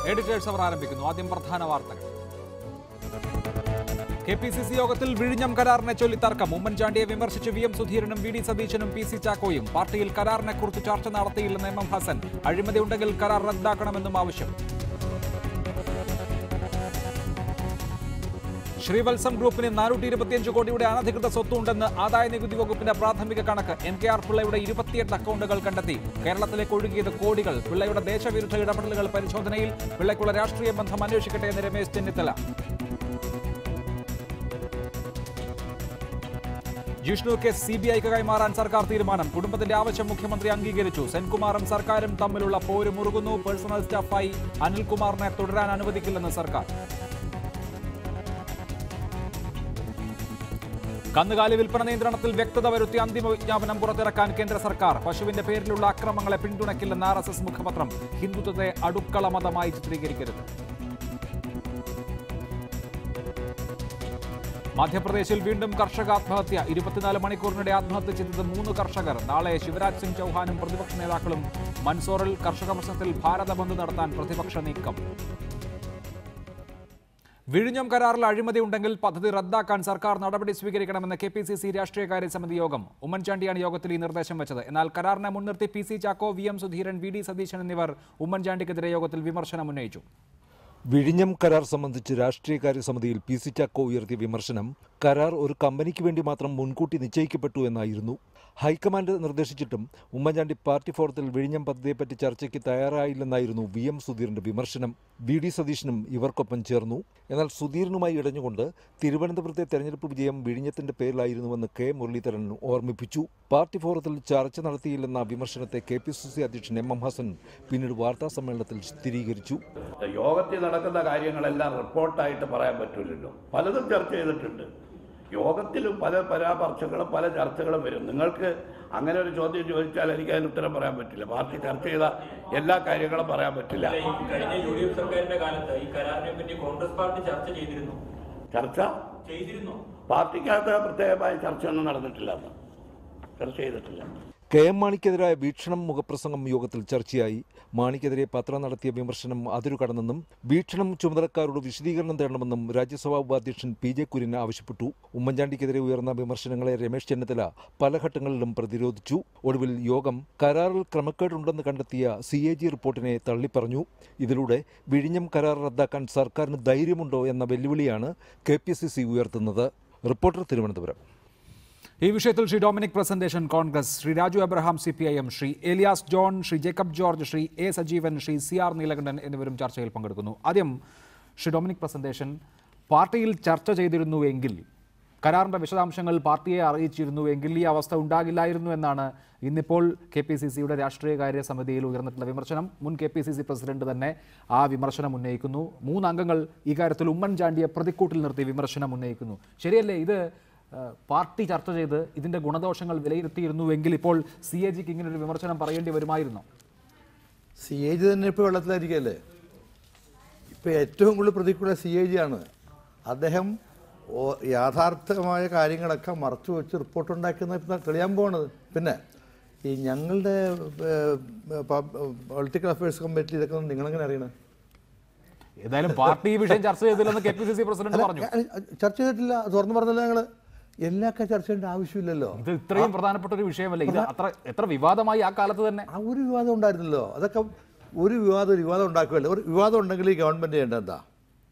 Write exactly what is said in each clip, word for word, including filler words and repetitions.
Editors അവർ ആരംഭിക്കുന്നു. ആദ്യം പ്രധാന വാർത്തകൾ. കെ പി സി സി യോഗത്തിൽ വിഴിഞ്ഞം കരാറിനെ ചൊല്ലി തർക്കം. ഉമ്മൻചാണ്ടിയെ വിമർശിച്ച് വി എം സുധീരനും വി ഡി സതീശനും പി സി ചാക്കോയും. പാർട്ടിയിൽ കരാറിനെക്കുറിച്ച് ചർച്ച നടത്തിയില്ലെന്ന് എം എം ഹസൻ. അഴിമതി ഉണ്ടെങ്കിൽ കരാർ റദ്ദാക്കണമെന്നും ആവശ്യം. ശ്രീവത്സം ഗ്രൂപ്പിന് നാനൂറ്റി ഇരുപത്തിയഞ്ച് കോടിയുടെ അനധികൃത സ്വത്തുണ്ടെന്ന് ആദായ നികുതി വകുപ്പിന്റെ പ്രാഥമിക കണക്ക്. എൻ കെ ആർ പിള്ളയുടെ ഇരുപത്തിയെട്ട് അക്കൗണ്ടുകൾ കണ്ടെത്തി. കേരളത്തിലേക്ക് ഒഴുകിയത് കോടികൾ. പിള്ളയുടെ ദേശവിരുദ്ധ ഇടപെടലുകൾ പരിശോധനയിൽ. പിള്ളയ്ക്കുള്ള രാഷ്ട്രീയ ബന്ധം അന്വേഷിക്കട്ടെ എന്ന് Ramesh Chennithala. Jishnu case C B ഐക്ക് കൈമാറാൻ സർക്കാർ തീരുമാനം. കുടുംബത്തിന്റെ ആവശ്യം മുഖ്യമന്ത്രി അംഗീകരിച്ചു. സെൻകുമാറും സർക്കാരും തമ്മിലുള്ള പോര് മുറുകുന്നു. പേഴ്സണൽ സ്റ്റാഫായി അനിൽകുമാറിനെ തുടരാൻ അനുവദിക്കില്ലെന്ന് സർക്കാർ. കന്നുകാലി വിൽപ്പന നിയന്ത്രണത്തിൽ വ്യക്തത വരുത്തി അന്തിമ വിജ്ഞാപനം പുറത്തിറക്കാൻ കേന്ദ്ര സർക്കാർ. പശുവിന്റെ പേരിലുള്ള അക്രമങ്ങളെ പിന്തുണയ്ക്കില്ലെന്ന് ആർ എസ് എസ് മുഖപത്രം. ഹിന്ദുത്വത്തെ അടുക്കള മതമായി ചിത്രീകരിക്കരുത്. മധ്യപ്രദേശിൽ വീണ്ടും കർഷക ആത്മഹത്യ. ഇരുപത്തിനാല് മണിക്കൂറിനിടെ ആത്മഹത്യ ചെയ്തത് മൂന്ന് കർഷകർ. നാളെ ശിവരാജ് സിംഗ് ചൌഹാനും പ്രതിപക്ഷ നേതാക്കളും മൻസോറിൽ കർഷക പ്രശ്നത്തിൽ ഭാരത ബന്ദ് നടത്താൻ പ്രതിപക്ഷ നീക്കം. വിഴിഞ്ഞം കരാറിൽ അഴിമതി ഉണ്ടെങ്കിൽ പദ്ധതി റദ്ദാക്കാൻ സർക്കാർ നടപടി സ്വീകരിക്കണമെന്ന് കെ പി സി സി രാഷ്ട്രീയകാര്യ സമിതി യോഗം. ഉമ്മൻചാണ്ടിയാണ് യോഗത്തിൽ ഈ നിർദ്ദേശം വെച്ചത്. എന്നാൽ കരാറിനെ മുൻനിർത്തി P C Chacko, V M Sudheeran, V D Satheesan എന്നിവർ ഉമ്മൻചാണ്ടിക്കെതിരെ യോഗത്തിൽ വിമർശനം ഉന്നയിച്ചു. വിഴിഞ്ഞം കരാർ സംബന്ധിച്ച് രാഷ്ട്രീയകാര്യ സമിതിയിൽ പി സി ചാക്കോ ഉയർത്തിയ വിമർശനം കരാർ ഒരു കമ്പനിക്ക് വേണ്ടി മാത്രം മുൻകൂട്ടി നിശ്ചയിക്കപ്പെട്ടു എന്നായിരുന്നു. ഹൈക്കമാൻഡ് നിർദ്ദേശിച്ചിട്ടും ഉമ്മൻചാണ്ടി പാർട്ടി ഫോറത്തിൽ വിഴിഞ്ഞം പദ്ധതിയെപ്പറ്റി ചർച്ചയ്ക്ക് തയ്യാറായില്ലെന്നായിരുന്നു വി എം സുധീറിന്റെ വിമർശനം. വി ഡി സതീശനും ഇവർക്കൊപ്പം ചേർന്നു. എന്നാൽ സുധീറിനുമായി ഇടഞ്ഞുകൊണ്ട് തിരുവനന്തപുരത്തെ തെരഞ്ഞെടുപ്പ് വിജയം വിഴിഞ്ഞത്തിന്റെ പേരിലായിരുന്നുവെന്ന് കെ മുരളീധരൻ ഓർമ്മിപ്പിച്ചു. പാർട്ടി ഫോറത്തിൽ ചർച്ച നടത്തിയില്ലെന്ന വിമർശനത്തെ കെ പി സി സി അധ്യക്ഷൻ എം എം ഹസൻ പിന്നീട് വാർത്താ സമ്മേളനത്തിൽ സ്ഥിരീകരിച്ചു. യോഗത്തിൽ നടക്കുന്ന കാര്യങ്ങളെല്ലാം റിപ്പോർട്ടായിട്ട് പറയാൻ പറ്റില്ലല്ലോ. പലതും ചർച്ച ചെയ്തിട്ടുണ്ട്. യോഗത്തിലും പല പരാമർശങ്ങളും പല ചർച്ചകളും വരും. നിങ്ങൾക്ക് അങ്ങനെ ഒരു ചോദ്യം ചോദിച്ചാൽ എനിക്ക് അതിന് ഉത്തരം പറയാൻ പറ്റില്ല. പാർട്ടി ചർച്ച ചെയ്ത എല്ലാ കാര്യങ്ങളും പറയാൻ പറ്റില്ല. കഴിഞ്ഞ യു ഡി എഫ് സർക്കാരിന്റെ കാലത്ത് ഈ കരാറിനെ പറ്റി കോൺഗ്രസ് പാർട്ടി ചർച്ച ചെയ്തിരുന്നു. ചർച്ച ചെയ്തിരുന്നു പാർട്ടിക്കകത്ത് പ്രത്യേകമായ ചർച്ചയൊന്നും നടന്നിട്ടില്ല. ചർച്ച ചെയ്തിട്ടില്ല. കെ എം മാണിക്കെതിരായ വീക്ഷണം മുഖപ്രസംഗം യോഗത്തിൽ ചർച്ചയായി. മാണിക്കെതിരെ പത്രം നടത്തിയ വിമർശനം അതിരു കടന്നെന്നും വീക്ഷണം ചുമതലക്കാരോട് വിശദീകരണം തേടണമെന്നും രാജ്യസഭാ ഉപാധ്യക്ഷൻ പി ജെ കുര്യൻ ആവശ്യപ്പെട്ടു. ഉമ്മൻചാണ്ടിക്കെതിരെ ഉയർന്ന വിമർശനങ്ങളെ രമേശ് ചെന്നിത്തല പല ഘട്ടങ്ങളിലും പ്രതിരോധിച്ചു. ഒടുവിൽ യോഗം കരാറിൽ ക്രമക്കേടുണ്ടെന്ന് കണ്ടെത്തിയ സി എ ജി റിപ്പോർട്ടിനെ തള്ളിപ്പറഞ്ഞു. ഇതിലൂടെ വിഴിഞ്ഞം കരാർ റദ്ദാക്കാൻ സർക്കാരിന് ധൈര്യമുണ്ടോ എന്ന വെല്ലുവിളിയാണ് കെ പി സി സി ഉയർത്തുന്നത്. റിപ്പോർട്ടർ, തിരുവനന്തപുരം. ഈ വിഷയത്തിൽ Shri Dominic Presentation Congress, Shri Raju Abraham C P I M, Shri Elias John, Shri Jacob George, Shri A Sajeevan, Shri C R Neelakantan എന്നിവരും ചർച്ചയിൽ പങ്കെടുക്കുന്നു. ആദ്യം ശ്രീ ഡൊമിനിക് പ്രസന്റേഷൻ, പാർട്ടിയിൽ ചർച്ച ചെയ്തിരുന്നുവെങ്കിൽ, കരാറിന്റെ വിശദാംശങ്ങൾ പാർട്ടിയെ അറിയിച്ചിരുന്നുവെങ്കിൽ ഈ അവസ്ഥ ഉണ്ടാകില്ലായിരുന്നു എന്നാണ് ഇന്നിപ്പോൾ കെ പി സി സിയുടെ രാഷ്ട്രീയകാര്യ സമിതിയിൽ ഉയർന്നിട്ടുള്ള വിമർശനം. മുൻ K P C C president തന്നെ ആ വിമർശനം ഉന്നയിക്കുന്നു. മൂന്നംഗങ്ങൾ ഇക്കാര്യത്തിൽ ഉമ്മൻചാണ്ടിയെ പ്രതിക്കൂട്ടിൽ നിർത്തി വിമർശനം ഉന്നയിക്കുന്നു. ശരിയല്ലേ? ഇത് പാർട്ടി ചർച്ച ചെയ്ത് ഇതിന്റെ ഗുണദോഷങ്ങൾ വിലയിരുത്തിയിരുന്നുവെങ്കിൽ ഇപ്പോൾ സി എ ജിക്ക് ഇങ്ങനെ ഒരു വിമർശനം പറയേണ്ടി വരുമായിരുന്നോ? സി എ ജി തന്നെ ഇപ്പോൾ വെള്ളത്തിലായിരിക്കല്ലേ. ഇപ്പോൾ ഏറ്റവും കൂടുതൽ പ്രതികൂല സി എ ജി ആണ്. അദ്ദേഹം യാഥാർത്ഥമായ കാര്യങ്ങളൊക്കെ മറച്ചു വെച്ച് റിപ്പോർട്ട് ഉണ്ടാക്കുന്ന തെളിയാൻ പോകുന്നത്. പിന്നെ ഈ ഞങ്ങളുടെ പൊളിറ്റിക്കൽ അഫയേഴ്സ് കമ്മിറ്റി ഇതൊക്കെ നിങ്ങളെങ്ങനെ അറിയണേ? ഏതായാലും പാർട്ടി വിഷയം ചർച്ച ചെയ്തില്ലെന്ന് K P C C president പറഞ്ഞു. ചർച്ച ചെയ്തിട്ടില്ല, തുറന്നു പറഞ്ഞല്ലോ. ഞങ്ങൾ എല്ലാക്കെ ചർച്ച ചെയ്യേണ്ട ആവശ്യമില്ലല്ലോ. ഇത് ഇത്രയും പ്രധാനപ്പെട്ട ഒരു വിഷയമല്ല. ഇത് അത്ര എത്ര വിവാദമായി ആ കാലത്ത് തന്നെ. ആ ഒരു വിവാദം ഉണ്ടായിരുന്നല്ലോ. അതൊക്കെ ഒരു വിവാദം ഒരു വിവാദം ഉണ്ടാക്കുകയല്ലോ. ഒരു വിവാദം ഉണ്ടെങ്കിൽ ഈ ഗവൺമെൻറ് ചെയ്യേണ്ട എന്താ?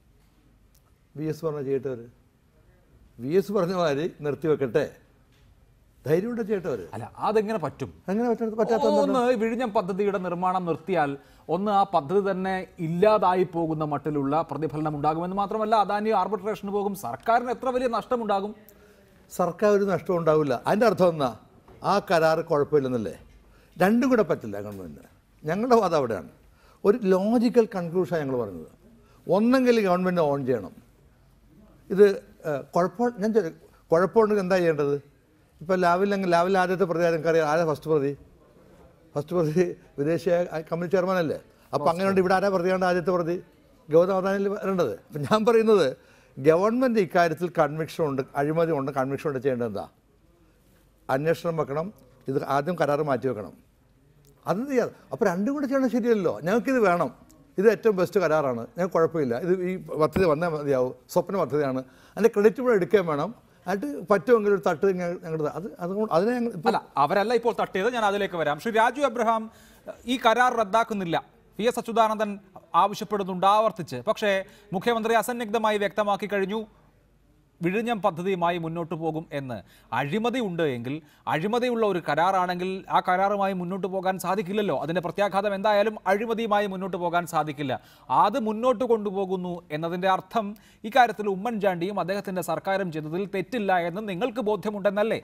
വി എസ് പറഞ്ഞ ചെയ്യട്ടവർ വി എസ് പറഞ്ഞ മാതിരി നിർത്തിവെക്കട്ടെ. ധൈര്യമുണ്ട് ചെയ്യട്ടവർ. അല്ല, അതെങ്ങനെ പറ്റും? അങ്ങനെ പറ്റാത്ത ഒന്ന്, വിഴിഞ്ഞം പദ്ധതിയുടെ നിർമ്മാണം നിർത്തിയാൽ ഒന്ന് ആ പദ്ധതി തന്നെ ഇല്ലാതായി പോകുന്ന മട്ടിലുള്ള പ്രതിഫലനം ഉണ്ടാകുമെന്ന് മാത്രമല്ല, അദാനി ആർബിട്രേഷന് പോകും. സർക്കാരിന് എത്ര വലിയ നഷ്ടമുണ്ടാകും? സർക്കാർ ഒരു നഷ്ടം ഉണ്ടാവില്ല. അതിൻ്റെ അർത്ഥം എന്നാ? ആ കരാർ കുഴപ്പമില്ലെന്നല്ലേ? രണ്ടും കൂടെ പറ്റില്ല ഗവൺമെൻറ്റിന്. ഞങ്ങളുടെ വാദം അവിടെയാണ്. ഒരു ലോജിക്കൽ കൺക്ലൂഷനാണ് ഞങ്ങൾ പറഞ്ഞത്. ഒന്നെങ്കിൽ ഗവൺമെൻറ് ഓൺ ചെയ്യണം. ഇത് കുഴപ്പം ഞാൻ കുഴപ്പമുണ്ടെങ്കിൽ എന്താ ചെയ്യേണ്ടത്? ഇപ്പോൾ ലാവിലെങ്കിൽ ലാവിൽ ആദ്യത്തെ പ്രതി ആർക്കറിയാം? ആരാ ഫസ്റ്റ് പ്രതി? ഫസ്റ്റ് പ്രതി വിദേശ കമ്പനി ചെയർമാനല്ലേ? അപ്പോൾ അങ്ങനെയുണ്ട്. ഇവിടെ ആരാ പ്രതിയാണ് ആദ്യത്തെ പ്രതി? ഗൗതം അദാനിയിൽ വരേണ്ടത്. അപ്പം ഞാൻ പറയുന്നത് ഗവൺമെൻറ് ഇക്കാര്യത്തിൽ കൺവിക്ഷൻ ഉണ്ട്, അഴിമതി ഉണ്ട്, കൺവിക്ഷൻ ഉണ്ട്. ചെയ്യേണ്ടത് എന്താ? അന്വേഷണം വെക്കണം. ഇത് ആദ്യം കരാറ് മാറ്റി വെക്കണം. അത് ചെയ്യാം. അപ്പോൾ രണ്ടും കൂടെ ചെയ്യണം. ശരിയല്ലോ. ഞങ്ങൾക്കിത് വേണം. ഇത് ഏറ്റവും ബെസ്റ്റ് കരാറാണ്, ഞാൻ കുഴപ്പമില്ല, ഇത് ഈ പദ്ധതി വന്നാൽ മതിയാവും, സ്വപ്ന പദ്ധതിയാണ്, അതിൻ്റെ ക്രെഡിറ്റ് കൂടെ എടുക്കുകയും വേണം, എന്നിട്ട് പറ്റുമെങ്കിൽ ഒരു തട്ട് ഞങ്ങളുടെ അത് അതുകൊണ്ട് അതിനെ അല്ല അവരല്ല ഇപ്പോൾ തട്ടിയത്. ഞാൻ അതിലേക്ക് വരാം. ശ്രീ രാജു എബ്രഹാം ഈ കരാർ റദ്ദാക്കുന്നില്ല, പി എസ് അച്യുതാനന്ദൻ ആവശ്യപ്പെടുന്നുണ്ട് ആവർത്തിച്ച്. പക്ഷേ മുഖ്യമന്ത്രി അസന്നിഗ്ധമായി വ്യക്തമാക്കി കഴിഞ്ഞു വിഴിഞ്ഞം പദ്ധതിയുമായി മുന്നോട്ട് പോകും എന്ന്. അഴിമതി ഉണ്ട് എങ്കിൽ, അഴിമതിയുള്ള ഒരു കരാറാണെങ്കിൽ ആ കരാറുമായി മുന്നോട്ട് പോകാൻ സാധിക്കില്ലല്ലോ. അതിൻ്റെ പ്രത്യാഘാതം എന്തായാലും അഴിമതിയുമായി മുന്നോട്ട് പോകാൻ സാധിക്കില്ല. അത് മുന്നോട്ട് കൊണ്ടുപോകുന്നു എന്നതിൻ്റെ അർത്ഥം ഇക്കാര്യത്തിൽ ഉമ്മൻചാണ്ടിയും അദ്ദേഹത്തിൻ്റെ സർക്കാരും ചെയ്തതിൽ തെറ്റില്ല എന്ന് നിങ്ങൾക്ക് ബോധ്യമുണ്ടെന്നല്ലേ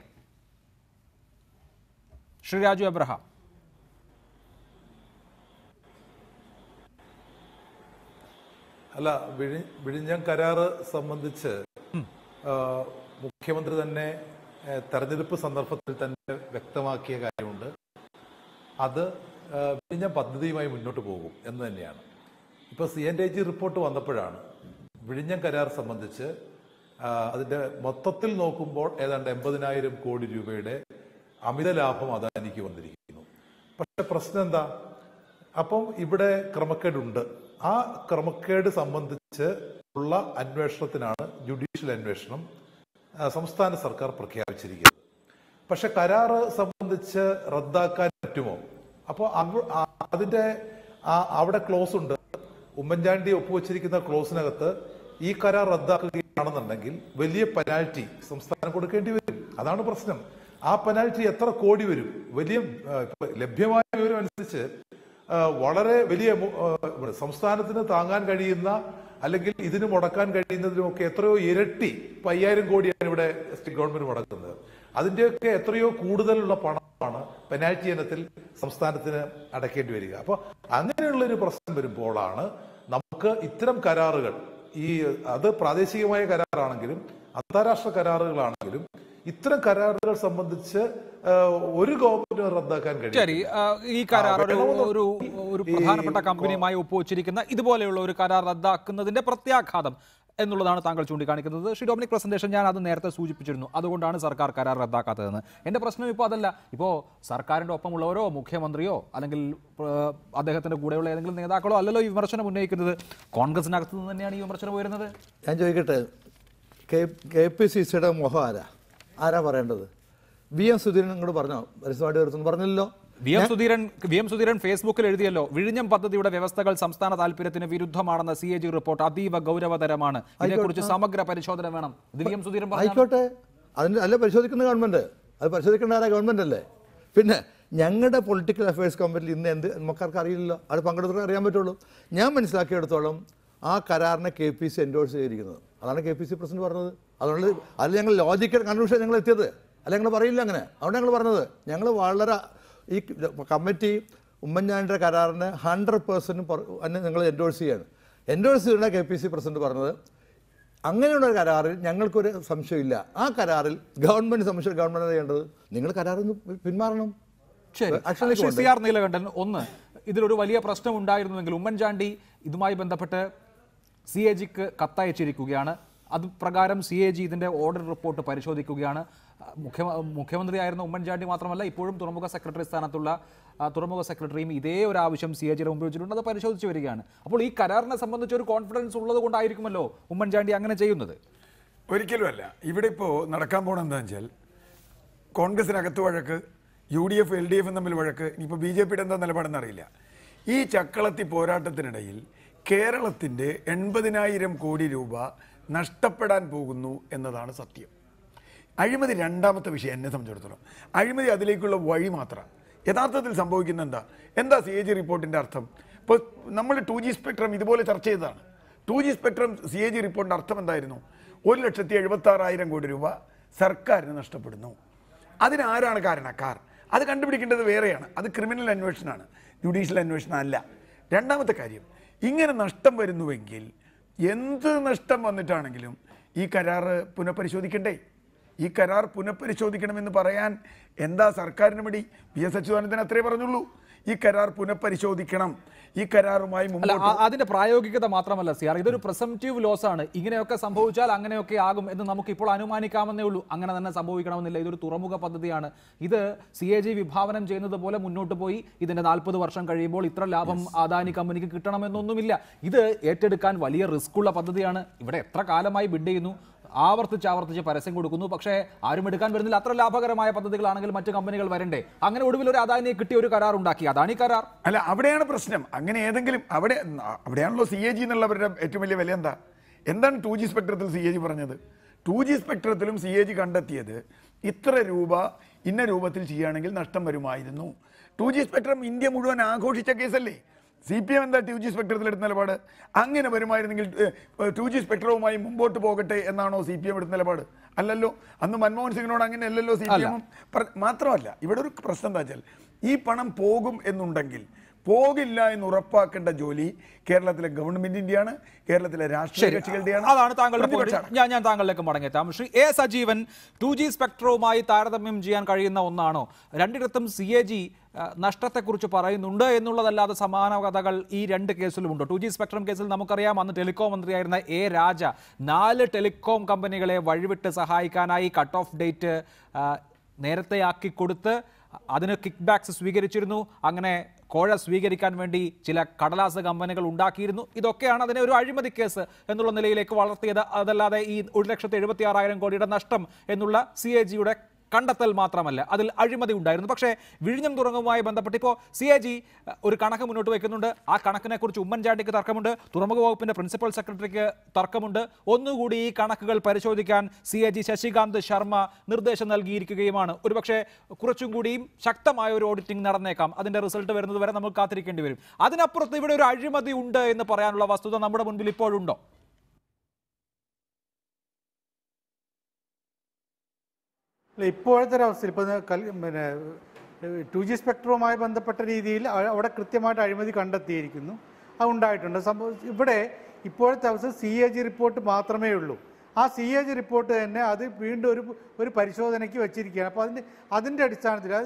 ശ്രീ രാജു എബ്രഹാം? അല്ല, വിഴി വിഴിഞ്ഞം കരാറ് സംബന്ധിച്ച് മുഖ്യമന്ത്രി തന്നെ തെരഞ്ഞെടുപ്പ് സന്ദർഭത്തിൽ തന്നെ വ്യക്തമാക്കിയ കാര്യമുണ്ട്. അത് വിഴിഞ്ഞം പദ്ധതിയുമായി മുന്നോട്ട് പോകും എന്ന് തന്നെയാണ്. ഇപ്പോൾ C N D G report വന്നപ്പോഴാണ് വിഴിഞ്ഞം കരാർ സംബന്ധിച്ച് അതിൻ്റെ മൊത്തത്തിൽ നോക്കുമ്പോൾ ഏതാണ്ട് എൺപതിനായിരം കോടി രൂപയുടെ അമിത ലാഭം അദാനിക്ക് വന്നിരിക്കുന്നു. പക്ഷെ പ്രശ്നം എന്താ? അപ്പം ഇവിടെ ക്രമക്കേടുണ്ട്. ആ ക്രമക്കേട് സംബന്ധിച്ച് ഉള്ള അന്വേഷണത്തിനാണ് ജുഡീഷ്യൽ അന്വേഷണം സംസ്ഥാന സർക്കാർ പ്രഖ്യാപിച്ചിരിക്കുന്നത്. പക്ഷെ കരാറ് സംബന്ധിച്ച് റദ്ദാക്കാൻ പറ്റുമോ? അപ്പോൾ അതിന്റെ അവിടെ ക്ലോസ് ഉണ്ട്. ഉമ്മൻചാണ്ടി ഒപ്പുവെച്ചിരിക്കുന്ന ക്ലോസിനകത്ത് ഈ കരാർ റദ്ദാക്കുകയാണെന്നുണ്ടെങ്കിൽ വലിയ പെനാൽറ്റി സംസ്ഥാനം കൊടുക്കേണ്ടി വരും. അതാണ് പ്രശ്നം. ആ പെനാൽറ്റി എത്ര കോടി വരും? വലിയ ലഭ്യമായ വിവരം അനുസരിച്ച് വളരെ വലിയ സംസ്ഥാനത്തിന് താങ്ങാൻ കഴിയുന്ന അല്ലെങ്കിൽ ഇതിന് മുടക്കാൻ കഴിയുന്നതിനുമൊക്കെ എത്രയോ ഇരട്ടി, ഇപ്പൊ അയ്യായിരം കോടിയാണ് ഇവിടെ സ്റ്റേറ്റ് ഗവൺമെന്റ് മുടക്കുന്നത്. അതിന്റെയൊക്കെ എത്രയോ കൂടുതലുള്ള പണമാണ് പെനാൽറ്റി ഇനത്തിൽ സംസ്ഥാനത്തിന് അടയ്ക്കേണ്ടി വരിക. അപ്പോൾ അങ്ങനെയുള്ളൊരു പ്രശ്നം വരുമ്പോഴാണ് നമുക്ക് ഇത്തരം കരാറുകൾ, ഈ അത് പ്രാദേശികമായ കരാറാണെങ്കിലും അന്താരാഷ്ട്ര കരാറുകളാണെങ്കിലും ഇത്തരം കരാറുകൾ സംബന്ധിച്ച് ഒരു ഗവൺമെന്റ് റദ്ദാക്കാൻ കഴിയും. ശരി, ഈ കരാർ ഒരു ഒരു പ്രധാനപ്പെട്ട കമ്പനിയുമായി ഒപ്പുവെച്ചിരിക്കുന്ന ഇതുപോലെയുള്ള ഒരു കരാർ റദ്ദാക്കുന്നതിന്റെ പ്രത്യാഘാതം എന്നുള്ളതാണ് താങ്കൾ ചൂണ്ടിക്കാണിക്കുന്നത്. ശ്രീ ഡൊമിനിക് പ്രസന്റേഷൻ, ഞാൻ അത് നേരത്തെ സൂചിപ്പിച്ചിരുന്നു, അതുകൊണ്ടാണ് സർക്കാർ കരാർ റദ്ദാക്കാത്തതെന്ന്. എൻ്റെ പ്രശ്നം ഇപ്പോൾ അതല്ല. ഇപ്പോൾ സർക്കാരിൻ്റെ ഒപ്പമുള്ളവരോ മുഖ്യമന്ത്രിയോ അല്ലെങ്കിൽ അദ്ദേഹത്തിൻ്റെ കൂടെയുള്ള ഏതെങ്കിലും നേതാക്കളോ അല്ലല്ലോ ഈ വിമർശനം ഉന്നയിക്കുന്നത്. കോൺഗ്രസിനകത്ത് നിന്ന് തന്നെയാണ് ഈ വിമർശനം ഉയരുന്നത്. ഞാൻ ചോദിക്കട്ടെ, കെ കെ പി സി സിയുടെ മുഖം ആരാ ആരാ പറയേണ്ടത്? വി എം സുധീരൻ ഇങ്ങോട്ട് പറഞ്ഞോ? പരിപാടി വരുത്തുന്നു പറഞ്ഞില്ലല്ലോ. V M Sudheeran V M Sudheeran ഫേസ്ബുക്കിൽ എഴുതിയല്ലോ, വിഴിഞ്ഞം പദ്ധതിയുടെ വ്യവസ്ഥകൾ സംസ്ഥാന താല്പര്യത്തിന് വിരുദ്ധമാണെന്ന സി എ ജി റിപ്പോർട്ട് അതീവ ഗൗരവതരമാണ്, ഇതിനെക്കുറിച്ച് സമഗ്ര പരിശോധന വേണം. ഇത് വി എം സുധീരൻ ആയിക്കോട്ടെ, അതിന് അല്ല പരിശോധിക്കുന്ന ഗവൺമെന്റ്, അത് പരിശോധിക്കേണ്ട ആരാ? ഗവൺമെന്റ് അല്ലേ. പിന്നെ ഞങ്ങളുടെ പൊളിറ്റിക്കൽ അഫയേഴ്സ് കമ്മിറ്റിയിൽ ഇന്ന് എന്ത് നമുക്കാർക്ക് അറിയില്ലല്ലോ, അത് പങ്കെടുത്തവർക്ക് അറിയാൻ പറ്റുള്ളൂ. ഞാൻ മനസ്സിലാക്കിയെടുത്തോളം ആ കരാറിനെ കെ പി സി എൻഡോഴ്സ് ചെയ്തിരിക്കുന്നത്, അതാണ് കെ പി സി പ്രസിഡന്റ് പറഞ്ഞത്. അതുകൊണ്ട് അതിൽ ഞങ്ങൾ ലോജിക്കൽ കൺക്ലൂഷൻ ഞങ്ങൾ എത്തിയത്, അല്ല ഞങ്ങൾ പറയില്ല അങ്ങനെ. അതുകൊണ്ട് ഞങ്ങൾ പറഞ്ഞത് ഞങ്ങൾ വളരെ ഈ കമ്മിറ്റി ഉമ്മൻചാണ്ടിയുടെ കരാറിന് ഹൺഡ്രഡ് പേഴ്സൻറ്റ് ഞങ്ങൾ എൻഡോഴ്സ് ചെയ്യാണ്. എൻഡോഴ്സ് ചെയ്യുന്ന കെ പി സി പ്രസിഡന്റ് പറഞ്ഞത് അങ്ങനെയുള്ള ഒരു കരാറിൽ ഞങ്ങൾക്കൊരു സംശയമില്ല. ആ കരാറിൽ ഗവൺമെന്റ് സംശയം ഗവൺമെന്റ് ചെയ്യേണ്ടത് നിങ്ങൾ കരാറിൽ നിന്ന് പിന്മാറണം. ശരി, സി ആർ നീലകണ്ഠൻ, ഒന്ന് ഇതിലൊരു വലിയ പ്രശ്നം ഉണ്ടായിരുന്നുവെങ്കിൽ ഉമ്മൻചാണ്ടി ഇതുമായി ബന്ധപ്പെട്ട് സി എ ജിക്ക് കത്തയച്ചിരിക്കുകയാണ്. അത് പ്രകാരം സി എ ജി ഇതിൻ്റെ ഓർഡർ റിപ്പോർട്ട് പരിശോധിക്കുകയാണ്. മുഖ്യ മുഖ്യമന്ത്രിയായിരുന്ന ഉമ്മൻചാണ്ടി മാത്രമല്ല, ഇപ്പോഴും തുറമുഖ സെക്രട്ടറി സ്ഥാനത്തുള്ള തുറമുഖ സെക്രട്ടറിയും ഇതേ ഒരു ആവശ്യം സി എ ജിയുടെ മുമ്പിൽ വെച്ചിട്ടുണ്ട്. അത് പരിശോധിച്ച് വരികയാണ്. അപ്പോൾ ഈ കരാറിനെ സംബന്ധിച്ച് ഒരു കോൺഫിഡൻസ് ഉള്ളത് കൊണ്ടായിരിക്കുമല്ലോ ഉമ്മൻചാണ്ടി അങ്ങനെ ചെയ്യുന്നത്. ഒരിക്കലുമല്ല. ഇവിടെ ഇപ്പോൾ നടക്കാൻ പോകണം എന്താണെന്ന് വെച്ചാൽ, കോൺഗ്രസിനകത്ത് വഴക്ക്, U D F L D എഫും തമ്മിൽ വഴക്ക്, ഇനിയിപ്പോൾ ബി ജെ പിയുടെ എന്താ നിലപാടെന്ന് അറിയില്ല. ഈ ചക്കളത്തി പോരാട്ടത്തിനിടയിൽ കേരളത്തിൻ്റെ എൺപതിനായിരം കോടി രൂപ നഷ്ടപ്പെടാൻ പോകുന്നു എന്നതാണ് സത്യം. അഴിമതി രണ്ടാമത്തെ വിഷയം എന്നെ സംബന്ധിച്ചിടത്തോളം. അഴിമതി അതിലേക്കുള്ള വഴി മാത്രമാണ്. യഥാർത്ഥത്തിൽ സംഭവിക്കുന്ന എന്താ എന്താ സി എ ജി റിപ്പോർട്ടിൻ്റെ അർത്ഥം? ഇപ്പോൾ നമ്മൾ ടു ജി സ്പെക്ട്രം ഇതുപോലെ ചർച്ച ചെയ്തതാണ്. Two G spectrum C A G റിപ്പോർട്ടിൻ്റെ അർത്ഥം എന്തായിരുന്നു? ഒരു ലക്ഷത്തി എഴുപത്തി ആറായിരം കോടി രൂപ സർക്കാരിന് നഷ്ടപ്പെടുന്നു. അതിനാരാണ് കാരണക്കാർ? അത് കണ്ടുപിടിക്കേണ്ടത് വേറെയാണ്. അത് ക്രിമിനൽ അന്വേഷണമാണ്, ജുഡീഷ്യൽ അന്വേഷണം അല്ല. രണ്ടാമത്തെ കാര്യം, ഇങ്ങനെ നഷ്ടം വരുന്നുവെങ്കിൽ എന്ത് നഷ്ടം വന്നിട്ടാണെങ്കിലും ഈ കരാർ പുനഃപരിശോധിക്കണ്ടേ? ഈ കരാർ പുനഃപരിശോധിക്കണമെന്ന് പറയാൻ എന്താ സർക്കാരിന് മടി? വി എസ് അച്യുതാനന്ദൻ അത്രേ പറഞ്ഞുള്ളൂ. ഈ കരാർ പുനഃപരിശോധിക്കണം, ഈ കരാറുമായി അല്ല, മുമ്പോട്ട് ആ- അതിന്റെ പ്രായോഗികത മാത്രമല്ല സിയാർ, ഇതൊരു പ്രിസംപ്റ്റീവ് ലോസ് ആണ്. ഇങ്ങനെയൊക്കെ സംഭവിച്ചാൽ അങ്ങനെയൊക്കെ ആകും എന്ന് നമുക്ക് ഇപ്പോൾ അനുമാനിക്കാമെന്നേ ഉള്ളൂ. അങ്ങനെ തന്നെ സംഭവിക്കണമെന്നില്ല. ഇതൊരു തുറമുഖ പദ്ധതിയാണ്. ഇത് സി എ ജി വിഭാവനം ചെയ്യുന്നത് പോലെ മുന്നോട്ട് പോയി ഇതിന്റെ നാൽപ്പത് വർഷം കഴിയുമ്പോൾ ഇത്ര ലാഭം അദാനി കമ്പനിക്ക് കിട്ടണമെന്നൊന്നുമില്ല. ഇത് ഏറ്റെടുക്കാൻ വലിയ റിസ്ക് ഉള്ള പദ്ധതിയാണ്. ഇവിടെ എത്ര കാലമായി ബിഡ് ചെയ്യുന്നു, ആവർത്തിച്ച് ആവർത്തിച്ച് പരസ്യം കൊടുക്കുന്നു, പക്ഷേ ആരും എടുക്കാൻ വരുന്നില്ല. അത്ര ലാഭകരമായ പദ്ധതികളാണെങ്കിൽ മറ്റു കമ്പനികൾ വരണ്ടേ? അങ്ങനെ ഒടുവിൽ ഒരു അദാനിയെ കിട്ടിയ ഒരു കരാർ ഉണ്ടാക്കി, അദാനി കരാർ. അല്ല, അവിടെയാണ് പ്രശ്നം. അങ്ങനെ ഏതെങ്കിലും അവിടെ അവിടെയാണല്ലോ സി എ ജി എന്നുള്ളവരുടെ ഏറ്റവും വലിയ വില. എന്താ എന്താണ് ടു ജി സ്പെക്ട്രത്തിൽ സി എ ജി പറഞ്ഞത്? ടു ജി സ്പെക്ട്രത്തിലും സി എ ജി കണ്ടെത്തിയത് ഇത്ര രൂപ ഇന്ന രൂപത്തിൽ ചെയ്യുകയാണെങ്കിൽ നഷ്ടം വരുമായിരുന്നു. ടു ജി സ്പെക്ട്രം ഇന്ത്യ മുഴുവൻ ആഘോഷിച്ച കേസല്ലേ? സി പി എം എന്താ ടു ജി സ്പെക്ട്രത്തിൽ എടുത്ത നിലപാട്? അങ്ങനെ വരുമായിരുന്നെങ്കിൽ ടു ജി സ്പെക്ട്രവുമായി മുമ്പോട്ട് പോകട്ടെ എന്നാണോ സി പി എം എടുത്ത നിലപാട്? അല്ലല്ലോ. അന്ന് മൻമോഹൻ സിംഗിനോട് അങ്ങനെ അല്ലല്ലോ സി പി എമ്മും. മാത്രമല്ല, ഇവിടെ ഒരു പ്രശ്നം എന്താ വെച്ചാൽ ഈ പണം പോകും എന്നുണ്ടെങ്കിൽ പോകില്ല എന്ന് ഉറപ്പാക്കേണ്ട ജോലി കേരളത്തിലെ ഗവൺമെന്റിന്റെയാണ്, കേരളത്തിലെ രാഷ്ട്രീയ കക്ഷികളുടെയാണ്. അതാണ് താങ്കളുടെ പോയിന്റ്. ഞാൻ ഞാൻ താങ്കളിലേക്ക് മടങ്ങിയെത്താം. Shri A Sajeevan, two G സ്പെക്ട്രവുമായി താരതമ്യം ചെയ്യാൻ കഴിയുന്ന ഒന്നാണോ? രണ്ടിടത്തും സി എ ജി നഷ്ടത്തെക്കുറിച്ച് പറയുന്നുണ്ട് എന്നുള്ളതല്ലാതെ സമാന കഥകൾ ഈ രണ്ട് കേസിലുമുണ്ടോ? ടു ജി സ്പെക്ട്രം കേസിൽ നമുക്കറിയാം, അന്ന് ടെലികോം മന്ത്രിയായിരുന്ന എ രാജ നാല് ടെലികോം കമ്പനികളെ വഴിവിട്ട് സഹായിക്കാനായി കട്ട് ഓഫ് ഡേറ്റ് നേരത്തെ ആക്കി കൊടുത്ത് അതിന് കിക്ക് ബാക്സ് സ്വീകരിച്ചിരുന്നു. അങ്ങനെ കോഴ സ്വീകരിക്കാൻ വേണ്ടി ചില കടലാസ് കമ്പനികൾ ഉണ്ടാക്കിയിരുന്നു. ഇതൊക്കെയാണ് അതിനെ ഒരു അഴിമതി കേസ് എന്നുള്ള നിലയിലേക്ക് വളർത്തിയത്. അതല്ലാതെ ഈ ഒരു ലക്ഷത്തി എഴുപത്തി ആറായിരം കോടിയുടെ നഷ്ടം എന്നുള്ള സി എ ജിയുടെ കണ്ടെത്തൽ മാത്രമല്ല, അതിൽ അഴിമതി ഉണ്ടായിരുന്നു. പക്ഷേ വിഴിഞ്ഞം തുറമുഖവുമായി ബന്ധപ്പെട്ട് ഇപ്പോൾ സി എ ജി ഒരു കണക്ക് മുന്നോട്ട് വയ്ക്കുന്നുണ്ട്. ആ കണക്കിനെ കുറിച്ച് ഉമ്മൻചാണ്ടിക്ക് തർക്കമുണ്ട്, തുറമുഖ വകുപ്പിന്റെ പ്രിൻസിപ്പൽ സെക്രട്ടറിക്ക് തർക്കമുണ്ട്. ഒന്നുകൂടി ഈ കണക്കുകൾ പരിശോധിക്കാൻ C A G Shashikant Sharma നിർദ്ദേശം നൽകിയിരിക്കുകയുമാണ്. ഒരുപക്ഷെ കുറച്ചും കൂടിയും ശക്തമായ ഒരു ഓഡിറ്റിംഗ് നടന്നേക്കാം. അതിന്റെ റിസൾട്ട് വരുന്നത് വരെ നമ്മൾ കാത്തിരിക്കേണ്ടി വരും. അതിനപ്പുറത്ത് ഇവിടെ ഒരു അഴിമതി ഉണ്ട് എന്ന് പറയാനുള്ള വസ്തുത നമ്മുടെ മുൻപിൽ ഇപ്പോഴുണ്ടോ? അല്ല, ഇപ്പോഴത്തെ ഒരവസ്ഥയിൽ ഇപ്പോൾ പിന്നെ ടു ജി സ്പെക്ട്രവുമായി ബന്ധപ്പെട്ട രീതിയിൽ അവിടെ കൃത്യമായിട്ട് അഴിമതി കണ്ടെത്തിയിരിക്കുന്നു. അത് ഉണ്ടായിട്ടുണ്ട്. സംഭവം ഇവിടെ ഇപ്പോഴത്തെ അവസ്ഥ സി എ ജി റിപ്പോർട്ട് മാത്രമേ ഉള്ളൂ. ആ സി എ ജി റിപ്പോർട്ട് തന്നെ അത് വീണ്ടും ഒരു ഒരു പരിശോധനയ്ക്ക് വെച്ചിരിക്കുകയാണ്. അപ്പോൾ അതിൻ്റെ അതിൻ്റെ അടിസ്ഥാനത്തിൽ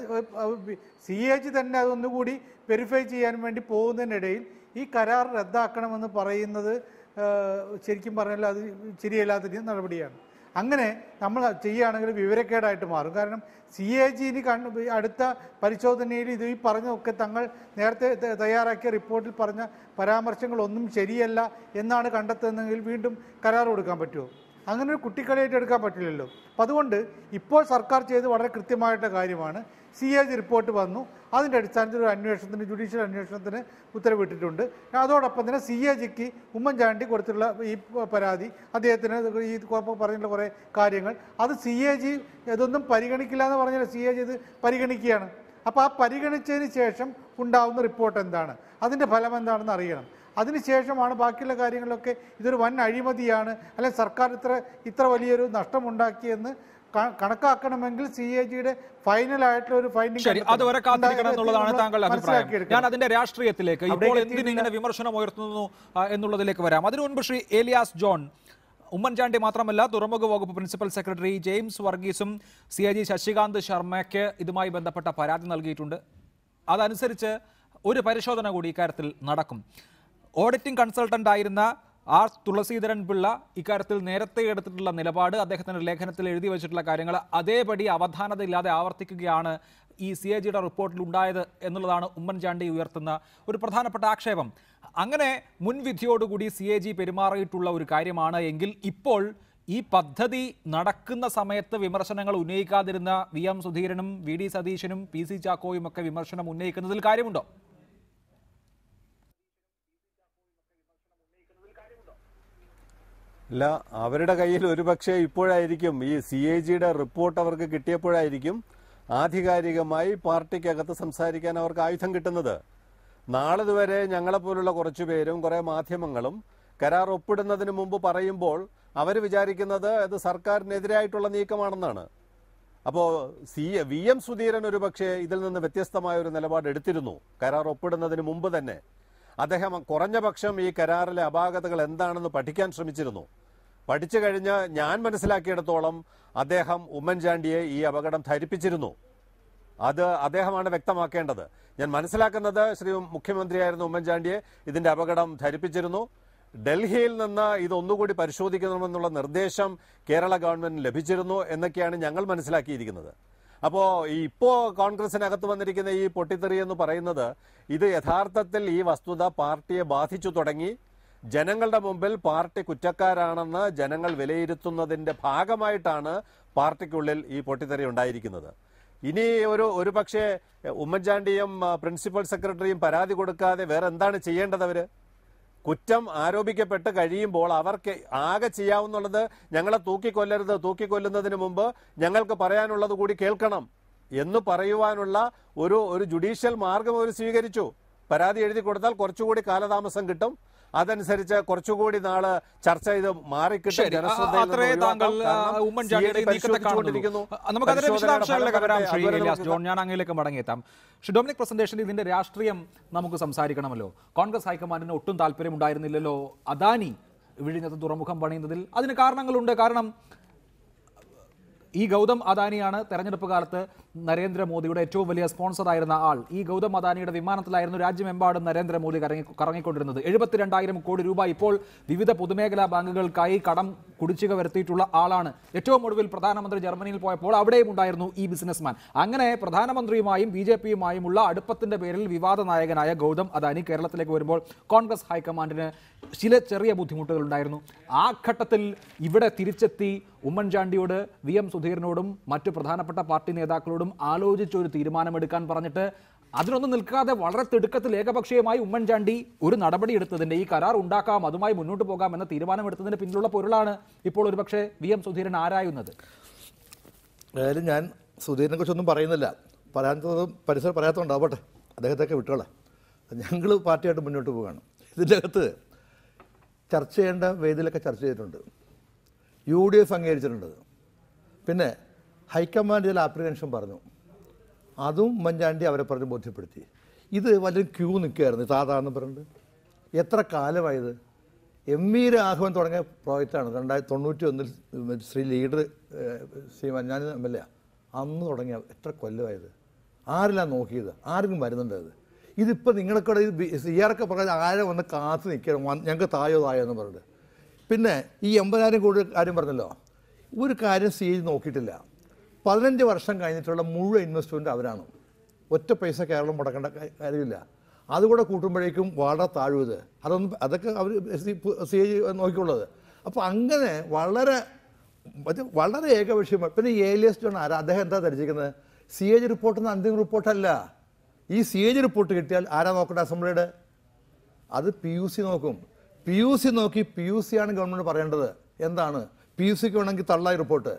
സി എ ജി തന്നെ അതൊന്നുകൂടി വെരിഫൈ ചെയ്യാൻ വേണ്ടി പോകുന്നതിനിടയിൽ ഈ കരാർ റദ്ദാക്കണമെന്ന് പറയുന്നത് ശരിക്കും പറഞ്ഞാൽ അത് ശരിയല്ലാത്ത നടപടിയാണ്. അങ്ങനെ നമ്മൾ ചെയ്യുകയാണെങ്കിൽ വിവരക്കേടായിട്ട് മാറും. കാരണം സി എ ജിന് കണ്ട് അടുത്ത പരിശോധനയിൽ ഇത് ഈ പറഞ്ഞൊക്കെ തങ്ങൾ നേരത്തെ തയ്യാറാക്കിയ റിപ്പോർട്ടിൽ പറഞ്ഞ പരാമർശങ്ങളൊന്നും ശരിയല്ല എന്നാണ് കണ്ടെത്തുന്നതെങ്കിൽ വീണ്ടും കരാർ കൊടുക്കാൻ പറ്റുമോ? അങ്ങനെ ഒരു കുട്ടിക്കളിയായിട്ട് എടുക്കാൻ പറ്റില്ലല്ലോ. അപ്പം അതുകൊണ്ട് ഇപ്പോൾ സർക്കാർ ചെയ്ത് വളരെ കൃത്യമായിട്ടുള്ള കാര്യമാണ്. സി എ ജി റിപ്പോർട്ട് വന്നു, അതിൻ്റെ അടിസ്ഥാനത്തിൽ ഒരു അന്വേഷണത്തിന് ജുഡീഷ്യൽ അന്വേഷണത്തിന് ഉത്തരവിട്ടിട്ടുണ്ട്. അതോടൊപ്പം തന്നെ സി എ ജിക്ക് ഉമ്മൻചാണ്ടി കൊടുത്തുള്ള ഈ പരാതി, അദ്ദേഹത്തിന് ഈ പറഞ്ഞിട്ടുള്ള കുറേ കാര്യങ്ങൾ, അത് സി എ ജി ഇതൊന്നും പരിഗണിക്കില്ല എന്ന് പറഞ്ഞാൽ സി എ ജി ഇത് പരിഗണിക്കുകയാണ്. അപ്പോൾ ആ പരിഗണിച്ചതിന് ശേഷം ഉണ്ടാവുന്ന റിപ്പോർട്ട് എന്താണ്, അതിൻ്റെ ഫലം എന്താണെന്ന് അറിയണം. അതിനുശേഷമാണ് ബാക്കിയുള്ള കാര്യങ്ങളിലൊക്കെ ഇതൊരു വൻ അഴിമതിയാണ്, അല്ലെങ്കിൽ സർക്കാർ ഇത്ര ഇത്ര വലിയൊരു നഷ്ടമുണ്ടാക്കിയെന്ന് കണക്കാക്കണമെങ്കിൽ സി എ ജിയുടെ ഫൈനൽ ആയിട്ടുള്ള ഒരു ഫൈൻഡിംഗ്. ശരി, അതുവരെ കാത്തിരിക്കണം എന്നുള്ളതാണ് താങ്കളുടെ അഭിപ്രായം. ഞാൻ അതിന്റെ രാഷ്ട്രീയത്തിലേക്ക്, ഇപ്പോൾ എന്തിന് ഇങ്ങനെ വിമർശനം ഉയർത്തുന്നു എന്നുള്ളതിലേക്ക് വരാം. അതിനു മുൻപ് ശ്രീ ഏലിയാസ് ജോൺ, ഉമ്മൻചാണ്ടി മാത്രമല്ല തുറമുഖ വകുപ്പ് പ്രിൻസിപ്പൽ സെക്രട്ടറി ജെയിംസ് വർഗീസും സി എ ജി ശശികാന്ത് ശർമ്മയ്ക്ക് ഇതുമായി ബന്ധപ്പെട്ട പരാതി നൽകിയിട്ടുണ്ട്. അതനുസരിച്ച് ഒരു പരിശോധന കൂടി ഇക്കാര്യത്തിൽ നടക്കും. ഓഡിറ്റിംഗ് കൺസൾട്ടന്റ് ആയിരുന്ന ആർ തുളസീധരൻ പിള്ള ഇക്കാര്യത്തിൽ നേരത്തെ എടുത്തിട്ടുള്ള നിലപാട്, അദ്ദേഹത്തിൻ്റെ ലേഖനത്തിൽ എഴുതി വെച്ചിട്ടുള്ള കാര്യങ്ങൾ അതേപടി അവധാനതയില്ലാതെ ആവർത്തിക്കുകയാണ് ഈ സി എ ജിയുടെ റിപ്പോർട്ടിൽ ഉണ്ടായത് എന്നുള്ളതാണ് ഉമ്മൻചാണ്ടി ഉയർത്തുന്ന ഒരു പ്രധാനപ്പെട്ട ആക്ഷേപം. അങ്ങനെ മുൻവിധിയോടുകൂടി സി എ ജി പെരുമാറിയിട്ടുള്ള ഒരു കാര്യമാണ് എങ്കിൽ ഇപ്പോൾ ഈ പദ്ധതി നടക്കുന്ന സമയത്ത് വിമർശനങ്ങൾ ഉന്നയിക്കാതിരുന്ന വി എം സുധീരനും വി ഡി സതീശനും പി സി ചാക്കോയും ഒക്കെ വിമർശനം ഉന്നയിക്കുന്നതിൽ കാര്യമുണ്ടോ? അല്ല, അവരുടെ കയ്യിൽ ഒരുപക്ഷെ ഇപ്പോഴായിരിക്കും ഈ സി എ ജിയുടെ റിപ്പോർട്ട് അവർക്ക് കിട്ടിയപ്പോഴായിരിക്കും ആധികാരികമായി പാർട്ടിക്കകത്ത് സംസാരിക്കാൻ അവർക്ക് ആയുധം കിട്ടുന്നത്. നാളിതുവരെ ഞങ്ങളെപ്പോലുള്ള കുറച്ചു പേരും കുറേ മാധ്യമങ്ങളും കരാർ ഒപ്പിടുന്നതിന് മുമ്പ് പറയുമ്പോൾ അവർ വിചാരിക്കുന്നത് അത് സർക്കാരിനെതിരായിട്ടുള്ള നീക്കമാണെന്നാണ്. അപ്പോൾ സി വി എം സുധീരൻ ഒരുപക്ഷെ ഇതിൽ നിന്ന് വ്യത്യസ്തമായ ഒരു നിലപാട് എടുത്തിരുന്നു കരാർ ഒപ്പിടുന്നതിന് മുമ്പ് തന്നെ. അദ്ദേഹം കുറഞ്ഞ പക്ഷം ഈ കരാറിലെ അപാകതകൾ എന്താണെന്ന് പഠിക്കാൻ ശ്രമിച്ചിരുന്നു. പഠിച്ചു കഴിഞ്ഞ് ഞാൻ മനസ്സിലാക്കിയിടത്തോളം അദ്ദേഹം ഉമ്മൻചാണ്ടിയെ ഈ അപകടം ധരിപ്പിച്ചിരുന്നു. അത് അദ്ദേഹമാണ് വ്യക്തമാക്കേണ്ടത്. ഞാൻ മനസ്സിലാക്കുന്നത് ശ്രീ മുഖ്യമന്ത്രിയായിരുന്ന ഉമ്മൻചാണ്ടിയെ ഇതിന്റെ അപകടം ധരിപ്പിച്ചിരുന്നു. ഡൽഹിയിൽ നിന്ന് ഇതൊന്നുകൂടി പരിശോധിക്കണമെന്നുള്ള നിർദ്ദേശം കേരള ഗവൺമെന്റിന് ലഭിച്ചിരുന്നു എന്നൊക്കെയാണ് ഞങ്ങൾ മനസ്സിലാക്കിയിരിക്കുന്നത്. അപ്പോൾ ഇപ്പോൾ കോൺഗ്രസിനകത്ത് വന്നിരിക്കുന്ന ഈ പൊട്ടിത്തെറി എന്ന് പറയുന്നത് ഇത് യഥാർത്ഥത്തിൽ ഈ വസ്തുത പാർട്ടിയെ ബാധിച്ചു തുടങ്ങി. ജനങ്ങളുടെ മുമ്പിൽ പാർട്ടി കുറ്റക്കാരാണെന്ന് ജനങ്ങൾ വിലയിരുത്തുന്നതിന്റെ ഭാഗമായിട്ടാണ് പാർട്ടിക്കുള്ളിൽ ഈ പൊട്ടിത്തെറി ഉണ്ടായിരിക്കുന്നത്. ഇനി ഒരു ഒരു പക്ഷേ ഉമ്മൻചാണ്ടിയും പ്രിൻസിപ്പൽ സെക്രട്ടറിയും പരാതി കൊടുക്കാതെ വേറെ എന്താണ് ചെയ്യേണ്ടത്? അവര് കുറ്റം ആരോപിക്കപ്പെട്ട് കഴിയുമ്പോൾ അവർക്ക് ആകെ ചെയ്യാവുന്നുള്ളത് ഞങ്ങളെ തൂക്കിക്കൊല്ലരുത്, തൂക്കിക്കൊല്ലുന്നതിന് മുമ്പ് ഞങ്ങൾക്ക് പറയാനുള്ളത് കൂടി കേൾക്കണം എന്ന് പറയുവാനുള്ള ഒരു ഒരു ജുഡീഷ്യൽ മാർഗം അവർ സ്വീകരിച്ചു. പരാതി എഴുതി കൊടുത്താൽ കുറച്ചുകൂടി കാലതാമസം കിട്ടും. അതനുസരിച്ച് കുറച്ചുകൂടി നാള് ചർച്ച ചെയ്ത് മാറിക്കിട്ടും. ഞാൻ അങ്ങയിലേക്ക് മടങ്ങിയെത്താം. ശ്രീ ഡൊമിനിക് പ്രസന്റേഷൻ, ഇതിന്റെ രാഷ്ട്രീയം നമുക്ക് സംസാരിക്കണമല്ലോ. കോൺഗ്രസ് ഹൈക്കമാൻഡിന് ഒട്ടും താല്പര്യം ഉണ്ടായിരുന്നില്ലല്ലോ അദാനി വിഴിഞ്ഞത്ത് തുറമുഖം പണിയുന്നതിൽ. അതിന് കാരണങ്ങളുണ്ട്. കാരണം ഈ ഗൗതം അദാനിയാണ് തെരഞ്ഞെടുപ്പ് കാലത്ത് നരേന്ദ്രമോദിയുടെ ഏറ്റവും വലിയ സ്പോൺസറായിരുന്ന ആൾ. ഈ ഗൗതം അദാനിയുടെ വിമാനത്തിലായിരുന്നു രാജ്യമെമ്പാടും നരേന്ദ്രമോദി കറങ്ങി കറങ്ങിക്കൊണ്ടിരുന്നത്. എഴുപത്തിരണ്ടായിരം കോടി രൂപ ഇപ്പോൾ വിവിധ പൊതുമേഖലാ ബാങ്കുകൾക്കായി കടം കുടിശ്ശിക വരുത്തിയിട്ടുള്ള ആളാണ്. ഏറ്റവും ഒടുവിൽ പ്രധാനമന്ത്രി ജർമ്മനിയിൽ പോയപ്പോൾ അവിടെയും ഉണ്ടായിരുന്നു ഈ ബിസിനസ്മാൻ. അങ്ങനെ പ്രധാനമന്ത്രിയുമായും ബി ജെ പിയുമായുമുള്ള അടുപ്പത്തിന്റെ പേരിൽ വിവാദ നായകനായ ഗൗതം അദാനി കേരളത്തിലേക്ക് വരുമ്പോൾ കോൺഗ്രസ് ഹൈക്കമാൻഡിന് ചില ചെറിയ ബുദ്ധിമുട്ടുകൾ ഉണ്ടായിരുന്നു. ആ ഘട്ടത്തിൽ ഇവിടെ തിരിച്ചെത്തി ഉമ്മൻചാണ്ടിയോട്, വി എം സുധീരനോടും മറ്റു പ്രധാനപ്പെട്ട പാർട്ടി നേതാക്കളോടും ആലോചിച്ചൊരു തീരുമാനമെടുക്കാൻ പറഞ്ഞിട്ട് അതിനൊന്നും നിൽക്കാതെ വളരെ തിടുക്കത്തിൽ ഏകപക്ഷീയമായി ഉമ്മൻചാണ്ടി ഒരു നടപടി എടുത്തതിൻ്റെ, ഈ കരാർ ഉണ്ടാക്കാം, അതുമായി മുന്നോട്ട് പോകാം എന്ന തീരുമാനമെടുത്തതിൻ്റെ പിന്നിലുള്ള പൊരുളാണ് ഇപ്പോൾ ഒരുപക്ഷെ വി എം സുധീരൻ ആരായുന്നത്. ഏതായാലും ഞാൻ സുധീരനെ കുറിച്ചൊന്നും പറയുന്നില്ല, പറയാത്തത് പരിസരം പറയാത്തതുകൊണ്ടാവട്ടെ, അദ്ദേഹത്തെയൊക്കെ വിട്ടോളാം. ഞങ്ങൾ പാർട്ടിയായിട്ട് മുന്നോട്ട് പോവുകയാണ്. ഇതിൻ്റെ അകത്ത് ചർച്ച ചെയ്യേണ്ട വേദിയിലൊക്കെ ചർച്ച ചെയ്തിട്ടുണ്ട്. യു ഡി എഫ് അംഗീകരിച്ചിട്ടുണ്ട്. പിന്നെ ഹൈക്കമാൻഡ് ചില ആപ്രിഹെൻഷൻ പറഞ്ഞു, അതും ഉമ്മൻചാണ്ടി അവരെ പറഞ്ഞ് ബോധ്യപ്പെടുത്തി. ഇത് വലിയ ക്യൂ നിൽക്കുകയായിരുന്നു സാധാരണ പറഞ്ഞിട്ട്. എത്ര കാലമായത്? എം വി രാഘവൻ തുടങ്ങിയ പ്രോജക്റ്റാണ് രണ്ടായിരത്തി തൊണ്ണൂറ്റി ഒന്നിൽ ശ്രീ ലീഡർ ശ്രീ ഞാൻ എം എൽ എ അന്ന് തുടങ്ങിയ. എത്ര കൊല്ലമായത്? ആരെല്ലാം നോക്കിയത്? ആരെങ്കിലും വരുന്നുണ്ടത്? ഇതിപ്പോൾ നിങ്ങളൊക്കെ സി ആറൊക്കെ പറഞ്ഞാൽ ആരെ വന്ന് കാത്തു നിൽക്കണം, ഞങ്ങൾക്ക് തായോ തായോ എന്ന് പറഞ്ഞിട്ട്. പിന്നെ ഈ എൺപതിനായിരം കോടി കാര്യം പറഞ്ഞല്ലോ, ഒരു കാര്യം സി എ നോക്കിയിട്ടില്ല. പതിനഞ്ച് വർഷം കഴിഞ്ഞിട്ടുള്ള മുഴുവൻ ഇൻവെസ്റ്റ്മെൻറ്റ് അവരാണ്. ഒറ്റ പൈസ കേരളം മുടക്കേണ്ട കാര്യമില്ല. അതുകൂടെ കൂട്ടുമ്പോഴേക്കും വളരെ താഴുത്. അതൊന്നും അതൊക്കെ അവർ സി എ നോക്കിയുള്ളത്. അപ്പോൾ അങ്ങനെ വളരെ വളരെ ഏകപക്ഷീയമാണ്. പിന്നെ ഏലിയസ് ജോൺ ആരാ? അദ്ദേഹം എന്താ ധരിച്ചിരിക്കുന്നത്? സി എ ജി റിപ്പോർട്ടിൽ നിന്ന് അന്തിമ റിപ്പോർട്ടല്ല. ഈ സി എ ജി റിപ്പോർട്ട് കിട്ടിയാൽ ആരാ നോക്കട്ടെ? അസംബ്ലിയുടെ അത് പി യു സി നോക്കും. പി യു സി നോക്കി പി യു സി ആണ് ഗവൺമെൻറ് പറയേണ്ടത്. എന്താണ് പി യു സിക്ക് വേണമെങ്കിൽ തള്ളായി റിപ്പോർട്ട്.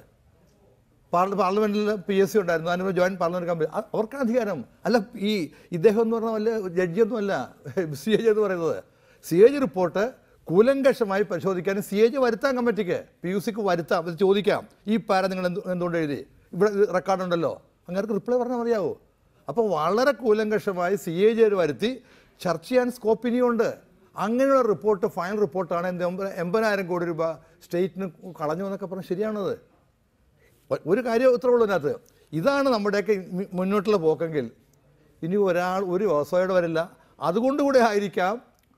പാർല പാർലമെൻറ്റിൽ പി എസ് സി ഉണ്ടായിരുന്നു, അതിന് ജോയിൻറ്റ് പാർലമെൻറ്റ് കമ്പനി, അവർക്കാണ് അധികാരം. അല്ല ഈ ഇദ്ദേഹം എന്ന് പറഞ്ഞാൽ വല്ല ജഡ്ജിയൊന്നുമല്ല സി എ ജി എന്ന് പറയുന്നത്. സി എ ജി റിപ്പോർട്ട് കൂലങ്കഷമായി പരിശോധിക്കാനും സി എ ജി വരുത്താം കമ്മിറ്റിക്ക്, പി യു സിക്ക് വരുത്താം. അത് ചോദിക്കാം, ഈ പാര നിങ്ങൾ എന്ത് എന്തുകൊണ്ട് എഴുതി, ഇവിടെ റെക്കോർഡുണ്ടല്ലോ, അങ്ങനെ റിപ്ലൈ പറഞ്ഞാൽ മതിയാവോ? അപ്പോൾ വളരെ കൂലങ്കഷമായി സി എ ജി വരുത്തി ചർച്ച ചെയ്യാൻ സ്കോപ്പ് ഇനിയുണ്ട്. അങ്ങനെയുള്ള റിപ്പോർട്ട് ഫൈനൽ റിപ്പോർട്ടാണ് എന്ത് എൺപതിനായിരം കോടി രൂപ സ്റ്റേറ്റിന് കളഞ്ഞു എന്നൊക്കെ പറഞ്ഞാൽ ശരിയാണത്. ഒരു കാര്യം ഇത്രേ ഉള്ളൂ അതിനകത്ത്. ഇതാണ് നമ്മുടെയൊക്കെ മുന്നോട്ടുള്ള പോക്കെങ്കിൽ ഇനി ഒരാൾ ഒരു വ്യവസായിയുടെ വരില്ല. അതുകൊണ്ടുകൂടെ ആയിരിക്കാം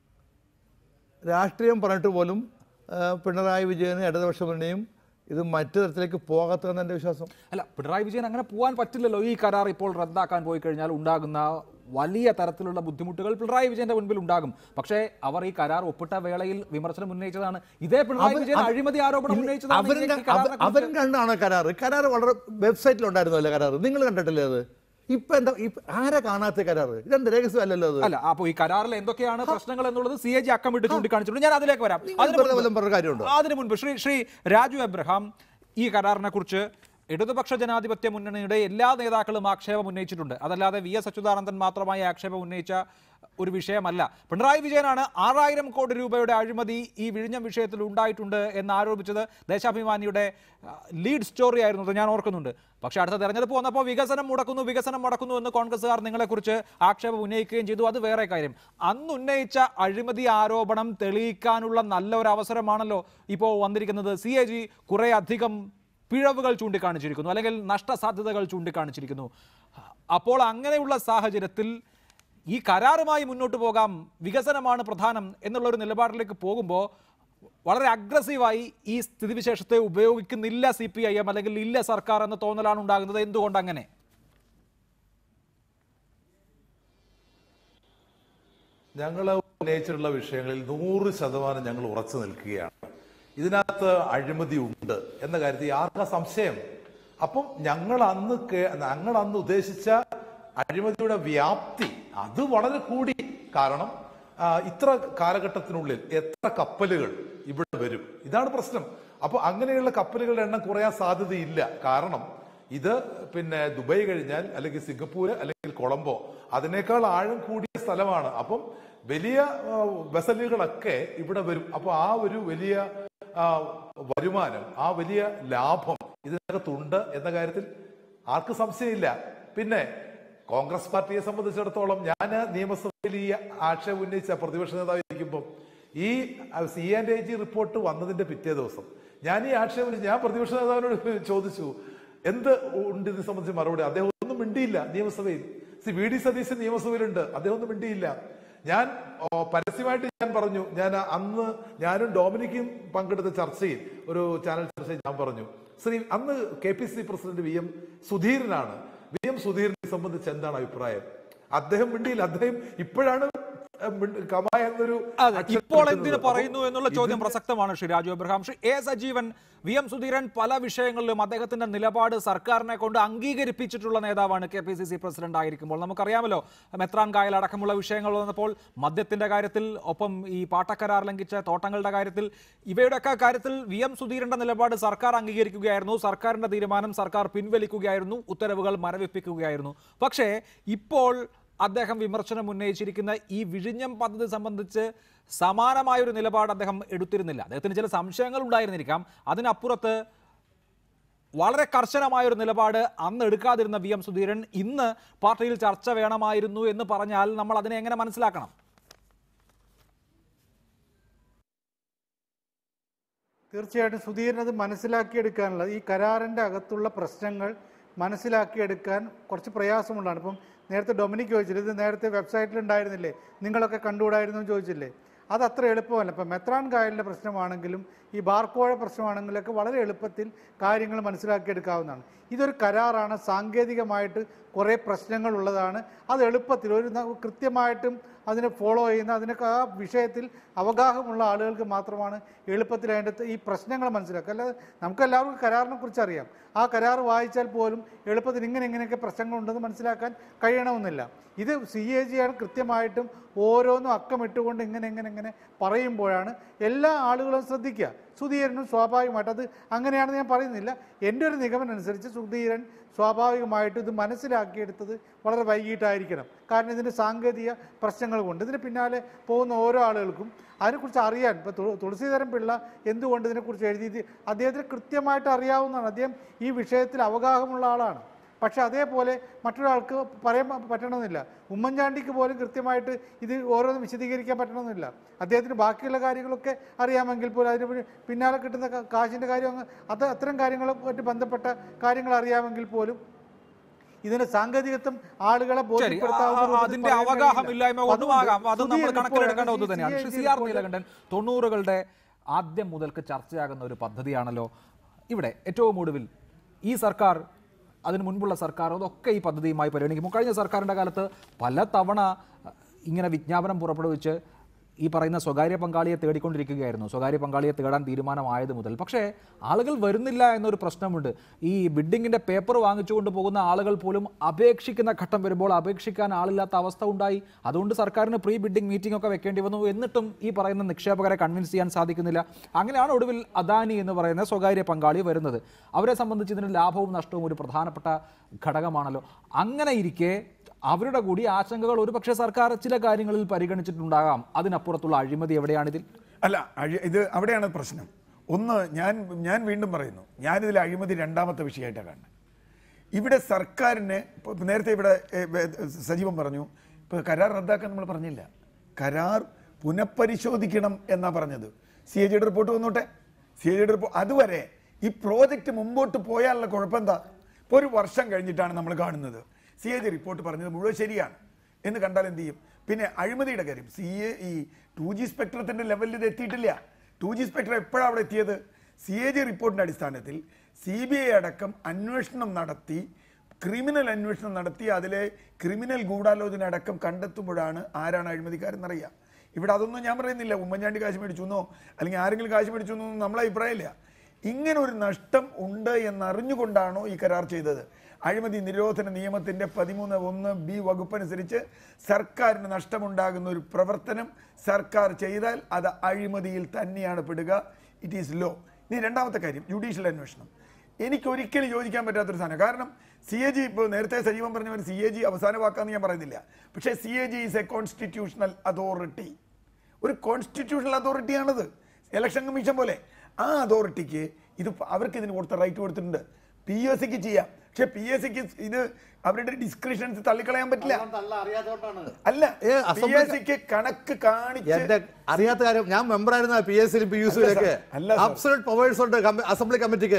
രാഷ്ട്രീയം പറഞ്ഞിട്ട് പോലും പിണറായി വിജയനും ഇടതുപക്ഷ മുന്നണിയും ഇത് മറ്റു തരത്തിലേക്ക് പോകാത്തതെന്ന് എൻ്റെ വിശ്വാസം. അല്ല, പിണറായി വിജയൻ അങ്ങനെ പോകാൻ പറ്റില്ലല്ലോ. ഈ കരാർ ഇപ്പോൾ റദ്ദാക്കാൻ പോയി കഴിഞ്ഞാൽ ഉണ്ടാകുന്ന വലിയ തരത്തിലുള്ള ബുദ്ധിമുട്ടുകൾ പിണറായി വിജയന്റെ മുൻപിൽ ഉണ്ടാകും. പക്ഷേ അവർ ഈ കരാർ ഒപ്പിട്ട വേളയിൽ വിമർശനം ഉന്നയിച്ചതാണ്. ഇതേ പിണറായി വിജയൻ അഴിമതി ആരോപണം ഉന്നയിച്ചതാണ്. അവരും കണ്ടാണ് കരാർ. കരാർ വളരെ വെബ്സൈറ്റിലുണ്ടായിരുന്നല്ലോ കരാർ. നിങ്ങൾ കണ്ടിട്ടില്ലേ അത്? ഇപ്പൊ എന്താ ആരാ കാണാത്ത കരാർ? ഇതെന്ത് രഹസ്യമല്ലല്ലോ അത്. അല്ല, അപ്പോൾ ഈ കരാറിൽ എന്തൊക്കെയാണ് പ്രശ്നങ്ങൾ എന്നുള്ളത് സി എ ജി അക്കമിട്ട് ചൂണ്ടിക്കാണിച്ചിട്ടുണ്ട്. ഞാൻ അതിലേക്ക് വരാം. അതിനു മുൻപ് ശ്രീ ശ്രീ രാജു എബ്രഹാം, ഈ കരാറിനെ കുറിച്ച് ഇടതുപക്ഷ ജനാധിപത്യ മുന്നണിയുടെ എല്ലാ നേതാക്കളും ആക്ഷേപം ഉന്നയിച്ചിട്ടുണ്ട്. അതല്ലാതെ വി എസ് അച്യുതാനന്ദൻ മാത്രമായി ആക്ഷേപം ഉന്നയിച്ച ഒരു വിഷയമല്ല. പിണറായി വിജയനാണ് ആറായിരം കോടി രൂപയുടെ അഴിമതി ഈ വിഴിഞ്ഞം വിഷയത്തിൽ ഉണ്ടായിട്ടുണ്ട് എന്ന് ആരോപിച്ചത്. ദേശാഭിമാനിയുടെ ലീഡ് സ്റ്റോറി ആയിരുന്നു, ഞാൻ ഓർക്കുന്നുണ്ട്. പക്ഷേ അടുത്ത തെരഞ്ഞെടുപ്പ് വന്നപ്പോൾ വികസനം മുടക്കുന്നു വികസനം മുടക്കുന്നു എന്ന് കോൺഗ്രസ്സുകാർ നിങ്ങളെക്കുറിച്ച് ആക്ഷേപം ഉന്നയിക്കുകയും ചെയ്തു. അത് വേറെ കാര്യം. അന്ന് ഉന്നയിച്ച അഴിമതി ആരോപണം തെളിയിക്കാനുള്ള നല്ല ഒരു അവസരമാണല്ലോ ഇപ്പോൾ വന്നിരിക്കുന്നത്. സി എ ജി കുറേ അധികം പിഴവുകൾ ചൂണ്ടിക്കാണിച്ചിരിക്കുന്നു, അല്ലെങ്കിൽ നഷ്ടസാധ്യതകൾ ചൂണ്ടിക്കാണിച്ചിരിക്കുന്നു. അപ്പോൾ അങ്ങനെയുള്ള സാഹചര്യത്തിൽ ഈ കരാറുമായി മുന്നോട്ട് പോകാം, വികസനമാണ് പ്രധാനം എന്നുള്ളൊരു നിലപാടിലേക്ക് പോകുമ്പോൾ വളരെ അഗ്രസീവായി ഈ സ്ഥിതിവിശേഷത്തെ ഉപയോഗിക്കുന്നില്ല സി പി ഐ എം, അല്ലെങ്കിൽ ഇല്ല സർക്കാർ എന്ന തോന്നലാണ് ഉണ്ടാകുന്നത്. എന്തുകൊണ്ട് അങ്ങനെ? ഞങ്ങൾ ഉന്നയിച്ചിട്ടുള്ള വിഷയങ്ങളിൽ നൂറ് ശതമാനം ഞങ്ങൾ ഉറച്ചു നിൽക്കുകയാണ്. ഇതിനകത്ത് അഴിമതി ഉണ്ട് എന്ന കാര്യത്തിൽ ആർക്കാ സംശയം? അപ്പം ഞങ്ങൾ അന്ന് ഞങ്ങൾ അന്ന് ഉദ്ദേശിച്ച അഴിമതിയുടെ വ്യാപ്തി അത് വളരെ കൂടി. കാരണം ഇത്ര കാലഘട്ടത്തിനുള്ളിൽ എത്ര കപ്പലുകൾ ഇവിടെ വരും, ഇതാണ് പ്രശ്നം. അപ്പൊ അങ്ങനെയുള്ള കപ്പലുകളുടെ എണ്ണം കുറയാൻ സാധ്യതയില്ല. കാരണം ഇത് പിന്നെ ദുബായ് കഴിഞ്ഞാൽ അല്ലെങ്കിൽ സിംഗപ്പൂര് അല്ലെങ്കിൽ കൊളംബോ അതിനേക്കാൾ ആഴം കൂടിയ സ്ഥലമാണ്. അപ്പം വലിയ വെസലുകളൊക്കെ ഇവിടെ വരും. അപ്പൊ ആ ഒരു വലിയ വരുമാനം, ആ വലിയ ലാഭം ഇതിനകത്തുണ്ട് എന്ന കാര്യത്തിൽ ആർക്ക് സംശയമില്ല. പിന്നെ കോൺഗ്രസ് പാർട്ടിയെ സംബന്ധിച്ചിടത്തോളം ഞാൻ നിയമസഭയിൽ ഈ ആക്ഷേപം ഉന്നയിച്ച പ്രതിപക്ഷ നേതാവായിരിക്കുമ്പോൾ ഈ C and I G report വന്നതിന്റെ പിറ്റേ ദിവസം ഞാൻ ഈ ആക്ഷേപം ഞാൻ പ്രതിപക്ഷ നേതാവിനോട് ചോദിച്ചു, എന്ത് ഉണ്ട് ഇതിനെ സംബന്ധിച്ച് മറുപടി. അദ്ദേഹം ഒന്നും മിണ്ടിയില്ല. നിയമസഭയിൽ സി വി ഡി സതീശൻ നിയമസഭയിലുണ്ട്, അദ്ദേഹം ഒന്നും മിണ്ടിയില്ല. ഞാൻ പരസ്യമായിട്ട് ഞാൻ പറഞ്ഞു, ഞാൻ അന്ന് ഞാനും ഡൊമിനിക്കും പങ്കെടുത്ത ചർച്ചയിൽ, ഒരു ചാനൽ ചർച്ചയിൽ ഞാൻ പറഞ്ഞു, ശ്രീ അന്ന് K P C president V M സുധീരനാണ്, വി എം സുധീരനെ സംബന്ധിച്ച് എന്താണ് അഭിപ്രായം? അദ്ദേഹം മിണ്ടിയില്ല. അദ്ദേഹം ഇപ്പോഴാണ് ഇപ്പോൾ എന്തിനു പറയുന്നു എന്നുള്ള ചോദ്യം പ്രസക്തമാണ്. Shri Raju Abraham, Shri A Sajeevan, V M Sudheeran പല വിഷയങ്ങളിലും അദ്ദേഹത്തിന്റെ നിലപാട് സർക്കാരിനെ കൊണ്ട് അംഗീകരിപ്പിച്ചിട്ടുള്ള നേതാവാണ്. K P C C president ആയിരിക്കുമ്പോൾ നമുക്കറിയാമല്ലോ, മെത്രാൻ കായൽ അടക്കമുള്ള വിഷയങ്ങൾ വന്നപ്പോൾ മദ്യത്തിന്റെ കാര്യത്തിൽ, ഒപ്പം ഈ പാട്ടക്കരാർ ലംഘിച്ച തോട്ടങ്ങളുടെ കാര്യത്തിൽ, ഇവയുടെയൊക്കെ കാര്യത്തിൽ വി എം സുധീരന്റെ നിലപാട് സർക്കാർ അംഗീകരിക്കുകയായിരുന്നു. സർക്കാരിന്റെ തീരുമാനം സർക്കാർ പിൻവലിക്കുകയായിരുന്നു, ഉത്തരവുകൾ മരവിപ്പിക്കുകയായിരുന്നു. പക്ഷേ ഇപ്പോൾ അദ്ദേഹം വിമർശനം ഉന്നയിച്ചിരിക്കുന്ന ഈ വിഴിഞ്ഞം പദ്ധതി സംബന്ധിച്ച് സമാനമായൊരു നിലപാട് അദ്ദേഹം എടുത്തിരുന്നില്ല. അദ്ദേഹത്തിന് ചില സംശയങ്ങൾ ഉണ്ടായിരുന്നിരിക്കാം. അതിനപ്പുറത്ത് വളരെ കർശനമായൊരു നിലപാട് അന്ന് എടുക്കാതിരുന്ന വി എം സുധീരൻ ഇന്ന് പാർട്ടിയിൽ ചർച്ച വേണമായിരുന്നു എന്ന് പറഞ്ഞാൽ നമ്മൾ അതിനെ എങ്ങനെ മനസ്സിലാക്കണം? തീർച്ചയായിട്ടും സുധീരൻ അത് മനസ്സിലാക്കിയെടുക്കാനുള്ള, ഈ കരാറിൻ്റെ അകത്തുള്ള പ്രശ്നങ്ങൾ മനസ്സിലാക്കിയെടുക്കാൻ കുറച്ച് പ്രയാസമുള്ളതാണ്. ഇപ്പം നേരത്തെ ഡൊമിനിക് ചോദിച്ചില്ല, ഇത് നേരത്തെ വെബ്സൈറ്റിൽ ഉണ്ടായിരുന്നില്ലേ, നിങ്ങളൊക്കെ കണ്ടുകൂടായിരുന്നു എന്ന് ചോദിച്ചില്ലേ? അത് അത്ര എളുപ്പമല്ല. ഇപ്പം മെത്രാൻ കായലിൻ്റെ പ്രശ്നമാണെങ്കിലും ഈ ബാർക്കോഴ പ്രശ്നമാണെങ്കിലൊക്കെ വളരെ എളുപ്പത്തിൽ കാര്യങ്ങൾ മനസ്സിലാക്കിയെടുക്കാവുന്നതാണ്. ഇതൊരു കരാറാണ്, സാങ്കേതികമായിട്ട് കുറേ പ്രശ്നങ്ങളുള്ളതാണ്. അത് എളുപ്പത്തിൽ ഒരു കൃത്യമായിട്ടും അതിനെ ഫോളോ ചെയ്യുന്ന, അതിനൊക്കെ ആ വിഷയത്തിൽ അവഗാഹമുള്ള ആളുകൾക്ക് മാത്രമാണ് എളുപ്പത്തിൽ അതിൻ്റെ ഈ പ്രശ്നങ്ങൾ മനസ്സിലാക്കുക. അല്ലാതെ നമുക്കെല്ലാവർക്കും കരാറിനെ കുറിച്ച് അറിയാം. ആ കരാർ വായിച്ചാൽ പോലും എളുപ്പത്തിൽ ഇങ്ങനെ ഇങ്ങനെയൊക്കെ പ്രശ്നങ്ങളുണ്ടെന്ന് മനസ്സിലാക്കാൻ കഴിയണമെന്നില്ല. ഇത് സി എ ജിയാണ് കൃത്യമായിട്ടും ഓരോന്നും അക്കമിട്ടുകൊണ്ട് ഇങ്ങനെ ഇങ്ങനെ ഇങ്ങനെ പറയുമ്പോഴാണ് എല്ലാ ആളുകളും ശ്രദ്ധിക്കുക. സുധീരനും സ്വാഭാവികമായിട്ട് അത് അങ്ങനെയാണെന്ന് ഞാൻ പറയുന്നില്ല. എൻ്റെ ഒരു നിഗമനം അനുസരിച്ച് സുധീരൻ സ്വാഭാവികമായിട്ടും ഇത് മനസ്സിലാക്കിയെടുത്തത് വളരെ വൈകിട്ടായിരിക്കണം. കാരണം ഇതിൻ്റെ സാങ്കേതിക പ്രശ്നങ്ങൾ കൊണ്ട് ഇതിന് പിന്നാലെ പോകുന്ന ഓരോ ആളുകൾക്കും അതിനെക്കുറിച്ച് അറിയാൻ, ഇപ്പോൾ തുളസീധരൻ പിള്ള എന്തുകൊണ്ട് ഇതിനെക്കുറിച്ച് എഴുതി, അദ്ദേഹത്തിന് കൃത്യമായിട്ട് അറിയാവുന്നതാണ്. അദ്ദേഹം ഈ വിഷയത്തിൽ അവഗാഹമുള്ള ആളാണ്. പക്ഷെ അതേപോലെ മറ്റൊരാൾക്ക് പറയാൻ പറ്റണമെന്നില്ല. ഉമ്മൻചാണ്ടിക്ക് പോലും കൃത്യമായിട്ട് ഇത് ഓരോന്നും വിശദീകരിക്കാൻ പറ്റണമെന്നില്ല. അദ്ദേഹത്തിന് ബാക്കിയുള്ള കാര്യങ്ങളൊക്കെ അറിയാമെങ്കിൽ പോലും അതിന് പിന്നാലെ കിട്ടുന്ന കാശിൻ്റെ കാര്യം, അത് അത്തരം കാര്യങ്ങളുമായിട്ട് ബന്ധപ്പെട്ട കാര്യങ്ങൾ അറിയാമെങ്കിൽ പോലും ഇതിന്റെ സാങ്കേതികത്വം ആളുകളെ അതിന്റെ അവഗാഹമില്ലായ്മ ഒന്നുമാകാം. അത് നമ്മൾ കണക്കിലെടുക്കേണ്ട ഒന്ന് തന്നെയാണ്. ശ്രീ സി ആർ നീലകണ്ഠൻ, തൊണ്ണൂറുകളുടെ ആദ്യം മുതൽക്ക് ചർച്ചയാകുന്ന ഒരു പദ്ധതിയാണല്ലോ ഇവിടെ. ഏറ്റവും ഒടുവിൽ ഈ സർക്കാർ, അതിന് മുൻപുള്ള സർക്കാർ, അതൊക്കെ ഈ പദ്ധതിയുമായി പരിഗണിക്കുമ്പോൾ കഴിഞ്ഞ സർക്കാരിൻ്റെ കാലത്ത് പല തവണ ഇങ്ങനെ വിജ്ഞാപനം പുറപ്പെടുവിച്ച് ഈ പറയുന്ന സ്വകാര്യ പങ്കാളിയെ തേടിക്കൊണ്ടിരിക്കുകയായിരുന്നു. സ്വകാര്യ പങ്കാളിയെ തേടാൻ തീരുമാനമായത് മുതൽ. പക്ഷേ ആളുകൾ വരുന്നില്ല എന്നൊരു പ്രശ്നമുണ്ട്. ഈ ബിഡിങ്ങിൻ്റെ പേപ്പർ വാങ്ങിച്ചുകൊണ്ട് പോകുന്ന ആളുകൾ പോലും അപേക്ഷിക്കുന്ന ഘട്ടം വരുമ്പോൾ അപേക്ഷിക്കാൻ ആളില്ലാത്ത അവസ്ഥ ഉണ്ടായി. അതുകൊണ്ട് സർക്കാരിന് പ്രീ ബിഡിംഗ് മീറ്റിംഗ് ഒക്കെ വെക്കേണ്ടി വന്നു. എന്നിട്ടും ഈ പറയുന്ന നിക്ഷേപകരെ കൺവിൻസ് ചെയ്യാൻ സാധിക്കുന്നില്ല. അങ്ങനെയാണ് ഒടുവിൽ അദാനി എന്ന് പറയുന്ന സ്വകാര്യ പങ്കാളി വരുന്നത്. അവരെ സംബന്ധിച്ച് ഇതിന് ലാഭവും നഷ്ടവും ഒരു പ്രധാനപ്പെട്ട ഘടകമാണല്ലോ. അങ്ങനെ ഇരിക്കെ അവരുടെ കൂടി ആശങ്കകൾ ഒരുപക്ഷെ സർക്കാർ ചില കാര്യങ്ങളിൽ പരിഗണിച്ചിട്ടുണ്ടാകാം. അതിനപ്പുറത്തുള്ള അഴിമതി എവിടെയാണിതിൽ? അല്ല, ഇത് അവിടെയാണ് പ്രശ്നം. ഒന്ന്, ഞാൻ ഞാൻ വീണ്ടും പറയുന്നു, ഞാനിതിൽ അഴിമതി രണ്ടാമത്തെ വിഷയമായിട്ടാണ് കാണുന്നത്. ഇവിടെ സർക്കാരിന് നേരത്തെ ഇവിടെ സജീവൻ പറഞ്ഞു, ഇപ്പോൾ കരാർ റദ്ദാക്കാൻ നമ്മൾ പറഞ്ഞില്ല, കരാർ പുനഃപരിശോധിക്കണം എന്നാണ് പറഞ്ഞത്. സി എ ജിയുടെ റിപ്പോർട്ട് വന്നോട്ടെ. സി എ ജിയുടെ റിപ്പോർട്ട് അതുവരെ ഈ പ്രോജക്റ്റ് മുമ്പോട്ട് പോയാലുള്ള കുഴപ്പം എന്താ? ഇപ്പോൾ ഒരു വർഷം കഴിഞ്ഞിട്ടാണ് നമ്മൾ കാണുന്നത് സി എ ജി റിപ്പോർട്ട് പറഞ്ഞത് മുഴുവൻ ശരിയാണ് എന്ന് കണ്ടാൽ എന്ത് ചെയ്യും? പിന്നെ അഴിമതിയുടെ കാര്യം, സി എ ഈ ടു ജി സ്പെക്ട്രത്തിൻ്റെ ലെവലിൽ ഇത് എത്തിയിട്ടില്ല. ടു ജി സ്പെക്ട്രം എപ്പോഴാണ് അവിടെ എത്തിയത്? സി എ ജി റിപ്പോർട്ടിൻ്റെ അടിസ്ഥാനത്തിൽ സി ബി ഐ അടക്കം അന്വേഷണം നടത്തി, ക്രിമിനൽ അന്വേഷണം നടത്തി അതിലെ ക്രിമിനൽ ഗൂഢാലോചന അടക്കം കണ്ടെത്തുമ്പോഴാണ് ആരാണ് അഴിമതിക്കാരെന്നറിയാം. ഇവിടെ അതൊന്നും ഞാൻ പറയുന്നില്ല ഉമ്മൻചാണ്ടി കാശ് മേടിച്ചു എന്നോ അല്ലെങ്കിൽ ആരെങ്കിലും കാശ് മേടിച്ചു എന്നോ നമ്മളെ അഭിപ്രായമില്ല. ഇങ്ങനെ ഒരു നഷ്ടം ഉണ്ട് എന്നറിഞ്ഞുകൊണ്ടാണോ ഈ കരാർ ചെയ്തത്? അഴിമതി നിരോധന നിയമത്തിൻ്റെ പതിമൂന്ന് ഒന്ന് ബി വകുപ്പനുസരിച്ച് സർക്കാരിന് നഷ്ടമുണ്ടാകുന്ന ഒരു പ്രവർത്തനം സർക്കാർ ചെയ്താൽ അത് അഴിമതിയിൽ തന്നെയാണ് പെടുക. It is law. ഇനി രണ്ടാമത്തെ കാര്യം ജുഡീഷ്യൽ അന്വേഷണം. എനിക്ക് ഒരിക്കലും യോജിക്കാൻ പറ്റാത്തൊരു സാധനം. കാരണം സി എ ജി ഇപ്പോൾ നേരത്തെ സജീവൻ പറഞ്ഞവർ സി എ ജി അവസാന വാക്കാന്ന് ഞാൻ പറയുന്നില്ല. പക്ഷേ C A G is a constitutional authority. ഒരു കോൺസ്റ്റിറ്റ്യൂഷണൽ അതോറിറ്റിയാണത്, ഇലക്ഷൻ കമ്മീഷൻ പോലെ. ആ അതോറിറ്റിക്ക് ഇത് അവർക്ക് ഇതിന് കൊടുത്ത റൈറ്റ് കൊടുത്തിട്ടുണ്ട്. പി എസ് സിക്ക് ചെയ്യാം, പക്ഷെ പി എസ് സിക്ക് ഇത് അവരുടെ ഡിസ്ക്രിപ്ഷൻസ് തള്ളിക്കളയാൻ പറ്റില്ല. അല്ല, പി എസ് സിക്ക് കണക്ക് കാണിച്ച് അറിയാത്ത കാര്യം. ഞാൻ മെമ്പറായിരുന്ന പി എസ് സിയിലും പി യു സിയിലൊക്കെ അബ്സല്യൂട്ട് പവേഴ്സ് ഉണ്ട് അസംബ്ലി കമ്മിറ്റിക്ക്.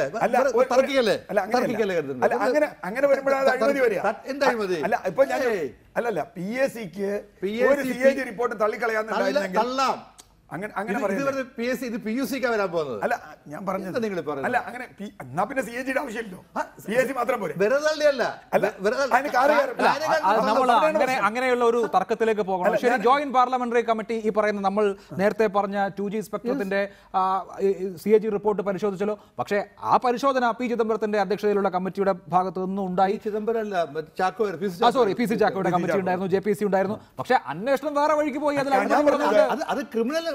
അങ്ങനെ അങ്ങനെ വരുമ്പോഴാണ് അഴിമതി വരിക. എന്താ അഴിമതി? അല്ല ഇപ്പൊ ഞാൻ അല്ലല്ല പി എസ് സിക്ക് ഒരു സി എ ജി റിപ്പോർട്ട് തള്ളിക്കളയാന്നുണ്ടായിരുന്നെങ്കിൽ അങ്ങനെ അങ്ങനെ പി എസ് സി ഇത് പി യു സിക്കാ വരാൻ പോകുന്നത്. അല്ല ഞാൻ പറഞ്ഞത് നിങ്ങൾ അല്ല അങ്ങനെ എന്നാ പിന്നെ സി എ ജിയുടെ ആവശ്യമില്ലല്ലോ, പി എസ് സി മാത്രം പോരെ. അങ്ങനെ അങ്ങനെയുള്ള ഒരു തർക്കത്തിലേക്ക് പോകണം. ശരി, ജോയിന്റ് പാർലമെന്ററി കമ്മിറ്റി ഈ പറയുന്ന നമ്മൾ നേരത്തെ പറഞ്ഞ ടു ജി സ്പെക്ട്രത്തിന്റെ സി എ ജി റിപ്പോർട്ട് പരിശോധിച്ചല്ലോ. പക്ഷേ ആ പരിശോധന പി ചിദംബരത്തിന്റെ അധ്യക്ഷതയിലുള്ള കമ്മിറ്റിയുടെ ഭാഗത്തു നിന്നും ഉണ്ടായി. സോറി പി സി ചാക്കോയുടെ കമ്മിറ്റി ഉണ്ടായിരുന്നു, ജെ പി സി ഉണ്ടായിരുന്നു. പക്ഷേ അന്വേഷണം വേറെ വഴിക്ക് പോയി. അത് ക്രിമിനൽ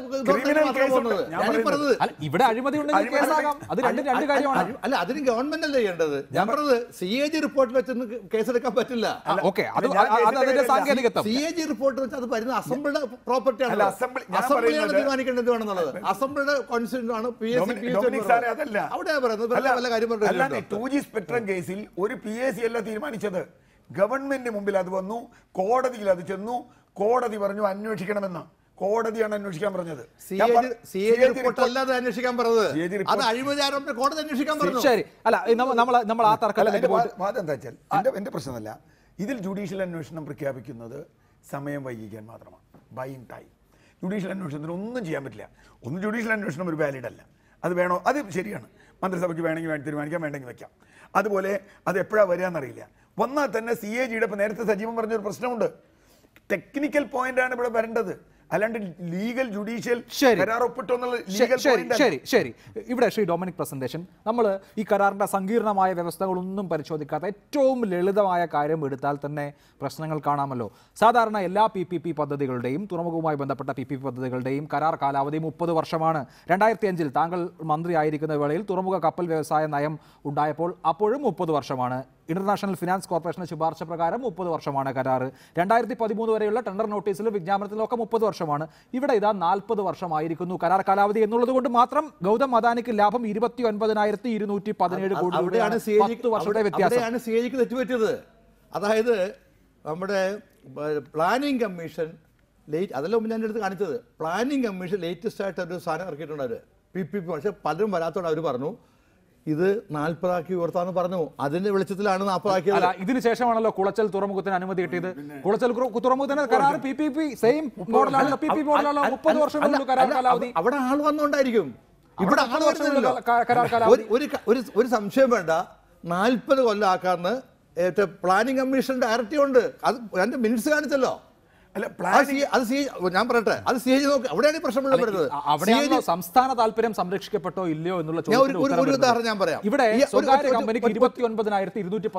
ഇവിടെ അഴിമതി ഉണ്ടെങ്കിൽ കേസാകാം. അത് രണ്ട് രണ്ട് കാര്യമാണ്. അല്ല, അതിന് ഗവൺമെന്റ് അല്ലേ ചെയ്യേണ്ടത്? ഞാൻ പറഞ്ഞത് സി എ ജി റിപ്പോർട്ടിൽ വെച്ചൊന്ന് കേസെടുക്കാൻ പറ്റില്ല. ഓക്കെ, അതിന്റെ സാങ്കേതികത്വം. സി എ ജി റിപ്പോർട്ട് വെച്ച് അത് വരുന്ന അസംബ്ലിയുടെ പ്രോപ്പർട്ടിയാണ്. അസംബ്ലിയാണ് തീരുമാനിക്കേണ്ടത് എന്ത് വേണമെന്നുള്ളത്. അസംബ്ലിയുടെ കോൺസ്റ്റിറ്റ്യൂഷൻ ആണ് പി എസ് സി. അവിടെ പറയുന്നത് ടു ജി സ്പെക്ട്രം കേസിൽ ഒരു പി എസ് സി അല്ല തീരുമാനിച്ചത്. ഗവൺമെന്റ് മുമ്പിൽ അത് വന്നു, കോടതിയിൽ അത് ചെന്നു, കോടതി പറഞ്ഞു അന്വേഷിക്കണമെന്ന്. കോടതിയാണ് അന്വേഷിക്കാൻ പറഞ്ഞത്. അന്വേഷിക്കാൻ പറഞ്ഞത് അത് അഴിമതി ആരോപണം കോടതി അന്വേഷിക്കാൻ പറഞ്ഞു. ശരി, അല്ല നമ്മൾ നമ്മൾ ആ തർക്കത്തിലേക്ക് വാദം എന്താ വെച്ചാൽ എന്റെ എന്റെ പ്രശ്നമല്ല. ഇതിൽ ജുഡീഷ്യൽ അന്വേഷണം പ്രഖ്യാപിക്കുന്നത് സമയം വൈകിക്കാൻ മാത്രമാണ്, ബൈയിങ് ടൈം. ജുഡീഷ്യൽ അന്വേഷണത്തിന് ഒന്നും ചെയ്യാൻ പറ്റില്ല. ഒന്ന് ജുഡീഷ്യൽ അന്വേഷണം ഒരു വാലിഡ് അല്ല. അത് വേണോ? അത് ശരിയാണ്, മന്ത്രിസഭയ്ക്ക് വേണമെങ്കിൽ വേണ്ടി തീരുമാനിക്കാം, വേണ്ടെങ്കിൽ വെക്കാം. അതുപോലെ അത് എപ്പോഴാണ് വരിക എന്നറിയില്ല. വന്നാൽ തന്നെ സി എ ജിയുടെ ഇപ്പം നേരത്തെ സജീവൻ പറഞ്ഞൊരു പ്രശ്നമുണ്ട്. ടെക്നിക്കൽ പോയിന്റാണ് ഇവിടെ വരേണ്ടത്, അല്ലാണ്ട് ലീഗൽ ജുഡീഷ്യൽ കരാർ ഒപ്പിട്ടോ എന്നുള്ള ലീഗൽ പോയിന്റ്. ശരി ശരി ഇവിടെ ശ്രീ ഡൊമിനിക് പ്രസന്റേഷൻ, നമ്മൾ ഈ കരാറിന്റെ സങ്കീർണമായ വ്യവസ്ഥകളൊന്നും പരിശോധിക്കാത്ത ഏറ്റവും ലളിതമായ കാര്യം എടുത്താൽ തന്നെ പ്രശ്നങ്ങൾ കാണാമല്ലോ. സാധാരണ എല്ലാ പി പി പി പദ്ധതികളുടെയും തുറമുഖവുമായി ബന്ധപ്പെട്ട പി പി പി പദ്ധതികളുടെയും കരാർ കാലാവധി മുപ്പത് വർഷമാണ്. രണ്ടായിരത്തി അഞ്ചിൽ താങ്കൾ മന്ത്രിയായിരിക്കുന്ന വേളയിൽ തുറമുഖ കപ്പൽ വ്യവസായ നയം ഉണ്ടായപ്പോൾ അപ്പോഴും മുപ്പത് വർഷമാണ്. ഇന്റർനാഷണൽ ഫിനാൻസ് കോർപ്പറേഷന്റെ ശുപാർശ പ്രകാരം മുപ്പത് വർഷമാണ് കരാർ. രണ്ടായിരത്തി പതിമൂന്ന് വരെയുള്ള ടെൻഡർ നോട്ടീസിലും വിജ്ഞാപനത്തിലും ഒക്കെ മുപ്പത് വർഷമാണ്. ഇവിടെ ഇതാ നാൽപ്പത് വർഷമായിരിക്കുന്നു കരാർ കാലാവധി എന്നുള്ളത് കൊണ്ട് മാത്രം ഗൗതം അദാനിക്ക് ലാഭം ഇരുപത്തി ഒൻപതിനായിരത്തി ഇരുന്നൂറ്റി പതിനേഴ് കോടി രൂപയാണ്. പത്ത് വർഷത്തെ വ്യത്യാസം. സി എ ജിക്ക് തെറ്റുപറ്റിയത്. അതായത് നമ്മുടെ പ്ലാനിംഗ് കമ്മീഷൻ ലേറ്റ് അതെല്ലാം ഞാൻ എടുത്ത് കാണിച്ചത്. പ്ലാനിംഗ് കമ്മീഷൻ ലേറ്റസ്റ്റ് ആയിട്ട് ഒരു സാധനം ഇറക്കിയിട്ടുണ്ട് അവർ പി പി പി. പക്ഷെ പലരും വരാത്തോടെ അവർ പറഞ്ഞു ഇത് നാൽപ്പതാക്കി ഉയർത്താന്ന് പറഞ്ഞു. അതിന്റെ വെളിച്ചത്തിലാണ് നാൽപ്പതാക്കിയത്. ഇതിന് ശേഷമാണല്ലോ കുളച്ചൽ തുറമുഖത്തിന് അനുമതി കിട്ടിയത്. കുളച്ചൽ തുറമുഖത്തിന് കരാർ പി പി പി സെയിം മോഡലാണ്, പി പി മോഡലാണ്. മുപ്പത് വർഷം കരാർ കാലാവധി. അവിടെ ആൾ വന്നുകൊണ്ടായിരിക്കും, ഇവിടെ ആൾ വരുന്നില്ലല്ലോ. ഒരു സംശയം വേണ്ട, നാൽപ്പത് കൊല്ലം ആക്കാന്ന് പ്ലാനിംഗ് കമ്മീഷൻ ഡയറക്റ്റീവ് ഉണ്ട്. അത് എന്റെ മിനിറ്റ്സ് കാണിച്ചല്ലോ. ഞാൻ പറയട്ടെ, അത് സി എ ജി നോക്കി. അവിടെയാണ് പ്രശ്നമുള്ളത് വരുന്നത്. സംസ്ഥാന താല്പര്യം സംരക്ഷിക്കപ്പെട്ടോ ഇല്ലയോ എന്നുള്ള ഒരു ഉദാഹരണം ഞാൻ പറയാം. ഇവിടെ സ്വകാര്യ കമ്പനിക്ക് ഇരുപത്തി ഒൻപതിനായിരത്തി ഇരുന്നൂറ്റി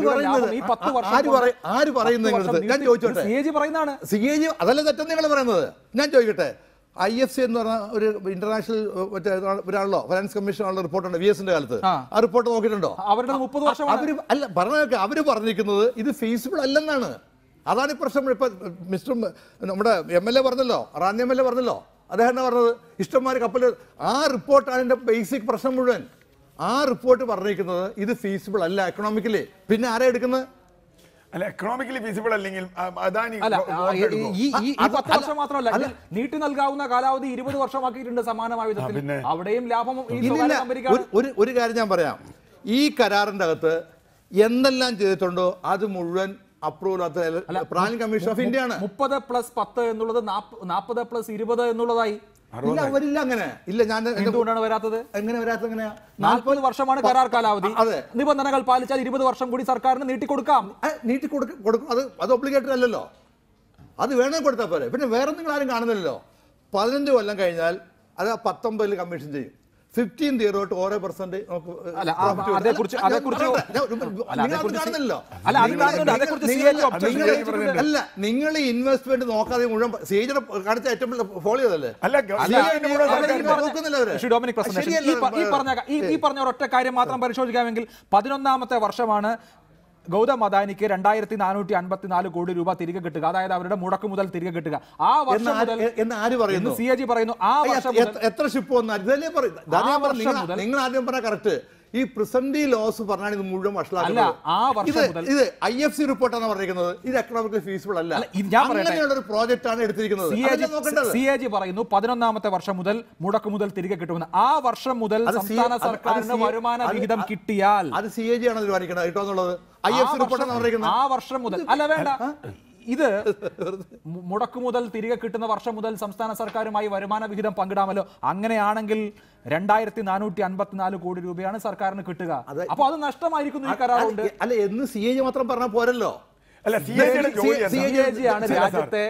ആര് പറയുന്നത് ഞാൻ ചോദിച്ചോട്ടെ. സി എ ജി പറയുന്നതാണ്. സി എ ജി അതല്ല തെറ്റെന്ന് നിങ്ങൾ പറയുന്നത്. ഞാൻ ചോദിക്കട്ടെ, ഐ എഫ് സി എന്ന് പറഞ്ഞ ഒരു ഇന്റർനാഷണൽ മറ്റേ ഒരാളോ ഫൈനാൻസ് കമ്മീഷനുള്ള റിപ്പോർട്ടുണ്ട് വി എസിന്റെ കാലത്ത്. ആ റിപ്പോർട്ട് നോക്കിയിട്ടുണ്ടോ? അവരുടെ മുപ്പത് വർഷം അവര് അല്ല പറഞ്ഞൊക്കെ അവര് പറഞ്ഞിരിക്കുന്നത് ഇത് ഫീസിബിൾ അല്ലെന്നാണ്. അതാണ് ഈ പ്രശ്നം. ഇപ്പൊ മിസ്റ്റർ നമ്മുടെ എം എൽ എ പറഞ്ഞല്ലോ, റാന്നി എം എൽ എ പറഞ്ഞല്ലോ, അദ്ദേഹം എന്താ പറഞ്ഞത്? ഇഷ്ടംമാര് കപ്പൽ. ആ റിപ്പോർട്ടാണ് എന്റെ ബേസിക് പ്രശ്നം മുഴുവൻ. ആ റിപ്പോർട്ട് പറഞ്ഞിരിക്കുന്നത് ഇത് ഫീസിബിൾ അല്ല എക്കണോമിക്കലി. പിന്നെ ആരാ എടുക്കുന്നത്? അല്ല എക്കണോമിക്കലി ഫീസിബിൾ അല്ലെങ്കിൽ അദാനി അല്ല ഈ ഈ പത്ത് വർഷം മാത്രമല്ല, നീട്ടി നൽകാവുന്ന കാലാവധി ഇരുപത് വർഷമാക്കിയിട്ടുണ്ട് സമാനമായ വിധത്തിൽ. അവിടെയും ലാഭം ഒരു കാര്യം ഞാൻ പറയാം, ഈ കരാറിന്റെ അകത്ത് എന്തെല്ലാം ചെയ്തിട്ടുണ്ടോ അത് മുഴുവൻ approval planning commission of India ആണ്. മുപ്പത് പ്ലസ് പത്ത് എന്നുള്ളത് നാൽപ്പത് പ്ലസ് ഇരുപത് എന്നുള്ളതായി ഇല്ല, അവരില്ല അങ്ങനെ ഇല്ല. ഞാൻ എന്തുകൊണ്ടാണ് വരാത്തത്? എങ്ങനെ വരാത്തത്? എങ്ങനെയാ? നാൽപ്പത് വർഷമാണ് കരാർ കാലാവധി. നിബന്ധനകൾ പാലിച്ചാൽ ഇരുപത് വർഷം കൂടി സർക്കാരിന് നീട്ടിക്കൊടുക്കാം. നീട്ടി കൊടുക്കും. അത് അത് ഒബ്ലിഗേറ്ററി അല്ലല്ലോ, അത് വേണേ കൊടുത്താൽ പോരെ. പിന്നെ വേറെ നിങ്ങൾ ആരും കാണുന്നില്ലല്ലോ. പതിനഞ്ച് കൊല്ലം കഴിഞ്ഞാൽ അത് പത്തൊമ്പതിൽ കമ്മീഷൻ ചെയ്യും. ഫിഫ്റ്റീൻ സീറോ ടു ഓരോ പെർസെന്റ് അല്ല, നിങ്ങൾ ഇൻവെസ്റ്റ്മെന്റ് നോക്കാതെ മുഴുവൻ സീജർ കാണിച്ച ഏറ്റവും ഫോളോ ചെയ്തല്ലേ? ഈ പറഞ്ഞ ഒരൊറ്റ കാര്യം മാത്രം പരിശോധിക്കാമെങ്കിൽ പതിനൊന്നാമത്തെ വർഷമാണ് ഗൗതം അദാനിക്ക് രണ്ടായിരത്തി നാനൂറ്റി അൻപത്തിനാല് കോടി രൂപ തിരികെ കിട്ടുക, അതായത് അവരുടെ മുടക്ക് മുതൽ തിരികെ കിട്ടുക. ആ വർഷം മുതൽ എന്ന് ആര് പറയുന്നു? സി എ ജി പറയുന്നു. ആ വർഷം എത്ര ഷിപ്പ് വന്നാൽ നിങ്ങൾ ആദ്യം പറഞ്ഞ കറക്റ്റ്. ഈ പ്രിസന്റ് ലോസ് പറഞ്ഞാൽ ഇത് മുഴുവൻ വഷളാക്കുന്നത്. ഇത് ഐ എഫ് സി റിപ്പോർട്ടാണ് പറഞ്ഞിരിക്കുന്നത്. ഇത് എക്കണോമിക്കലി ഫീസിബിൾ അല്ല. അങ്ങനെയുള്ള ഒരു പ്രോജക്റ്റ് ആണ് എടുത്തിരിക്കുന്നത്. സി എ ജി പറയുന്നു പതിനൊന്നാമത്തെ വർഷം മുതൽ മുടക്ക് മുതൽ തിരികെ കിട്ടുമെന്ന്. ആ വർഷം മുതൽ സംസ്ഥാന സർക്കാരിന് വരുമാന വിഹിതം കിട്ടിയാൽ അത് സി എ ജി ആണ് തീരുമാനിക്കുന്നത് കേട്ടോ എന്നുള്ളത്. ഐ എഫ് സി റിപ്പോർട്ടാണ് പറഞ്ഞിരിക്കുന്നത്. ആ വർഷം മുതൽ അല്ല, വേണ്ട, ഇത് മുടക്കു മുതൽ തിരികെ കിട്ടുന്ന വർഷം മുതൽ സംസ്ഥാന സർക്കാരുമായി വരുമാന വിഹിതം പങ്കിടാമല്ലോ. അങ്ങനെയാണെങ്കിൽ രണ്ടായിരത്തി നാനൂറ്റി അൻപത്തിനാല് കോടി രൂപയാണ് സർക്കാരിന് കിട്ടുക. അപ്പൊ അത് നഷ്ടമായിരിക്കുന്നു ഈ കരാറുണ്ട്. അല്ല, എന്ന് സി എ ജി മാത്രം പറഞ്ഞാൽ പോരല്ലോ. അല്ല, സി എ ജി ആണ് രാജ്യത്തെ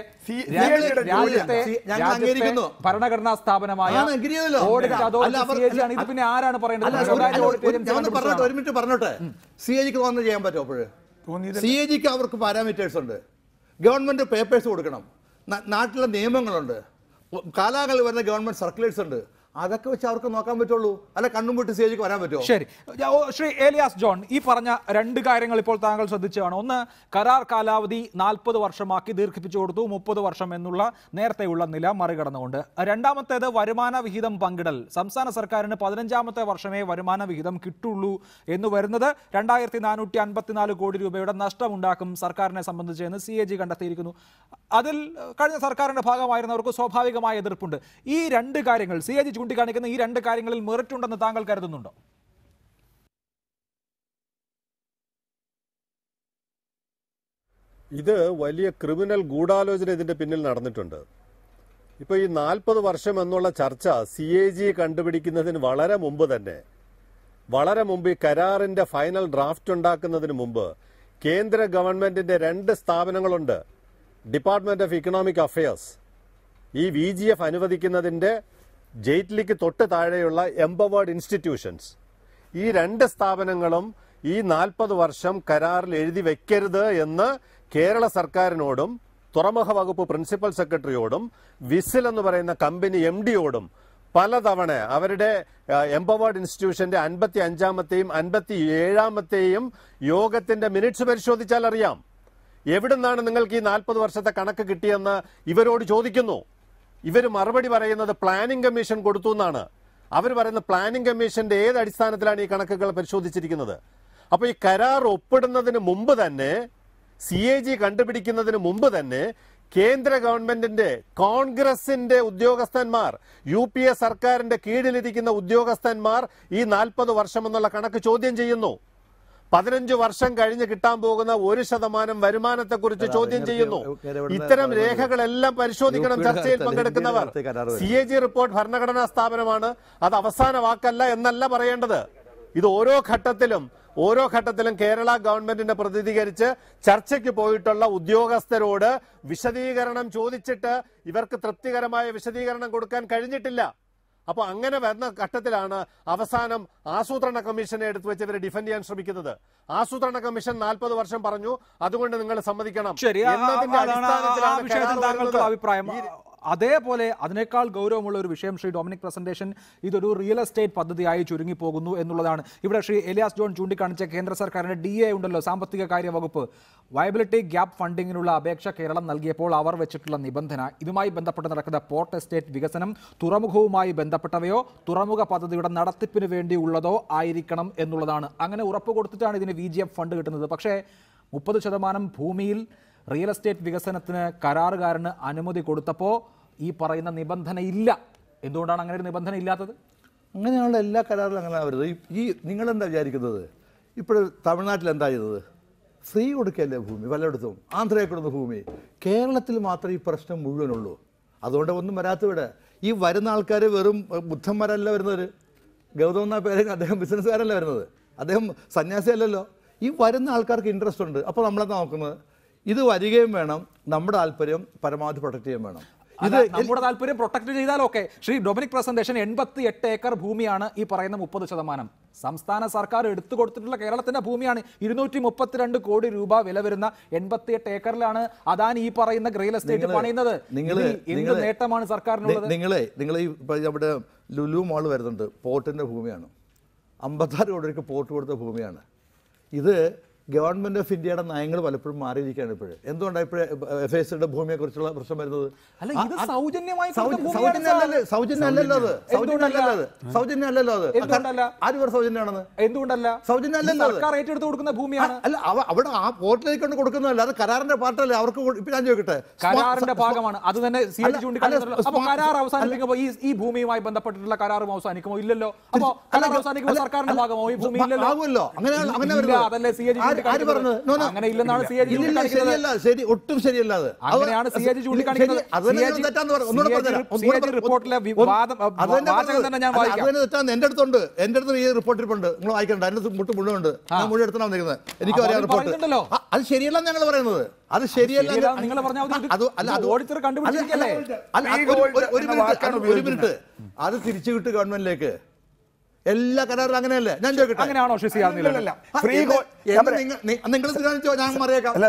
രാജ്യത്തെ ഭരണഘടനാ സ്ഥാപനമായ ഓഡിറ്റ് അതോറിറ്റി. ഇത് പിന്നെ ആരാണ് പറയേണ്ടത്? ഒരു മിനിറ്റ് പറഞ്ഞോട്ടെ. സി എ ജിക്ക് തോന്നുന്നത് ചെയ്യാൻ പറ്റുമോ? അപ്പോഴ് സി എ ജിക്ക് അവർക്ക് പാരാമീറ്റേഴ്സ് ഉണ്ട്. ഗവൺമെന്റ് പേപ്പേഴ്സ് കൊടുക്കണം, നാട്ടിലെ നിയമങ്ങളുണ്ട്, കാലാകാലം വരുന്ന ഗവൺമെന്റ് സർക്കുലേഴ്സ് ഉണ്ട്. അതൊക്കെ വെച്ച് അവർക്ക് നോക്കാൻ പറ്റുള്ളൂ. അല്ല കണ്ണും പൊട്ടി സ്റ്റേജിലേക്ക് വരാൻ പറ്റുമോ? ശരി, ശ്രീ ഏലിയാസ് ജോൺ, ഈ പറഞ്ഞ രണ്ട് കാര്യങ്ങൾ ഇപ്പോൾ താങ്കൾ ശ്രദ്ധിച്ചതാണ്. ഒന്ന്, കരാർ കാലാവധി നാൽപ്പത് വർഷമാക്കി ദീർഘിപ്പിച്ചു കൊടുത്തു, മുപ്പത് വർഷം എന്നുള്ള നേരത്തെയുള്ള നില മറികടന്നുകൊണ്ട്. രണ്ടാമത്തേത് വരുമാന വിഹിതം പങ്കിടൽ. സംസ്ഥാന സർക്കാരിന് പതിനഞ്ചാമത്തെ വർഷമേ വരുമാന വിഹിതം കിട്ടുള്ളൂ എന്ന് വരുന്നത് രണ്ടായിരത്തി നാനൂറ്റി അൻപത്തിനാല് കോടി രൂപയുടെ നഷ്ടമുണ്ടാക്കും സർക്കാരിനെ സംബന്ധിച്ച് എന്ന് സി എ ജി കണ്ടെത്തിയിരിക്കുന്നു. അതിൽ കഴിഞ്ഞ സർക്കാരിന്റെ ഭാഗമായിരുന്നവർക്ക് സ്വാഭാവികമായ എതിർപ്പുണ്ട്. ഈ രണ്ട് കാര്യങ്ങൾ സി എ ജി ചൂണ്ടിക്കാണിക്കുന്ന ഈ രണ്ട് കാര്യങ്ങളിൽ മെറിറ്റ് ഉണ്ടെന്ന് താങ്കൾ കരുതുന്നുണ്ടോ? ഇത് വലിയ ക്രിമിനൽ ഗൂഢാലോചന ഇതിന്റെ പിന്നിൽ നടന്നിട്ടുണ്ട്. ഇപ്പോൾ ഈ നാൽപ്പത് വർഷം എന്നുള്ള ചർച്ച സി എ ജി കണ്ടുപിടിക്കുന്നതിന് വളരെ മുമ്പ് തന്നെ, വളരെ മുമ്പ് ഈ കരാറിന്റെ ഫൈനൽ ഡ്രാഫ്റ്റ് ഉണ്ടാക്കുന്നതിന് മുമ്പ് കേന്ദ്ര ഗവൺമെന്റിന്റെ രണ്ട് സ്ഥാപനങ്ങളുണ്ട്. ഡിപ്പാർട്ട്മെന്റ് ഓഫ് ഇക്കണോമിക് അഫയേഴ്സ്, ഈ വി ജി എഫ് അനുവദിക്കുന്നതിന്റെ ജെയ്റ്റ്ലിക്ക് തൊട്ട് താഴെയുള്ള എംപവേർഡ് ഇൻസ്റ്റിറ്റ്യൂഷൻസ്, ഈ രണ്ട് സ്ഥാപനങ്ങളും ഈ നാൽപ്പത് വർഷം കരാറിൽ എഴുതി വെക്കരുത് എന്ന് കേരള സർക്കാരിനോടും തുറമുഖ വകുപ്പ് പ്രിൻസിപ്പൽ സെക്രട്ടറിയോടും വിസിൽ എന്ന് പറയുന്ന കമ്പനി എം ഡിയോടും പലതവണ അവരുടെ എംപവേർഡ് ഇൻസ്റ്റിറ്റ്യൂഷന്റെ അൻപത്തി അഞ്ചാമത്തെയും അൻപത്തി ഏഴാമത്തെയും യോഗത്തിന്റെ മിനിറ്റ്സ് പരിശോധിച്ചാൽ അറിയാം എവിടുന്നാണ് നിങ്ങൾക്ക് ഈ നാൽപ്പത് വർഷത്തെ കണക്ക് കിട്ടിയെന്ന് ഇവരോട് ചോദിക്കുന്നു. ഇവർ മറുപടി പറയുന്നത് പ്ലാനിംഗ് കമ്മീഷൻ കൊടുത്തു എന്നാണ്. അവർ പറയുന്ന പ്ലാനിംഗ് കമ്മീഷന്റെ ഏത് അടിസ്ഥാനത്തിലാണ് ഈ കണക്കുകൾ പരിശോധിച്ചിരിക്കുന്നത്? അപ്പൊ ഈ കരാർ ഒപ്പിടുന്നതിന് മുമ്പ് തന്നെ, സി എ ജി കണ്ടുപിടിക്കുന്നതിന് മുമ്പ് തന്നെ കേന്ദ്ര ഗവൺമെന്റിന്റെ കോൺഗ്രസിന്റെ ഉദ്യോഗസ്ഥന്മാർ, യു പി എ സർക്കാരിന്റെ കീഴിലിരിക്കുന്ന ഉദ്യോഗസ്ഥന്മാർ ഈ നാൽപ്പത് വർഷം എന്നുള്ള കണക്ക് ചോദ്യം ചെയ്യുന്നു. പതിനഞ്ച് വർഷം കഴിഞ്ഞ് കിട്ടാൻ പോകുന്ന ഒരു ശതമാനം വരുമാനത്തെക്കുറിച്ച് ചോദ്യം ചെയ്യുന്നു. ഇത്തരം രേഖകളെല്ലാം പരിശോധിക്കണം ചർച്ചയിൽ പങ്കെടുക്കുന്നവർ. സി എ ജി റിപ്പോർട്ട് ഭരണഘടനാ സ്ഥാപനമാണ്, അത് അവസാന വാക്കല്ല എന്നല്ല പറയേണ്ടത്. ഇത് ഓരോ ഘട്ടത്തിലും ഓരോ ഘട്ടത്തിലും കേരള ഗവൺമെന്റിനെ പ്രതിനിധീകരിച്ച് ചർച്ചയ്ക്ക് പോയിട്ടുള്ള ഉദ്യോഗസ്ഥരോട് വിശദീകരണം ചോദിച്ചിട്ട് ഇവർക്ക് തൃപ്തികരമായ വിശദീകരണം കൊടുക്കാൻ കഴിഞ്ഞിട്ടില്ല. അപ്പൊ അങ്ങനെ വരുന്ന ഘട്ടത്തിലാണ് അവസാനം ആസൂത്രണ കമ്മീഷനെ എടുത്തു വെച്ച് ഇവരെ ഡിഫെൻഡ് ചെയ്യാൻ ശ്രമിക്കുന്നത്. ആസൂത്രണ കമ്മീഷൻ നാൽപ്പത് വർഷം പറഞ്ഞു, അതുകൊണ്ട് നിങ്ങൾ സമ്മതിക്കണം. അഭിപ്രായം അതേപോലെ അതിനേക്കാൾ ഗൗരവമുള്ള ഒരു വിഷയം ശ്രീ ഡൊമിനിക് പ്രസന്റേഷൻ ഇതൊരു റിയൽ എസ്റ്റേറ്റ് പദ്ധതിയായി ചുരുങ്ങിപ്പോകുന്നു എന്നുള്ളതാണ്. ഇവിടെ ശ്രീ എലിയാസ് ജോൺ ചൂണ്ടിക്കാണിച്ച കേന്ദ്ര സർക്കാരിന്റെ ഡി എ ഉണ്ടല്ലോ, സാമ്പത്തിക കാര്യ വകുപ്പ്, വയബിലിറ്റി ഗ്യാപ്പ് ഫണ്ടിങ്ങിനുള്ള അപേക്ഷ കേരളം നൽകിയപ്പോൾ അവർ വെച്ചിട്ടുള്ള നിബന്ധന ഇതുമായി ബന്ധപ്പെട്ട് നടക്കുന്ന പോർട്ട് എസ്റ്റേറ്റ് വികസനം തുറമുഖവുമായി ബന്ധപ്പെട്ടവയോ തുറമുഖ പദ്ധതിയുടെ നടത്തിപ്പിന് വേണ്ടി ഉള്ളതോ ആയിരിക്കണം എന്നുള്ളതാണ്. അങ്ങനെ ഉറപ്പ് കൊടുത്തിട്ടാണ് ഇതിന് വി ജി എഫ് ഫണ്ട് കിട്ടുന്നത്. പക്ഷേ മുപ്പത് ശതമാനം ഭൂമിയിൽ റിയൽ എസ്റ്റേറ്റ് വികസനത്തിന് കരാറുകാരന് അനുമതി കൊടുത്തപ്പോൾ ഈ പറയുന്ന നിബന്ധന ഇല്ല. എന്തുകൊണ്ടാണ് അങ്ങനെ ഒരു നിബന്ധന ഇല്ലാത്തത്? അങ്ങനെയുള്ള എല്ലാ കരാറിലും അങ്ങനെ വരുന്നത്. ഈ നിങ്ങളെന്താ വിചാരിക്കുന്നത്? ഇപ്പോൾ തമിഴ്നാട്ടിൽ എന്താ ചെയ്തത്? ഫ്രീ കൊടുക്കുകയല്ലേ ഭൂമി പലയിടത്തും. ആന്ധ്രയിൽ കൊടുക്കുന്ന ഭൂമി. കേരളത്തിൽ മാത്രമേ ഈ പ്രശ്നം മുഴുവനുള്ളൂ. അതുകൊണ്ട് ഒന്നും വരാത്തവിടെ. ഈ വരുന്ന ആൾക്കാർ വെറും ബുദ്ധന്മാരല്ല വരുന്നത്. ഗൗതം എന്ന പേര് അദ്ദേഹം ബിസിനസ്സുകാരല്ല വരുന്നത്, അദ്ദേഹം സന്യാസിയല്ലല്ലോ. ഈ വരുന്ന ആൾക്കാർക്ക് ഇൻട്രസ്റ്റ് ഉണ്ട്. അപ്പോൾ നമ്മളെന്താ നോക്കുന്നത്? ഇത് വരികയും വേണം, നമ്മുടെ താല്പര്യം പരമാവധി പ്രൊട്ടക്ട് ചെയ്യാൻ വേണം. ഇത് നമ്മുടെ താല്പര്യം പ്രൊട്ടക്ട് ചെയ്താലൊക്കെ. ശ്രീ ഡൊമിനിക് പ്രസന്റേഷൻ എൺപത്തി എട്ട് ഏക്കർ ഭൂമിയാണ് ഈ പറയുന്ന മുപ്പത് ശതമാനം. സംസ്ഥാന സർക്കാർ എടുത്തു കൊടുത്തിട്ടുള്ള കേരളത്തിന്റെ ഭൂമിയാണ്. ഇരുന്നൂറ്റി മുപ്പത്തിരണ്ട് കോടി രൂപ വില വരുന്ന എൺപത്തി എട്ട് ഏക്കറിലാണ് അദാനി ഈ പറയുന്ന റിയൽ എസ്റ്റേറ്റ് പണിയുന്നത്. എന്ത് നേട്ടമാണ് സർക്കാരിനുള്ളത്? നിങ്ങളെ നിങ്ങൾ ഈ അവിടെ ലുലു മോൾ വരുന്നുണ്ട്, പോർട്ടിന്റെ ഭൂമിയാണ്. അമ്പത്താറ് കോടി രൂപയ്ക്ക് പോർട്ട് കൊടുത്ത ഭൂമിയാണ്. ഇത് ഗവൺമെന്റ് ഓഫ് ഇന്ത്യയുടെ നയങ്ങൾ പലപ്പോഴും മാറിയിരിക്കുകയാണ്. ഇപ്പോഴും എന്തുകൊണ്ടാണ് ഇപ്പോഴും എഫ് എസ് സിയുടെ ഭൂമിയെ കുറിച്ചുള്ള പ്രശ്നം വരുന്നത്? സൗജന്യമല്ലല്ലോ അത്, സൗജന്യമല്ലല്ലോ അത്, സൗജന്യമല്ലല്ലോ അത്. ആര് പേർ സൗജന്യമാണെന്ന്? എന്തുകൊണ്ടല്ല? സൗജന്യമല്ലല്ലോ, സർക്കാർ ഏറ്റെടുത്ത് കൊടുക്കുന്ന ഭൂമിയാണ്. അല്ല, അവിടെ ആ പോർട്ടിലേക്ക് കൊണ്ട് കൊടുക്കുന്നതല്ല, അത് കരാറിന്റെ പാർട്ടല്ലേ. അവർക്ക് ഇപ്പൊ ഞാൻ ചോദിക്കട്ടെ, കരാറിന്റെ ഭാഗമാണ് അത് തന്നെ. കരാർ അവസാനിപ്പിക്കുമ്പോൾ ഈ ഈ ഭൂമിയുമായി ബന്ധപ്പെട്ടിട്ടുള്ള കരാറും അവസാനിക്കുമോ? ഇല്ലല്ലോ. അപ്പൊ കരാർ അവസാനിക്കുമ്പോൾ സർക്കാരിന്റെ ഭാഗമോ ഈ ഭൂമി ഇല്ലല്ലോ. അങ്ങനെ അങ്ങനെ അതല്ലേ സി എ ജി അങ്ങനെ ഇല്ലെന്നാണ് സി എ ജി ചൂണ്ടിക്കാണിക്കുന്നത്. ശരി, ഒട്ടും ശരിയല്ല അത്. അങ്ങനെയാണ് സി എ ജി ചൂണ്ടിക്കാണിക്കുന്നത്. റിപ്പോർട്ടിലെ തെറ്റാന്ന് എന്റെ അടുത്തുണ്ട്. എന്റെ അടുത്ത് ഈ റിപ്പോർട്ട് ഇരിപ്പുണ്ട്, നിങ്ങൾ വായിക്കണ്ട. എന്റെ മുട്ട് മുഴുവനുണ്ട്, ഞാൻ മുഴുവൻ എടുത്താണ് വന്നിരിക്കുന്നത്. എനിക്ക് അറിയാം റിപ്പോർട്ട്. അത് ശരിയല്ല ഞങ്ങൾ പറയുന്നത്, അത് ശരിയല്ല. ഒരു മിനിറ്റ്, അത് തിരിച്ചു കിട്ടും ഗവൺമെന്റിലേക്ക്. എല്ലാ കരാറിലും അങ്ങനെയല്ലേ? ഞാൻ ചോദിക്കട്ടെ, അങ്ങനെയാണോ? നിങ്ങൾ തീരുമാനിച്ചോ, ഞാൻ മറിയേക്കാം. അല്ല,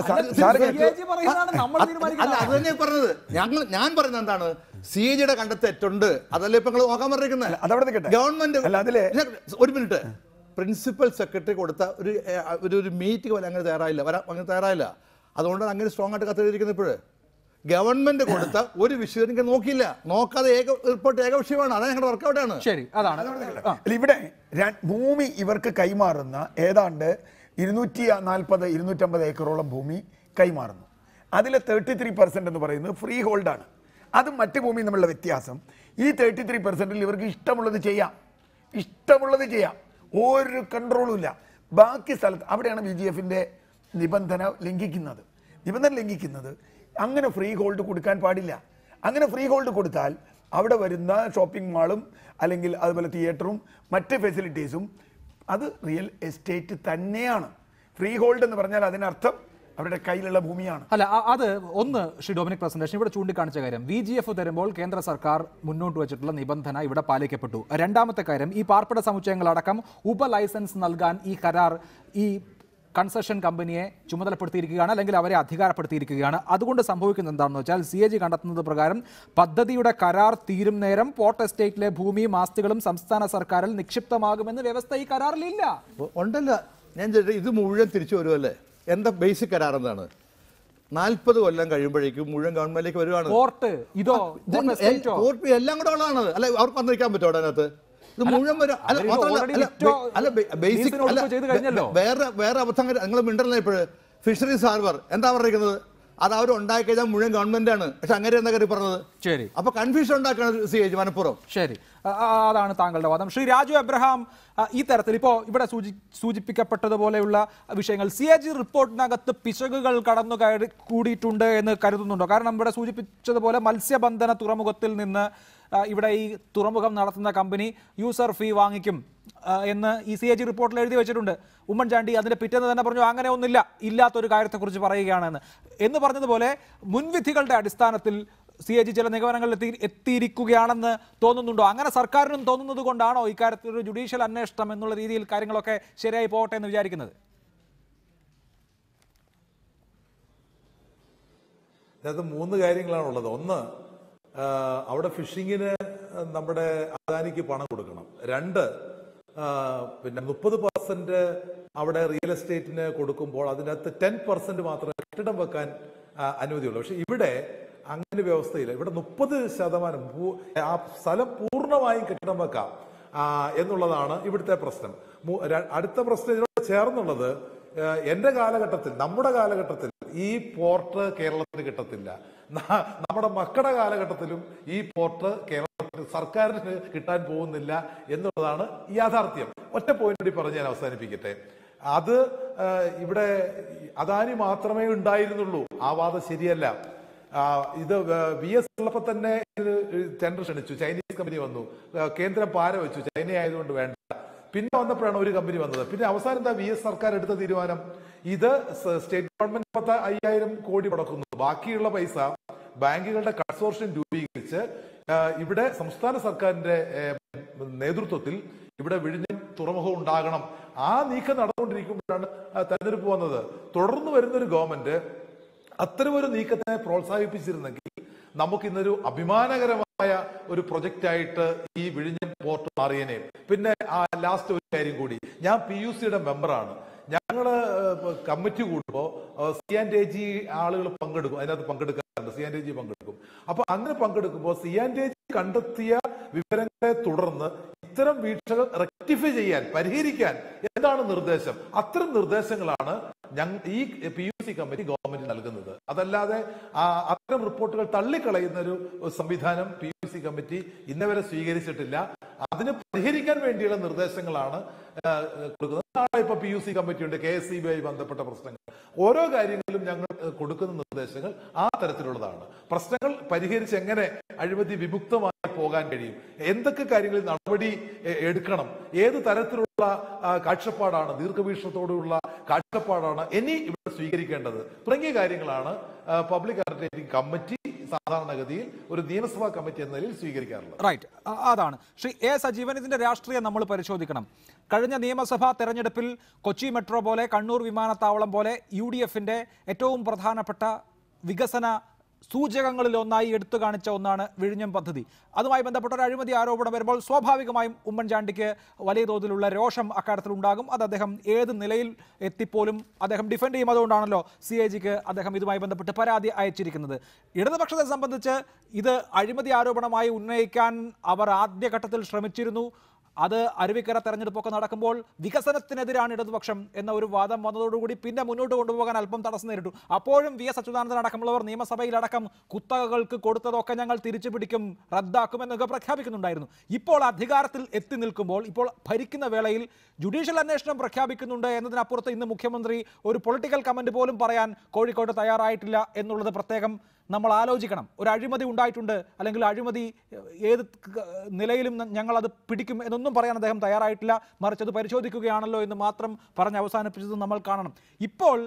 അത് തന്നെ പറഞ്ഞത്. ഞങ്ങൾ ഞാൻ പറയുന്നത് എന്താണ്, സി എ ജിയുടെ കണ്ടെത്ത തെറ്റുണ്ട്, അതല്ലേ ഇപ്പൊ നിങ്ങൾ നോക്കാൻ പറഞ്ഞിരിക്കുന്നത്. ഗവൺമെന്റ് ഒരു മിനിറ്റ്, പ്രിൻസിപ്പൽ സെക്രട്ടറി കൊടുത്ത ഒരു ഒരു മീറ്റിംഗ് പോലെ അങ്ങനെ തയ്യാറായില്ല, വരാൻ അങ്ങനെ തയ്യാറായില്ല. അതുകൊണ്ടാണ് അങ്ങനെ സ്ട്രോങ് ആയിട്ട് കത്തെഴുതിയിരിക്കുന്നത്. ഇപ്പോഴും ഗവൺമെന്റ് കൊടുത്ത ഒരു വിഷയം എനിക്ക് നോക്കിയില്ല, നോക്കാതെ ഏക റിപ്പോർട്ട് ഏക വിഷയമാണ്. അതാണ് ഞങ്ങളുടെ വർക്കൗട്ടാണ്. ശരി, അതാണ് ഇവിടെ ഭൂമി ഇവർക്ക് കൈമാറുന്ന ഏതാണ്ട് ഇരുന്നൂറ്റി നാൽപ്പത് ഇരുന്നൂറ്റമ്പത് ഏക്കറോളം ഭൂമി കൈമാറുന്നു. അതിലെ തേർട്ടി ത്രീ പെർസെന്റ് എന്ന് പറയുന്നത് ഫ്രീ ഹോൾഡാണ്. അതും മറ്റു ഭൂമി തമ്മിലുള്ള വ്യത്യാസം. ഈ തേർട്ടി ത്രീ പെർസെന്റിൽ ഇവർക്ക് ഇഷ്ടമുള്ളത് ചെയ്യാം, ഇഷ്ടമുള്ളത് ചെയ്യാം, ഒരു കൺട്രോളും ഇല്ല. ബാക്കി സ്ഥലത്ത് അവിടെയാണ് ബി ജി എഫിന്റെ നിബന്ധന ലംഘിക്കുന്നത്. നിബന്ധന ലംഘിക്കുന്നത് അങ്ങനെ ഫ്രീ ഹോൾഡ് കൊടുക്കാൻ പാടില്ല. അങ്ങനെ ഫ്രീ ഹോൾഡ് കൊടുത്താൽ അവിടെ വരുന്ന ഷോപ്പിംഗ് മാളും അല്ലെങ്കിൽ അതുപോലെ തിയേറ്ററും മറ്റ് ഫെസിലിറ്റീസും അത് റിയൽ എസ്റ്റേറ്റ് തന്നെയാണ്. ഫ്രീ ഹോൾഡ് എന്ന് പറഞ്ഞാൽ അതിനർത്ഥം അവരുടെ കയ്യിലുള്ള ഭൂമിയാണ്. അല്ല, അത് ഒന്ന് ശ്രീ ഡൊമിനിക് പ്രസന്റേഷൻ ഇവിടെ ചൂണ്ടിക്കാണിച്ച കാര്യം, വി ജി എഫ് തരുമ്പോൾ കേന്ദ്ര സർക്കാർ മുന്നോട്ട് വെച്ചിട്ടുള്ള നിബന്ധന ഇവിടെ പാലിക്കപ്പെട്ടു. രണ്ടാമത്തെ കാര്യം, ഈ പാർപ്പിട സമുച്ചയങ്ങളടക്കം ഉപ ലൈസൻസ് നൽകാൻ ഈ കരാർ ഈ കൺസെഷൻ കമ്പനിയെ ചുമതലപ്പെടുത്തിയിരിക്കുകയാണ്, അല്ലെങ്കിൽ അവരെ അധികാരപ്പെടുത്തിയിരിക്കുകയാണ്. അതുകൊണ്ട് സംഭവിക്കുന്നത് എന്താണെന്ന് വെച്ചാൽ, സി എ ജി കണ്ടെത്തുന്നത് പ്രകാരം പദ്ധതിയുടെ കരാർ തീരും നേരം പോർട്ട് എസ്റ്റേറ്റിലെ ഭൂമിയും ആസ്തികളും സംസ്ഥാന സർക്കാരിൽ നിക്ഷിപ്തമാകുമെന്ന് വ്യവസ്ഥ ഈ കരാറിലില്ല. ഉണ്ടല്ലോ. ഞാൻ ഇത് മുഴുവൻ തിരിച്ചു വരുമല്ലേ? എന്താ ബേസിക് കരാർ എന്താണ്? നാൽപ്പത് കൊല്ലം കഴിയുമ്പോഴേക്കും മുഴുവൻ ഗവൺമെന്റിലേക്ക് വരുവാണ്. പോർട്ട് ഇതോ പോർട്ട് എല്ലാം കൂടെ ഉള്ളതാണ്. അല്ല, അവർക്ക് വന്നിരിക്കാൻ പറ്റുമോ അതിനകത്ത്? ഇത് മുഴുവൻ വരും. അല്ല, അല്ല ബേസിക് അല്ല, വേറെ വേറെ അബദ്ധം നിങ്ങൾ മിണ്ടല്ലേ. ഇപ്പോഴ് ഫിഷറീസ് ഹാർബർ എന്താ പറഞ്ഞിരിക്കുന്നത്? അത് അവർ ഉണ്ടാക്കി കഴിഞ്ഞാൽ മുഴുവൻ ഗവൺമെന്റ് ആണ്. പക്ഷെ അങ്ങനെ എന്താ കാര്യം പറഞ്ഞത്? ശരി, അപ്പൊ കൺഫ്യൂഷൻ ഉണ്ടാക്കണം സി എ ജി മനഃപൂർവ്വം. ശരി, അതാണ് താങ്കളുടെ വാദം. ശ്രീ രാജു എബ്രഹാം, ഈ തരത്തിൽ ഇപ്പോൾ ഇവിടെ സൂചി സൂചിപ്പിക്കപ്പെട്ടതുപോലെയുള്ള വിഷയങ്ങൾ സി എ ജി റിപ്പോർട്ടിനകത്ത് പിശകുകൾ കടന്നു കയറി കൂടിയിട്ടുണ്ട് എന്ന് കരുതുന്നുണ്ടോ? കാരണം ഇവിടെ സൂചിപ്പിച്ചതുപോലെ മത്സ്യബന്ധന തുറമുഖത്തിൽ നിന്ന് ഇവിടെ ഈ തുറമുഖം നടത്തുന്ന കമ്പനി യൂസർ ഫീ വാങ്ങിക്കും എന്ന് ഈ സി എ ജി റിപ്പോർട്ടിൽ എഴുതി വെച്ചിട്ടുണ്ട്. ഉമ്മൻചാണ്ടി അതിന്റെ പിറ്റേന്ന് തന്നെ പറഞ്ഞു അങ്ങനെ ഒന്നുമില്ല, ഇല്ലാത്തൊരു കാര്യത്തെക്കുറിച്ച് പറയുകയാണെന്ന്. എന്ന് പറഞ്ഞതുപോലെ മുൻവിധികളുടെ അടിസ്ഥാനത്തിൽ സി എ ജി ചില നിഗമനങ്ങളിൽ എത്തി എത്തിയിരിക്കുകയാണെന്ന് തോന്നുന്നുണ്ടോ? അങ്ങനെ സർക്കാരിനും തോന്നുന്നത് കൊണ്ടാണോ ഇക്കാര്യത്തിൽ ഒരു ജുഡീഷ്യൽ അന്വേഷണം എന്നുള്ള രീതിയിൽ കാര്യങ്ങളൊക്കെ ശരിയായി പോകട്ടെ എന്ന് വിചാരിക്കുന്നത്? അതിനകത്ത് മൂന്ന് കാര്യങ്ങളാണുള്ളത്. ഒന്ന്, അവിടെ ഫിഷിങ്ങിന് നമ്മുടെ അദാനിക്ക് പണം കൊടുക്കണം. രണ്ട്, പിന്നെ മുപ്പത് പെർസെന്റ് അവിടെ റിയൽ എസ്റ്റേറ്റിന് കൊടുക്കുമ്പോൾ അതിനകത്ത് ടെൻ പെർസെന്റ് മാത്രമേ കെട്ടിടം വെക്കാൻ അനുമതിയുള്ളൂ. പക്ഷെ ഇവിടെ അങ്ങനെ വ്യവസ്ഥയില്ല. ഇവിടെ മുപ്പത് ശതമാനം ആ സ്ഥലം പൂർണ്ണമായും കെട്ടിടം വെക്കാം എന്നുള്ളതാണ് ഇവിടുത്തെ പ്രശ്നം. അടുത്ത പ്രശ്നം ഇതിനോട് ചേർന്നുള്ളത്, എൻ്റെ കാലഘട്ടത്തിൽ, നമ്മുടെ കാലഘട്ടത്തിൽ ഈ പോർട്ട് കേരളത്തിന് കിട്ടത്തില്ല. നമ്മുടെ മക്കളുടെ കാലഘട്ടത്തിലും ഈ പോർട്ട് കേരളത്തിൽ സർക്കാരിന് കിട്ടാൻ പോകുന്നില്ല എന്നുള്ളതാണ് യാഥാർത്ഥ്യം. ഒറ്റ പോയിന്റ് കൂടി പറഞ്ഞ് ഞാൻ അവസാനിപ്പിക്കട്ടെ. അത് ഇവിടെ അദാനി മാത്രമേ ഉണ്ടായിരുന്നുള്ളൂ. ആ വാദം ശരിയല്ല. ഇത് വി എസ് ഉള്ളപ്പോൾ തന്നെ ടെൻഡർ ക്ഷണിച്ചു, ചൈനീസ് കമ്പനി വന്നു, കേന്ദ്രം പാര വെച്ചു, ചൈന ആയതുകൊണ്ട് വേണ്ട. പിന്നെ വന്നപ്പോഴാണ് ഒരു കമ്പനി വന്നത്. പിന്നെ അവസാനം എന്താ വി എസ് സർക്കാർ എടുത്ത തീരുമാനം? ഇത് സ്റ്റേറ്റ് ഗവൺമെന്റ് പത്ത് അയ്യായിരം കോടി മുടക്കുന്നു, ബാക്കിയുള്ള പൈസ ബാങ്കുകളുടെ കൺസോർഷ്യം രൂപീകരിച്ച് ഇവിടെ സംസ്ഥാന സർക്കാരിന്റെ നേതൃത്വത്തിൽ ഇവിടെ വിഴിഞ്ഞം തുറമുഖം ഉണ്ടാകണം. ആ നീക്കം നടന്നുകൊണ്ടിരിക്കുമ്പോഴാണ് തെരഞ്ഞെടുപ്പ് വന്നത്. തുടർന്ന് വരുന്നൊരു ഗവൺമെന്റ് അത്തരമൊരു നീക്കത്തിനെ പ്രോത്സാഹിപ്പിച്ചിരുന്നെങ്കിൽ നമുക്ക് ഇന്നൊരു അഭിമാനകരമായ ഒരു പ്രൊജക്റ്റ് ആയിട്ട് ഈ വിഴിഞ്ഞം പോർട്ട് മാറിയനെ. പിന്നെ ആ ലാസ്റ്റ് ഒരു കാര്യം കൂടി, ഞാൻ പി യു സിയുടെ മെമ്പറാണ്. ഞങ്ങള് കമ്മിറ്റി കൂടുമ്പോൾ സി ആൻഡ് എ ജി ആളുകൾ പങ്കെടുക്കും, അതിനകത്ത് പങ്കെടുക്കാറുണ്ട്, സി ആൻഡ് എ ജി പങ്കെടുക്കും. അപ്പൊ അങ്ങനെ പങ്കെടുക്കുമ്പോൾ സി ആൻഡ് എ ജി കണ്ടെത്തിയ വിവരങ്ങളെ തുടർന്ന് ഇത്തരം വീഴ്ചകൾ റെക്ടിഫൈ ചെയ്യാൻ, പരിഹരിക്കാൻ എന്താണ് നിർദ്ദേശം? അത്തരം നിർദ്ദേശങ്ങളാണ് ഞങ്ങൾ ഈ P U C committee government നൽകുന്നത്. അതല്ലാതെ അത്തരം റിപ്പോർട്ടുകൾ തള്ളിക്കളയുന്ന ഒരു സംവിധാനം പി യു സി കമ്മിറ്റി ഇന്നവരെ സ്വീകരിച്ചിട്ടില്ല. അതിന് പരിഹരിക്കാൻ വേണ്ടിയുള്ള നിർദ്ദേശങ്ങളാണ് കൊടുക്കുന്നത്. നാളെ ഇപ്പൊ പി യു സി കമ്മിറ്റിയുണ്ട്, കെ എസ് സി ബി ആയി ബന്ധപ്പെട്ട പ്രശ്നങ്ങൾ, ഓരോ കാര്യങ്ങളിലും ഞങ്ങൾ കൊടുക്കുന്ന നിർദ്ദേശങ്ങൾ ആ തരത്തിലുള്ളതാണ്. പ്രശ്നങ്ങൾ പരിഹരിച്ച് എങ്ങനെ അഴിമതി വിമുക്തമായി പോകാൻ കഴിയും, എന്തൊക്കെ കാര്യങ്ങളിൽ നടപടി എടുക്കണം, ഏത് തരത്തിലുള്ള കാഴ്ചപ്പാടാണ്, ദീർഘവീക്ഷണത്തോടുള്ള കാഴ്ചപ്പാടാണ് ഇനി ഇവിടെ സ്വീകരിക്കേണ്ടത് തുടങ്ങിയ കാര്യങ്ങളാണ് പബ്ലിക് അഡ്മിനിസ്ട്രേറ്റീവ് കമ്മിറ്റി സാധാരണഗതിയിൽ ഒരു നിയമസഭാ കമ്മിറ്റി എന്ന നിലയിൽ സ്വീകരിക്കാറുള്ളത്. റൈറ്റ്, അതാണ് ശ്രീ എ സജീവൻ. ഇതിന്റെ രാഷ്ട്രീയം നമ്മൾ പരിശോധിക്കണം. കഴിഞ്ഞ നിയമസഭാ തെരഞ്ഞെടുപ്പിൽ കൊച്ചി മെട്രോ പോലെ, കണ്ണൂർ വിമാനത്താവളം പോലെ യു ഡി എഫിന്റെ ഏറ്റവും പ്രധാനപ്പെട്ട വികസന സൂചകങ്ങളിൽ ഒന്നായി എടുത്തു കാണിച്ച ഒന്നാണ് വിഴിഞ്ഞം പദ്ധതി. അതുമായി ബന്ധപ്പെട്ട ഒരു അഴിമതി ആരോപണം വരുമ്പോൾ സ്വാഭാവികമായും ഉമ്മൻചാണ്ടിക്ക് വലിയ തോതിലുള്ള രോഷം അക്കാര്യത്തിൽ ഉണ്ടാകും. അത് അദ്ദേഹം ഏത് നിലയിൽ എത്തിപ്പോലും അദ്ദേഹം ഡിഫെൻഡ് ചെയ്യും. അതുകൊണ്ടാണല്ലോ സി എ ജിക്ക് അദ്ദേഹം ഇതുമായി ബന്ധപ്പെട്ട് പരാതി അയച്ചിരിക്കുന്നത്. ഇടതുപക്ഷത്തെ സംബന്ധിച്ച് ഇത് അഴിമതി ആരോപണമായി ഉന്നയിക്കാൻ അവർ ആദ്യഘട്ടത്തിൽ ശ്രമിച്ചിരുന്നു. അത് അരുവിക്കര തെരഞ്ഞെടുപ്പൊക്കെ നടക്കുമ്പോൾ വികസനത്തിനെതിരാണ് ഇടതുപക്ഷം എന്ന ഒരു വാദം വന്നതോടുകൂടി പിന്നെ മുന്നോട്ട് കൊണ്ടുപോകാൻ അല്പം തടസ്സം നേരിട്ടു. അപ്പോഴും വി എസ് അച്യുതാനന്ദൻ അടക്കമുള്ളവർ നിയമസഭയിലടക്കം കുത്തകകൾക്ക് കൊടുത്തതൊക്കെ ഞങ്ങൾ തിരിച്ചു പിടിക്കും, റദ്ദാക്കുമെന്നൊക്കെ പ്രഖ്യാപിക്കുന്നുണ്ടായിരുന്നു. ഇപ്പോൾ അധികാരത്തിൽ എത്തി നിൽക്കുമ്പോൾ, ഇപ്പോൾ ഭരിക്കുന്ന വേളയിൽ ജുഡീഷ്യൽ അന്വേഷണം പ്രഖ്യാപിക്കുന്നുണ്ട് എന്നതിനപ്പുറത്ത് ഇന്ന് മുഖ്യമന്ത്രി ഒരു പൊളിറ്റിക്കൽ കമന്റ് പോലും പറയാൻ കോഴിക്കോട് തയ്യാറായിട്ടില്ല എന്നുള്ളത് പ്രത്യേകം നമ്മൾ ആലോചിക്കണം. ഒരു അഴിമതി ഉണ്ടായിട്ടുണ്ട്, അല്ലെങ്കിൽ അഴിമതി ഏത് നിലയിലും ഞങ്ങളത് പിടിക്കും എന്നൊന്നും പറയാൻ അദ്ദേഹം തയ്യാറായിട്ടില്ല. മറിച്ച് അത് പരിശോധിക്കുകയാണല്ലോ എന്ന് മാത്രം പറഞ്ഞ് അവസാനിപ്പിച്ചത് നമ്മൾ കാണണം. ഇപ്പോൾ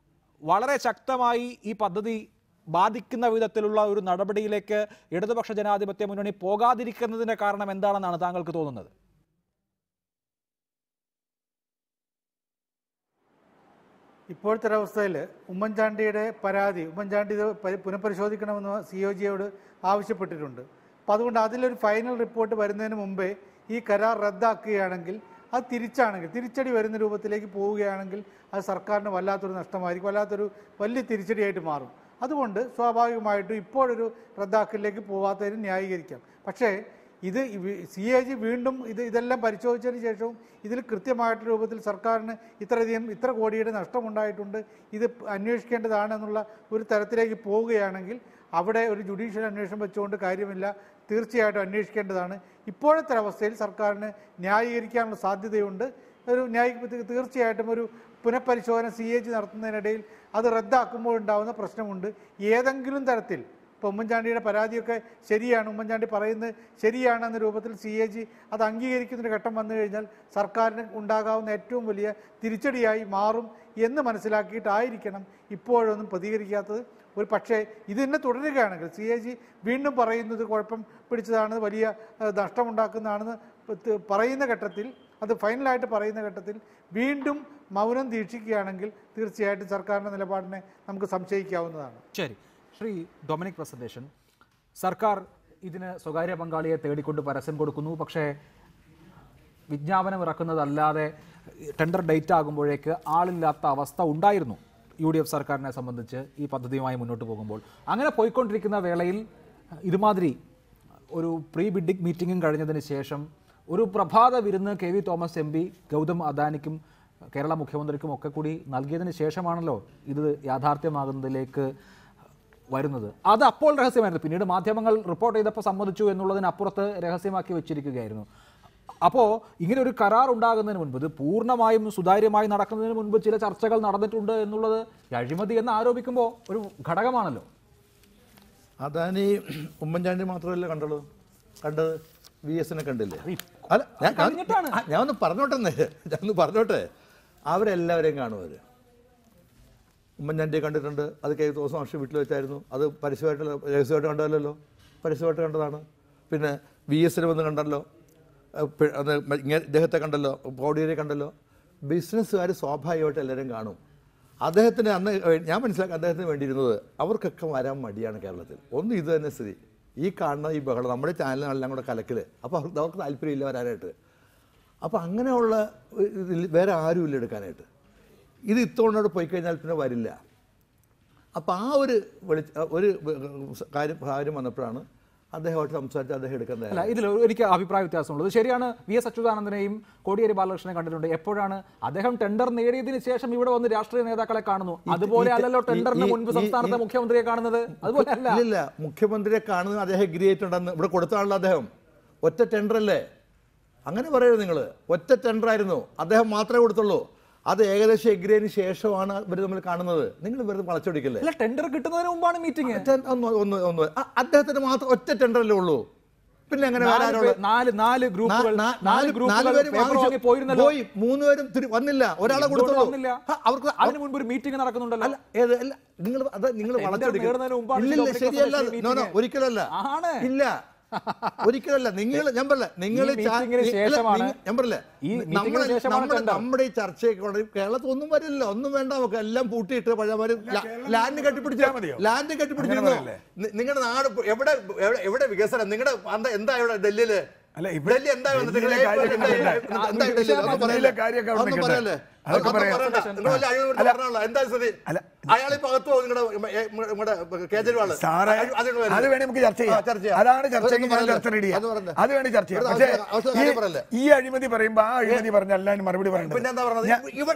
വളരെ ശക്തമായി ഈ പദ്ധതി ബാധിക്കുന്ന വിധത്തിലുള്ള ഒരു നടപടിയിലേക്ക് ഇടതുപക്ഷ ജനാധിപത്യ മുന്നണി പോകാതിരിക്കുന്നതിൻ്റെ കാരണം എന്താണെന്നാണ് താങ്കൾക്ക് തോന്നുന്നത്? ഇപ്പോഴത്തെ ഒരവസ്ഥയിൽ ഉമ്മൻചാണ്ടിയുടെ പരാതി, ഉമ്മൻചാണ്ടി ഇത് പുനഃപരിശോധിക്കണമെന്ന് സി ഒ ജിയോട് ആവശ്യപ്പെട്ടിട്ടുണ്ട്. അപ്പോൾ അതുകൊണ്ട് അതിലൊരു ഫൈനൽ റിപ്പോർട്ട് വരുന്നതിന് മുമ്പേ ഈ കരാർ റദ്ദാക്കുകയാണെങ്കിൽ, അത് തിരിച്ചാണെങ്കിൽ, തിരിച്ചടി വരുന്ന രൂപത്തിലേക്ക് പോവുകയാണെങ്കിൽ അത് സർക്കാരിന് വല്ലാത്തൊരു നഷ്ടമായിരിക്കും, വല്ലാത്തൊരു വലിയ തിരിച്ചടിയായിട്ട് മാറും. അതുകൊണ്ട് സ്വാഭാവികമായിട്ടും ഇപ്പോഴൊരു റദ്ദാക്കലിലേക്ക് പോവാത്തതിന് ന്യായീകരിക്കാം. പക്ഷേ ഇത് സി എ ജി വീണ്ടും ഇത് ഇതെല്ലാം പരിശോധിച്ചതിന് ശേഷവും ഇതിൽ കൃത്യമായിട്ട് രൂപത്തിൽ സർക്കാരിന് ഇത്രയധികം ഇത്ര കോടിയുടെ നഷ്ടമുണ്ടായിട്ടുണ്ട്, ഇത് അന്വേഷിക്കേണ്ടതാണെന്നുള്ള ഒരു തരത്തിലേക്ക് പോവുകയാണെങ്കിൽ അവിടെ ഒരു ജുഡീഷ്യൽ അന്വേഷണം വെച്ചുകൊണ്ട് കാര്യമില്ല, തീർച്ചയായിട്ടും അന്വേഷിക്കേണ്ടതാണ്. ഇപ്പോഴത്തെ അവസ്ഥയിൽ സർക്കാരിന് ന്യായീകരിക്കാനുള്ള സാധ്യതയുണ്ട്. ഒരു ന്യായ തീർച്ചയായിട്ടും ഒരു പുനഃപരിശോധന സി എ ജി നടത്തുന്നതിനിടയിൽ അത് റദ്ദാക്കുമ്പോൾ ഉണ്ടാകുന്ന പ്രശ്നമുണ്ട്. ഏതെങ്കിലും തരത്തിൽ ഇപ്പോൾ ഉമ്മൻചാണ്ടിയുടെ പരാതിയൊക്കെ ശരിയാണ്, ഉമ്മൻചാണ്ടി പറയുന്നത് ശരിയാണെന്ന രൂപത്തിൽ സി എ ജി അത് അംഗീകരിക്കുന്നൊരു ഘട്ടം വന്നു കഴിഞ്ഞാൽ സർക്കാരിന് ഉണ്ടാകാവുന്ന ഏറ്റവും വലിയ തിരിച്ചടിയായി മാറും എന്ന് മനസ്സിലാക്കിയിട്ടായിരിക്കണം ഇപ്പോഴൊന്നും പ്രതികരിക്കാത്തത്. ഒരു പക്ഷേ ഇത് തന്നെ തുടരുകയാണെങ്കിൽ സി എ ജി വീണ്ടും പറയുന്നത് കുഴപ്പം പിടിച്ചതാണ്, വലിയ നഷ്ടമുണ്ടാക്കുന്നതാണെന്ന് പറയുന്ന ഘട്ടത്തിൽ, അത് ഫൈനലായിട്ട് പറയുന്ന ഘട്ടത്തിൽ വീണ്ടും മൗനം ദീക്ഷിക്കുകയാണെങ്കിൽ തീർച്ചയായിട്ടും സർക്കാരിൻ്റെ നിലപാടിനെ നമുക്ക് സംശയിക്കാവുന്നതാണ്. ശരി, ശ്രീ ഡൊമിനിക് പ്രസന്റേഷൻ, സർക്കാർ ഇതിന് സ്വകാര്യ പങ്കാളിയെ തേടിക്കൊണ്ട് പരസ്യം കൊടുക്കുന്നു. പക്ഷേ വിജ്ഞാപനം ഇറക്കുന്നതല്ലാതെ ടെൻഡർ ഡേറ്റ് ആകുമ്പോഴേക്ക് ആളില്ലാത്ത അവസ്ഥ ഉണ്ടായിരുന്നു യു ഡി എഫ് സർക്കാരിനെ സംബന്ധിച്ച് ഈ പദ്ധതിയുമായി മുന്നോട്ട് പോകുമ്പോൾ. അങ്ങനെ പോയിക്കൊണ്ടിരിക്കുന്ന വേളയിൽ ഇതുമാതിരി ഒരു പ്രീ ബിഡിംഗ് മീറ്റിംഗും കഴിഞ്ഞതിന് ശേഷം ഒരു പ്രഭാത വിരുന്ന് K V Thomas M P Gautam അദാനിക്കും കേരള മുഖ്യമന്ത്രിക്കും ഒക്കെ കൂടി നൽകിയതിന് ശേഷമാണല്ലോ ഇത് യാഥാർത്ഥ്യമാകുന്നതിലേക്ക് വരുന്നത്. അത് അപ്പോൾ രഹസ്യമായിരുന്നു, പിന്നീട് മാധ്യമങ്ങൾ റിപ്പോർട്ട് ചെയ്തപ്പോൾ സമ്മതിച്ചു എന്നുള്ളതിനപ്പുറത്ത് രഹസ്യമാക്കി വെച്ചിരിക്കുകയായിരുന്നു. അപ്പോൾ ഇങ്ങനെ ഒരു കരാർ ഉണ്ടാകുന്നതിന് മുൻപ്, ഇത് പൂർണ്ണമായും സുതാര്യമായി നടക്കുന്നതിന് മുൻപ് ചില ചർച്ചകൾ നടന്നിട്ടുണ്ട് എന്നുള്ളത് അഴിമതി എന്ന് ആരോപിക്കുമ്പോൾ ഒരു ഘടകമാണല്ലോ. അദാനി ഉമ്മൻചാണ്ടി മാത്രമല്ല കണ്ടുള്ളൂ, കണ്ടത് വി എസിനെ കണ്ടില്ലേ? അല്ല ഞാൻ ഞാൻ ഒന്ന് പറഞ്ഞോട്ടെ ഞാൻ ഒന്ന് പറഞ്ഞോട്ടെ അവരെല്ലാവരെയും കാണുമവർ. ഉമ്മൻചാണ്ടിയെ കണ്ടിട്ടുണ്ട്, അത് കെ തോമസ് മാഷ് വീട്ടിൽ വെച്ചായിരുന്നു, അത് പരസ്യമായിട്ട് രഹസ്യമായിട്ട് കണ്ടതല്ലോ, പരസ്യമായിട്ട് കണ്ടതാണ്. പിന്നെ വി എസിനെ വന്ന് കണ്ടല്ലോ, അത് ഇദ്ദേഹത്തെ കണ്ടല്ലോ, കോടിയേരിയെ കണ്ടല്ലോ. ബിസിനസ്സുകാർ സ്വാഭാവികമായിട്ട് എല്ലാവരും കാണും. അദ്ദേഹത്തിന് അന്ന് ഞാൻ മനസ്സിലാക്കി അദ്ദേഹത്തിന് വേണ്ടിയിരുന്നത് അവർക്കൊക്കെ വരാൻ മടിയാണ് കേരളത്തിൽ. ഒന്ന് ഇത് തന്നെ സ്ഥിതി, ഈ കാണുന്ന ഈ ബഹളം നമ്മുടെ ചാനലിനെല്ലാം കൂടെ കലക്കിൽ, അപ്പോൾ അവർക്ക് അവർക്ക് താല്പര്യമില്ല വരാനായിട്ട്. അപ്പോൾ അങ്ങനെയുള്ള വേറെ ആരുമില്ല എടുക്കാനായിട്ട്. ഇത് ഇത്തോടെ പോയി കഴിഞ്ഞാൽ പിന്നെ വരില്ല. അപ്പോൾ ആ ഒരു വെളി ഒരു കാര്യം കാര്യം വന്നപ്പോഴാണ് അദ്ദേഹമായിട്ട് സംസാരിച്ച് അദ്ദേഹം എടുക്കുന്നത്. അല്ല, ഇതിൽ എനിക്ക് അഭിപ്രായ വ്യത്യാസമുള്ളത്. ശരിയാണ്, വി എസ് അച്യുതാനന്ദനെയും കോടിയേരി ബാലകൃഷ്ണനെ കണ്ടിട്ടുണ്ട്. എപ്പോഴാണ് അദ്ദേഹം ടെൻഡർ നേടിയതിനു ശേഷം ഇവിടെ വന്ന് രാഷ്ട്രീയ നേതാക്കളെ കാണുന്നു. അതുപോലെ അല്ലല്ലോ ടെൻഡറിന് മുൻപ് സംസ്ഥാനത്തെ മുഖ്യമന്ത്രിയെ കാണുന്നത്. അതുപോലെ അല്ല, ഇല്ല മുഖ്യമന്ത്രിയെ കാണുന്നത് അദ്ദേഹം എഗ്രി ആയിട്ടുണ്ടെന്ന് ഇവിടെ കൊടുത്താണല്ലോ. അദ്ദേഹം ഒറ്റ ടെൻഡർ അല്ലേ, അങ്ങനെ പറയരുത് നിങ്ങൾ. ഒറ്റ ടെൻഡർ ആയിരുന്നു, അദ്ദേഹം മാത്രമേ കൊടുത്തുള്ളൂ. അത് ഏകദേശം എഗ്രിയതിന് ശേഷമാണ് ഇവർ നമ്മൾ കാണുന്നത്. നിങ്ങൾ വെറുതെ വളച്ചൊടിക്കല്ലേ? അല്ല, ടെൻഡർ കിട്ടുന്നതിന് മുമ്പാണ് മീറ്റിംഗ്. ഒന്ന് ഒന്ന് ഒന്ന് അദ്ദേഹത്തിന് മാത്രം ഒറ്റ ടെൻഡറല്ലേ ഉള്ളൂ. പിന്നെ അങ്ങനെ പോയി മൂന്നുപേരും വന്നില്ല, ഒരാളെ കൊടുത്തുള്ളൂ. അവർക്ക് അതിന് മുൻപ് ഒരു മീറ്റിംഗ് നടക്കുന്നുണ്ടല്ലോ. നിങ്ങൾ അത് നിങ്ങൾ വളച്ചൊടിക്കില്ല. ശരിയല്ല, ഒരിക്കലല്ല, ഇല്ല ഒരിക്കലല്ല. നിങ്ങൾ ഞാൻ പറയില്ല, നിങ്ങൾ ഞാൻ പറയില്ല നമ്മുടെ ഈ ചർച്ചയൊക്കെ കേരളത്തിൽ ഒന്നും വരില്ല, ഒന്നും വേണ്ട. നമുക്ക് എല്ലാം പൂട്ടിയിട്ട് പഴയമാര് ലാൻഡ് കെട്ടിപ്പിടിച്ചാൽ മതിയോ? ലാൻഡ് കെട്ടിപ്പിടിച്ചിരുന്നു. നിങ്ങളുടെ നാട് എവിടെ എവിടെ വികസനം? നിങ്ങളുടെ എന്താ ഇവിടെ ഡൽഹിയില്? ഡൽഹി എന്താ എന്താ സ്ഥിതി? അയാളെ പകത്തു പോകും നിങ്ങളുടെ കേജ്രിവാള്. അത് വേണേ നമുക്ക് ചർച്ച ചെയ്യാം. അതാണ് ചർച്ച അത് വേണ്ടി ചർച്ച ചെയ്യാം. പക്ഷേ ഈ അഴിമതി പറയുമ്പോ ആ അഴിമതി പറഞ്ഞ അല്ലാണ്ട് മറുപടി പറയുന്നത് പിന്നെ എന്താ പറഞ്ഞത്?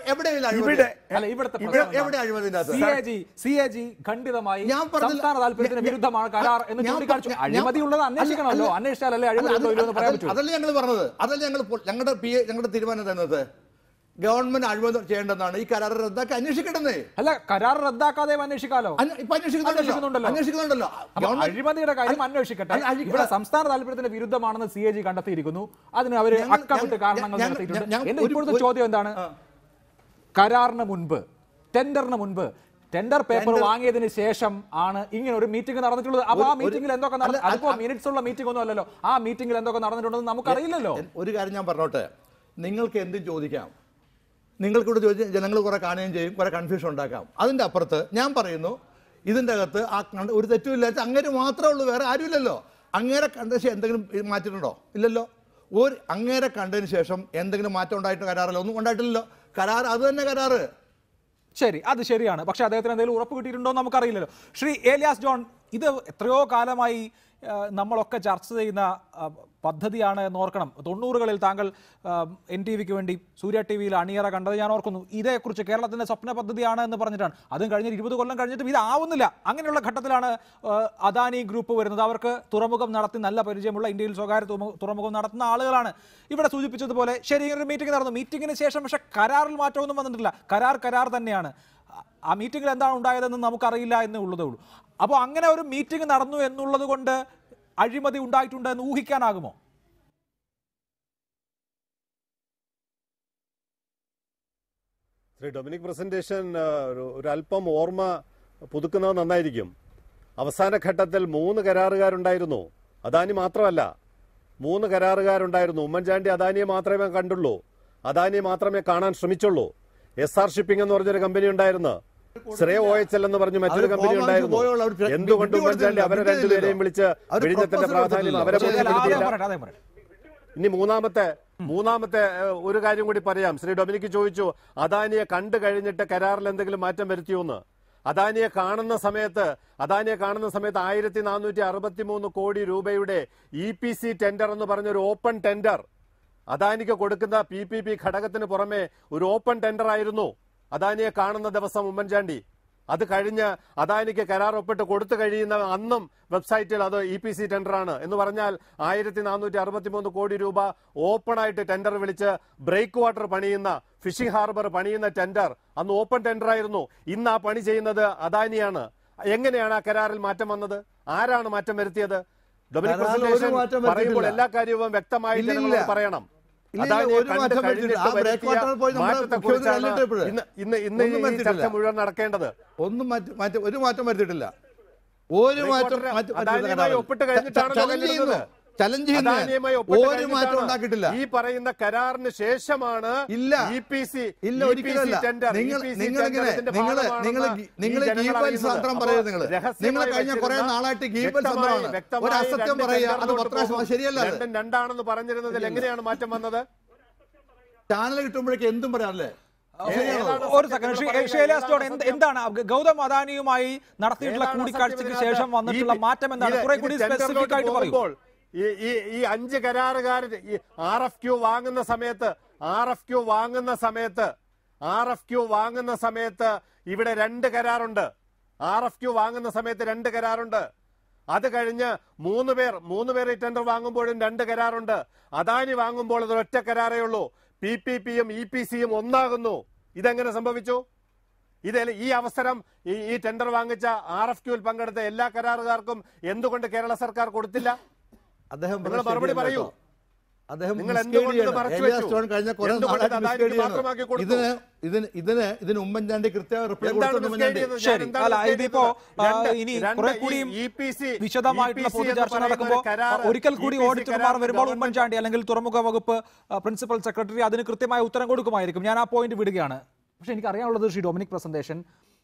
ഖണ്ഡിതമായി സംസ്ഥാന താല്പര്യത്തിന് വിരുദ്ധമാണ് കരാർ എന്ന് ചൂണ്ടിക്കാണിച്ചു. അഴിമതിയുള്ളത് അന്വേഷിക്കണമല്ലോ, അന്വേഷിച്ചാലല്ലേ അഴിമതി അതല്ലേ ഞങ്ങൾ പറഞ്ഞത്. അതല്ലേ ഞങ്ങൾ ഞങ്ങളുടെ പി എ ഞങ്ങളുടെ തീരുമാനം തന്നത്. ഗവൺമെന്റ് അഴിമതി ചെയ്യേണ്ടതാണ്, ഈ കരാർ റദ്ദാക്കി അന്വേഷിക്കണമെന്നേ. അല്ല, കരാർ റദ്ദാക്കാതെ അന്വേഷിക്കാലോ? അന്വേഷിക്കുന്നുണ്ടല്ലോ. അഴിമതിയുടെ കാര്യം അന്വേഷിക്കട്ടെ. ഇവിടെ സംസ്ഥാന താല്പര്യത്തിന് വിരുദ്ധമാണെന്ന് സി എ ജി കണ്ടെത്തിയിരിക്കുന്നു. അതിന് അവര് അക്കമിട്ട് കാരണങ്ങൾ നടത്തിയിട്ടുണ്ട്. എന്റെ ഇപ്പോഴത്തെ ചോദ്യം എന്താണ്? കരാറിന് മുൻപ്, ടെൻഡറിന് മുൻപ്, ടെൻഡർ പേപ്പർ വാങ്ങിയതിന് ശേഷം ആണ് ഇങ്ങനെ ഒരു മീറ്റിംഗ് നടന്നിട്ടുള്ളത്. അപ്പൊ ആ മീറ്റിംഗിൽ എന്തൊക്കെ നടന്നു? അതിപ്പോ മിനിറ്റ്സ് ഉള്ള മീറ്റിംഗ് ഒന്നും അല്ലല്ലോ. ആ മീറ്റിംഗിൽ എന്തൊക്കെ നടന്നിട്ടുണ്ടെന്ന് നമുക്കറിയില്ലല്ലോ. ഒരു കാര്യം ഞാൻ പറഞ്ഞോട്ടെ, നിങ്ങൾക്ക് എന്തും ചോദിക്കാം, നിങ്ങൾക്കൂടെ ചോദിച്ച് ജനങ്ങൾ കുറെ കാണുകയും ചെയ്യും, കുറെ കൺഫ്യൂഷൻ ഉണ്ടാക്കാം. അതിൻ്റെ അപ്പുറത്ത് ഞാൻ പറയുന്നു, ഇതിൻ്റെ അകത്ത് ആ ഒരു തെറ്റുമില്ല, അങ്ങനെ മാത്രമേ ഉള്ളൂ, വേറെ ആരുമില്ലല്ലോ. അങ്ങേരെ കണ്ട ശേഷം എന്തെങ്കിലും മാറ്റിയിട്ടുണ്ടോ? ഇല്ലല്ലോ. ഒരു അങ്ങേരെ കണ്ടതിന് ശേഷം എന്തെങ്കിലും മാറ്റം ഉണ്ടായിട്ട് കരാറല്ലോ? ഒന്നും ഉണ്ടായിട്ടില്ലല്ലോ. കരാർ അത് തന്നെ കരാറ്. ശരി, അത് ശരിയാണ്. പക്ഷെ അദ്ദേഹത്തിന് എന്തെങ്കിലും ഉറപ്പ് കിട്ടിയിട്ടുണ്ടോ എന്ന് നമുക്കറിയില്ലല്ലോ. ശ്രീ ഏലിയാസ് ജോൺ, ഇത് എത്രയോ കാലമായി നമ്മളൊക്കെ ചർച്ച ചെയ്യുന്ന പദ്ധതിയാണ് എന്ന് ഓർക്കണം. തൊണ്ണൂറുകളിൽ താങ്കൾ എൻ ടി വിക്ക് വേണ്ടി സൂര്യ ടി വിയിൽ അണിയറ കണ്ടത് ഞാൻ ഓർക്കുന്നു. ഇതേക്കുറിച്ച് കേരളത്തിൻ്റെ സ്വപ്ന പദ്ധതിയാണ് എന്ന് പറഞ്ഞിട്ടാണ്. അതും കഴിഞ്ഞിട്ട് ഇരുപത് കൊല്ലം കഴിഞ്ഞിട്ടും ഇതാവുന്നില്ല. അങ്ങനെയുള്ള ഘട്ടത്തിലാണ് അദാനി ഗ്രൂപ്പ് വരുന്നത്. അവർക്ക് തുറമുഖം നടത്തി നല്ല പരിചയമുള്ള, ഇന്ത്യയിൽ സ്വകാര്യ തുറമുഖം നടത്തുന്ന ആളുകളാണ്. ഇവിടെ സൂചിപ്പിച്ചതുപോലെ ശരി, ഇങ്ങനൊരു മീറ്റിംഗ് നടന്നു. മീറ്റിംഗിന് ശേഷം പക്ഷേ കരാറിൽ മാറ്റമൊന്നും വന്നിട്ടില്ല. കരാർ കരാർ തന്നെയാണ്. ആ മീറ്റിംഗിൽ എന്താണ് ഉണ്ടായതെന്ന് നമുക്കറിയില്ല എന്നേ ഉള്ളതേ ഉള്ളൂ. അപ്പോൾ അങ്ങനെ ഒരു മീറ്റിംഗ് നടന്നു എന്നുള്ളത് കൊണ്ട് അഴിമതി ഉണ്ടായിട്ടുണ്ട് എന്ന് ഊഹിക്കാനാകുമോ? ശ്രീ ഡൊമിനിക് പ്രസന്റേഷൻ ഒരു അല്പം ഓർമ്മ പുതുക്കുന്നത് നന്നായിരിക്കും. അവസാന ഘട്ടത്തിൽ മൂന്ന് കരാറുകാരുണ്ടായിരുന്നു. അദാനി മാത്രമല്ല, മൂന്ന് കരാറുകാരുണ്ടായിരുന്നു. ഉമ്മൻചാണ്ടി അദാനിയെ മാത്രമേ കണ്ടുള്ളൂ, അദാനിയെ മാത്രമേ കാണാൻ ശ്രമിച്ചുള്ളൂ. എസ് ആർ ഷിപ്പിംഗ് എന്ന് പറഞ്ഞൊരു കമ്പനി ഉണ്ടായിരുന്നു, ശ്രേയ ഒ എച്ച് എൽ എന്ന് പറഞ്ഞ് മറ്റൊരു കമ്പനി ഉണ്ടായിരുന്നു. എന്തുകൊണ്ട് ഉമ്മൻചാണ്ടി അവരെ രണ്ടുപേരെയും വിളിച്ച് വിഴിഞ്ഞത്തിന്റെ പ്രാധാന്യം അവരെ ബോധ്യപ്പെടുത്തിയില്ല? ഇനി മൂന്നാമത്തെ മൂന്നാമത്തെ ഒരു കാര്യം കൂടി പറയാം. ശ്രീ ഡൊമിനിക്ക് ചോദിച്ചു അദാനിയെ കണ്ടു കഴിഞ്ഞിട്ട് കരാറിൽ എന്തെങ്കിലും മാറ്റം വരുത്തിയോന്ന്. അദാനിയെ കാണുന്ന സമയത്ത് അദാനിയെ കാണുന്ന സമയത്ത് ആയിരത്തി നാനൂറ്റി അറുപത്തി മൂന്ന് കോടി രൂപയുടെ ഇ പി സി ടെൻഡർ എന്ന് പറഞ്ഞൊരു ഓപ്പൺ ടെൻഡർ അദാനിക്ക് കൊടുക്കുന്ന പി പി പി ഘടകത്തിന് പുറമെ ഒരു ഓപ്പൺ ടെൻഡർ ആയിരുന്നു അദാനിയെ കാണുന്ന ദിവസം ഉമ്മൻചാണ്ടി. അത് കഴിഞ്ഞ് അദാനിക്ക് കരാർ ഒപ്പിട്ട് കൊടുത്തു കഴിയുന്ന അന്നും വെബ്സൈറ്റിൽ അത് ഇ പി സി ടെൻഡറാണ് എന്ന് പറഞ്ഞാൽ ആയിരത്തി നാനൂറ്റി അറുപത്തി മൂന്ന് കോടി രൂപ ഓപ്പണായിട്ട് ടെൻഡർ വിളിച്ച് ബ്രേക്ക് വാട്ടർ പണിയുന്ന ഫിഷിംഗ് ഹാർബർ പണിയുന്ന ടെൻഡർ അന്ന് ഓപ്പൺ ടെൻഡർ ആയിരുന്നു. ഇന്ന് ആ പണി ചെയ്യുന്നത് അദാനിയാണ്. എങ്ങനെയാണ് ആ കരാറിൽ മാറ്റം വന്നത്? ആരാണ് മാറ്റം വരുത്തിയത്? ഡൊമിനിക് പ്രസന്റേഷൻ പറയുമ്പോൾ എല്ലാ കാര്യവും വ്യക്തമായി ജനങ്ങളോട് പറയണം. ഇന്ന് ഇന്ന് ഈ ചർച്ച മുഴുവൻ നടക്കേണ്ടത്. ഒന്നും മാറ്റം ഒരു മാറ്റം വരുത്തിയിട്ടില്ല. ഒരു മാറ്റം ഒപ്പിട്ട് കഴിഞ്ഞിട്ടാണ് ചലഞ്ച് ഒരു മാറ്റം ഉണ്ടാക്കിയിട്ടില്ല. ഈ പറയുന്ന കരാറിന് ശേഷമാണ് ഇല്ല ഇ പി സി ഇല്ല ഒരിക്കലല്ല. നിങ്ങൾ നിങ്ങളിങ്ങനെ നിങ്ങൾ നിങ്ങൾ നിങ്ങൾ ഗീബൽ സത്രം പറയുന്നത് നിങ്ങൾ നിങ്ങൾ കഴിഞ്ഞ കുറെ നാളായിട്ട് ഗീബൽ സത്രമാണ്. ഒരു അസത്യം പറയുക, അത് പത്രാശ ശരിയല്ല. രണ്ടാണെന്ന് പറഞ്ഞിരുന്നതിൽ എങ്ങനെയാണ് മാറ്റം വന്നത്? ചാനൽ കിട്ടുമ്പോഴേക്ക് എന്തും പറയാനല്ലേ? ഒരു സെക്കൻഡ്, ഷൈലാസ് ജോൺ, എന്താണ് ഗൗതം അദാനിയുമായി നടത്തിയിട്ടുള്ള കൂടിക്കാഴ്ചയ്ക്ക് ശേഷം വന്നിട്ടുള്ള മാറ്റം എന്താണ്? കുറെ കൂടി സ്പെസിഫിക് ആയിട്ട് പറയുമ്പോൾ ഈ ഈ അഞ്ച് കരാറുകാർ ആർ എഫ് ക്യൂ വാങ്ങുന്ന സമയത്ത് ആർ എഫ് ക്യൂ വാങ്ങുന്ന സമയത്ത് ആർ എഫ് ക്യൂ വാങ്ങുന്ന സമയത്ത് ഇവിടെ രണ്ട് കരാറുണ്ട്. ആർ എഫ് ക്യൂ വാങ്ങുന്ന സമയത്ത് രണ്ട് കരാറുണ്ട്. അത് കഴിഞ്ഞ് മൂന്ന് പേർ മൂന്ന് പേർ ഈ ടെൻഡർ വാങ്ങുമ്പോഴും രണ്ട് കരാറുണ്ട്. അദാനി വാങ്ങുമ്പോൾ അത് ഒറ്റ കരാറേ ഉള്ളൂ. പി പി പിയും ഇ പി സിയും ഒന്നാകുന്നു. ഇതെങ്ങനെ സംഭവിച്ചു? ഇത് ഈ അവസരം ഈ ടെൻഡർ വാങ്ങിച്ച ആർ എഫ് ക്യൂവിൽ പങ്കെടുത്ത എല്ലാ കരാറുകാർക്കും എന്തുകൊണ്ട് കേരള സർക്കാർ കൊടുത്തില്ല? അദ്ദേഹം മറുപടി പറയൂ. അദ്ദേഹം ഇതിന് ഇതിന് ഇതിന് ഉമ്മൻചാണ്ടി കൃത്യമായ റിപ്ലൈ കൊടുത്തു. ശരി, അല്ല ഇതിപ്പോ ഇനി കുറെ കൂടി വിശദമായിട്ടുള്ള പൊതുചർച്ച നടക്കുമ്പോൾ ഒരിക്കൽ കൂടി ഓഡിറ്റർമാർ വരുമ്പോൾ ഉമ്മൻചാണ്ടി അല്ലെങ്കിൽ തുറമുഖ വകുപ്പ് പ്രിൻസിപ്പൽ സെക്രട്ടറി അതിന് കൃത്യമായ ഉത്തരം കൊടുക്കുമായിരിക്കും. ഞാൻ ആ പോയിന്റ് വിടുകയാണ്. പക്ഷെ എനിക്ക് അറിയാനുള്ളത് ശ്രീ ഡൊമിനിക് പ്രസന്റേഷൻ,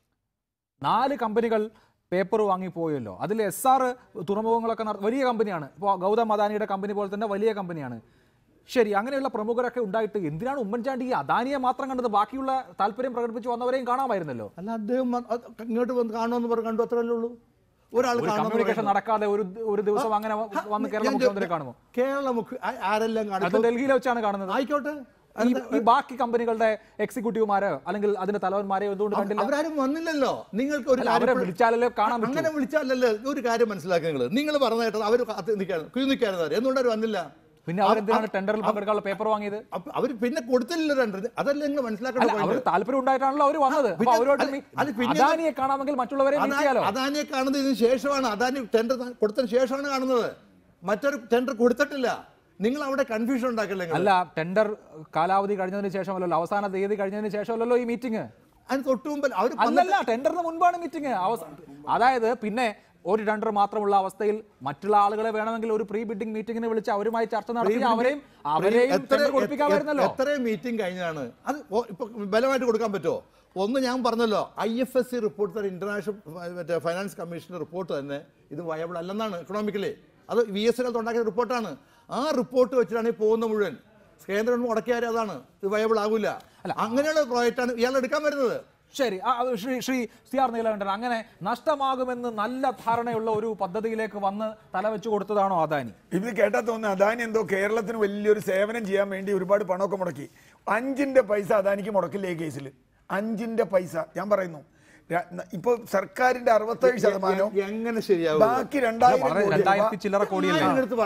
നാല് കമ്പനികൾ പേപ്പർ വാങ്ങിപ്പോയല്ലോ. അതിൽ എസ് ആർ തുറമുഖങ്ങളൊക്കെ വലിയ കമ്പനിയാണ്. ഇപ്പോൾ ഗൗതം അദാനിയുടെ കമ്പനി പോലെ തന്നെ വലിയ കമ്പനിയാണ്. ശരി, അങ്ങനെയുള്ള പ്രമുഖരൊക്കെ ഉണ്ടായിട്ട് എന്തിനാണ് ഉമ്മൻചാണ്ടി ഈ അദാനിയെ മാത്രം കണ്ടത്? ബാക്കിയുള്ള താല്പര്യം പ്രകടിപ്പിച്ച് വന്നവരെയും കാണാമായിരുന്നല്ലോ. അല്ല, അദ്ദേഹം ഇങ്ങോട്ട് വന്ന് കാണുമെന്ന് പറഞ്ഞു കണ്ടു, അത്രയല്ലേ ഉള്ളൂ. ഒരാൾ കമ്മ്യൂണിക്കേഷൻ നടക്കാതെ ഒരു ഒരു ദിവസം അങ്ങനെ വന്ന് കേരള മുഖ്യമന്ത്രി കാണുമോ? കേരള മുഖ്യ ആരെല്ലാം കാണുന്നത് ഡൽഹിയിൽ വെച്ചാണ് കാണുന്നത്. ആയിക്കോട്ടെ, ഈ ബാക്കി കമ്പനികളുടെ എക്സിക്യൂട്ടീവുമാരോ അല്ലെങ്കിൽ അതിന്റെ തലവന്മാരെയോ എന്തുകൊണ്ട് കണ്ടില്ല? അവരാരും വന്നില്ലല്ലോ. നിങ്ങൾക്ക് ഒരു അവരെ വിളിച്ചാലല്ലോ കാണാൻ. അങ്ങനെ വിളിച്ചാലല്ലേ ഒരു കാര്യം മനസ്സിലാക്കുക. നിങ്ങൾ നിങ്ങൾ പറഞ്ഞു കേട്ടത് അവർ നിൽക്കാണ് ക്യൂ നിൽക്കായിരുന്നു. എന്തുകൊണ്ട് അവർ വന്നില്ല? പിന്നെ അവരെന്തിനാണ് ടെൻഡറിൽ പങ്കെടുക്കാനുള്ള പേപ്പർ വാങ്ങിയത്? അവർ പിന്നെ കൊടുത്തില്ല ടെൻഡർ. അതല്ലേ നിങ്ങൾ മനസ്സിലാക്കണം. അവർ താല്പര്യം ഉണ്ടായിട്ടാണല്ലോ അവർ വന്നത്. അവരോട് അദാനിയെ കാണാമെങ്കിൽ മറ്റുള്ളവരെ അദാനിയെ കാണുന്നത് ഇതിന് ശേഷമാണ്. അദാനി ടെൻഡർ കൊടുത്തതിന് ശേഷമാണ് കാണുന്നത്. മറ്റൊരു ടെൻഡർ കൊടുത്തിട്ടില്ല. നിങ്ങൾ അവിടെ കൺഫ്യൂഷൻ ഉണ്ടാക്കല്ലേ? അല്ല, ടെൻഡർ കാലാവധി കഴിഞ്ഞതിന് ശേഷമല്ലോ, അവസാന തീയതി കഴിഞ്ഞതിന് ശേഷമല്ലോ ഈ മീറ്റിംഗ്. അതിന് തൊട്ട് മുമ്പ് അവർ അല്ലല്ല, ടെൻഡറിന് മുൻപാണ് മീറ്റിംഗ്. അതായത് പിന്നെ ഒരു ടെൻഡർ മാത്രമുള്ള അവസ്ഥയിൽ മറ്റുള്ള ആളുകളെ വേണമെങ്കിൽ ഒരു പ്രീ ബിഡിംഗ് മീറ്റിംഗിന് വിളിച്ച് അവരുമായി ചർച്ച നടത്തി അവരെയും അവരെയും കൊടുപ്പിക്കാമായിരുന്നല്ലോ. എത്രയും മീറ്റിംഗ് കഴിഞ്ഞാണ് അത് ഇപ്പൊ ബലമായിട്ട് കൊടുക്കാൻ പറ്റുമോ? ഒന്ന് ഞാൻ പറഞ്ഞല്ലോ, I F S C report, international മറ്റേ ഫൈനാൻസ് കമ്മീഷന്റെ റിപ്പോർട്ട് തന്നെ ഇത് വയബിൾ അല്ലെന്നാണ് എക്കണോമിക്കലി. അത് വി എസ് കാലത്ത് ഉണ്ടാക്കിയ റിപ്പോർട്ടാണ്. ആ റിപ്പോർട്ട് വെച്ചിട്ടാണ് ഈ പോകുന്ന മുഴുവൻ. കേന്ദ്രം മുടക്കിയാലും അതാണ് ഇത് വയബിൾ ആകില്ല. അങ്ങനെയുള്ള പ്രോജക്റ്റാണ് ഇയാൾ എടുക്കാൻ വരുന്നത്. ശരി, ശ്രീ ശ്രീ സി ആർ നീലകണ്ഠൻ, അങ്ങനെ നഷ്ടമാകുമെന്ന് നല്ല ധാരണയുള്ള ഒരു പദ്ധതിയിലേക്ക് വന്ന് തലവെച്ചു കൊടുത്തതാണോ അദാനി? ഇത് കേട്ടാ തോന്നുന്നു അദാനി എന്തോ കേരളത്തിന് വലിയൊരു സേവനം ചെയ്യാൻ വേണ്ടി ഒരുപാട് പണമൊക്കെ മുടക്കി. അഞ്ചിന്റെ പൈസ അദാനിക്ക് മുടക്കില്ല ഈ കേസിൽ. അഞ്ചിന്റെ പൈസ ഞാൻ പറയുന്നു. ഇപ്പൊ സർക്കാരിന്റെ അറുപത്തേഴ് ശതമാനം എങ്ങനെ ശരിയാവും? ബാക്കി രണ്ടായിരത്തി ചില്ലറ കോടിയല്ലേ.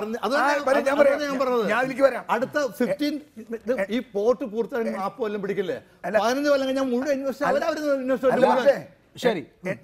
അടുത്ത ഫിഫ്റ്റീൻ ഈ പോർട്ട് പൂർത്തിയായി നാൽപ്പത് കൊല്ലം പിടിക്കില്ലേ? പതിനഞ്ച് കൊല്ലം ഞാൻ മുഴുവൻ ഇൻവെസ്റ്റ്. ശരി,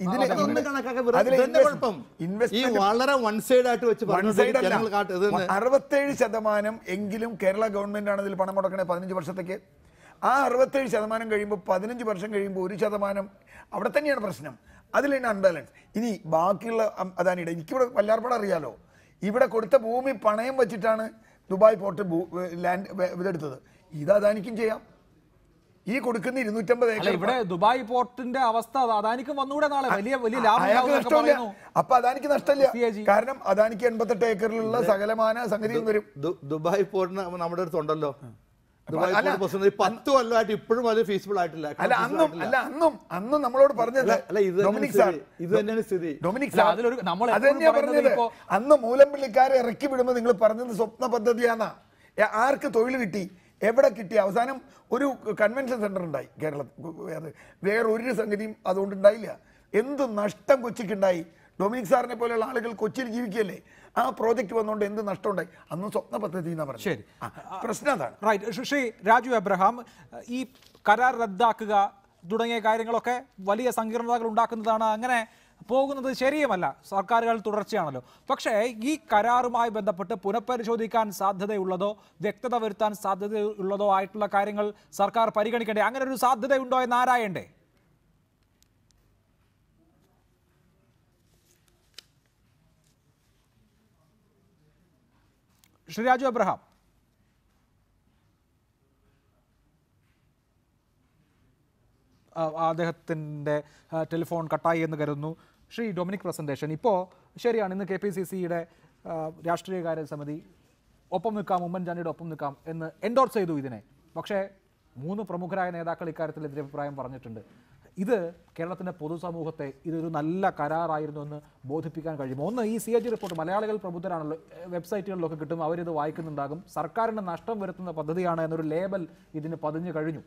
ഈ വളരെ വൺ സൈഡ് ആയിട്ട് വെച്ച് അറുപത്തേഴ് ശതമാനം എങ്കിലും കേരള ഗവൺമെന്റ് ആണ് ഇതിൽ പണം മുടക്കണേ പതിനഞ്ച് വർഷത്തേക്ക്. ആ അറുപത്തേഴ് ശതമാനം കഴിയുമ്പോൾ പതിനഞ്ച് വർഷം കഴിയുമ്പോൾ ഒരു ശതമാനം അവിടെ തന്നെയാണ് പ്രശ്നം. അതിലാണ് അൺബാലൻസ്. ഇനി ബാക്കിയുള്ള അദാനിയുടെ എനിക്കിവിടെ വല്ലാർപാട് അറിയാലോ, ഇവിടെ കൊടുത്ത ഭൂമി പണയം വെച്ചിട്ടാണ് ദുബായ് പോർട്ട് ലാൻഡ് ഇതെടുത്തത്. ഇത് അദാനിക്കും ചെയ്യാം. ഈ കൊടുക്കുന്ന ഇരുന്നൂറ്റമ്പത് ഏക്കർ ഇവിടെ ദുബായ് പോർട്ടിന്റെ അവസ്ഥ അദാനിക്കും വന്നുകൂടെ നാളെ വലിയ വലിയ ലാഭം. അപ്പൊ അദാനിക്ക് നഷ്ടമില്ല. കാരണം അദാനിക്ക് എൺപത്തെട്ട് ഏക്കറിലുള്ള സകലമാന സംഗതിയും വരും. ദുബായ് പോർട്ടിന് നമ്മുടെ അടുത്തുണ്ടല്ലോ. പത്ത് കൊല്ലമായിട്ട് ഇപ്പോഴും അത് ഫീസിബിൾ ആയിട്ടില്ല. അല്ല അന്നും അല്ല അന്നും അന്നും നമ്മളോട് പറഞ്ഞത് ഡൊമിനിക് സാർ ഇത് തന്നെയാണ് സ്ഥിതി. ഡൊമിനിക് സാർ അത് തന്നെയാ പറഞ്ഞത്. അന്ന് മൂലംപള്ളിക്കാരെ ഇറക്കി വിടുമ്പോൾ നിങ്ങൾ പറഞ്ഞത് സ്വപ്ന പദ്ധതിയാന്നാ. എ- ആർക്ക് തൊഴിൽ കിട്ടി, എവിടെ കിട്ടി? അവസാനം ഒരു കൺവെൻഷൻ സെൻറ്റർ ഉണ്ടായി കേരളത്തിൽ, വേറെ ഒരു സംഗതിയും അതുകൊണ്ട് ഉണ്ടായില്ല. എന്ത് നഷ്ടം കൊച്ചിക്കുണ്ടായി? ഡൊമിനിക് സാറിനെ പോലെയുള്ള ആളുകൾ കൊച്ചിയിൽ ജീവിക്കുകയല്ലേ, ആ പ്രോജക്റ്റ് വന്നുകൊണ്ട് എന്ത് നഷ്ടമുണ്ടായി? അന്ന് സ്വപ്ന പദ്ധതി എന്നാ പറഞ്ഞു. ശരി, പ്രശ്നം അതാണ്. റൈറ്റ്. ശ്രീ രാജു എബ്രഹാം, ഈ കരാർ റദ്ദാക്കുക തുടങ്ങിയ കാര്യങ്ങളൊക്കെ വലിയ സങ്കീർണതകൾ ഉണ്ടാക്കുന്നതാണ്. അങ്ങനെ പോകുന്നത് ശരിയുമല്ല, സർക്കാരുകൾ തുടർച്ചയാണല്ലോ. പക്ഷേ ഈ കരാറുമായി ബന്ധപ്പെട്ട് പുനഃപരിശോധിക്കാൻ സാധ്യതയുള്ളതോ വ്യക്തത വരുത്താൻ സാധ്യതയുള്ളതോ ആയിട്ടുള്ള കാര്യങ്ങൾ സർക്കാർ പരിഗണിക്കണ്ടേ? അങ്ങനെ ഒരു സാധ്യതയുണ്ടോ എന്ന് ആരായണ്ടേ? ശ്രീ രാജു എബ്രഹാം. അദ്ദേഹത്തിൻ്റെ ടെലിഫോൺ കട്ടായി എന്ന് കരുതുന്നു. ശ്രീ ഡൊമിനിക് പ്രസന്റേഷൻ, ഇപ്പോൾ ശരിയാണ്, ഇന്ന് കെ പി സി സിയുടെ രാഷ്ട്രീയകാര്യ സമിതി ഒപ്പം നിൽക്കാം, ഉമ്മൻചാണ്ടിയുടെ ഒപ്പം നിൽക്കാം എന്ന് എൻഡോർസ് ചെയ്തു ഇതിനെ. പക്ഷേ മൂന്ന് പ്രമുഖരായ നേതാക്കൾ ഇക്കാര്യത്തിൽ എതിരഭിപ്രായം പറഞ്ഞിട്ടുണ്ട്. ഇത് കേരളത്തിൻ്റെ പൊതുസമൂഹത്തെ ഇതൊരു നല്ല കരാറായിരുന്നു എന്ന് ബോധിപ്പിക്കാൻ കഴിയുമോ? ഒന്ന്, ഈ സി എ ജി റിപ്പോർട്ട് മലയാളികൾ പ്രബുദ്ധരാണല്ലോ, വെബ്സൈറ്റുകളിലൊക്കെ കിട്ടും, അവരിത് വായിക്കുന്നുണ്ടാകും. സർക്കാരിന് നഷ്ടം വരുത്തുന്ന പദ്ധതിയാണ് എന്നൊരു ലേബൽ ഇതിന് പതിഞ്ഞു കഴിഞ്ഞു.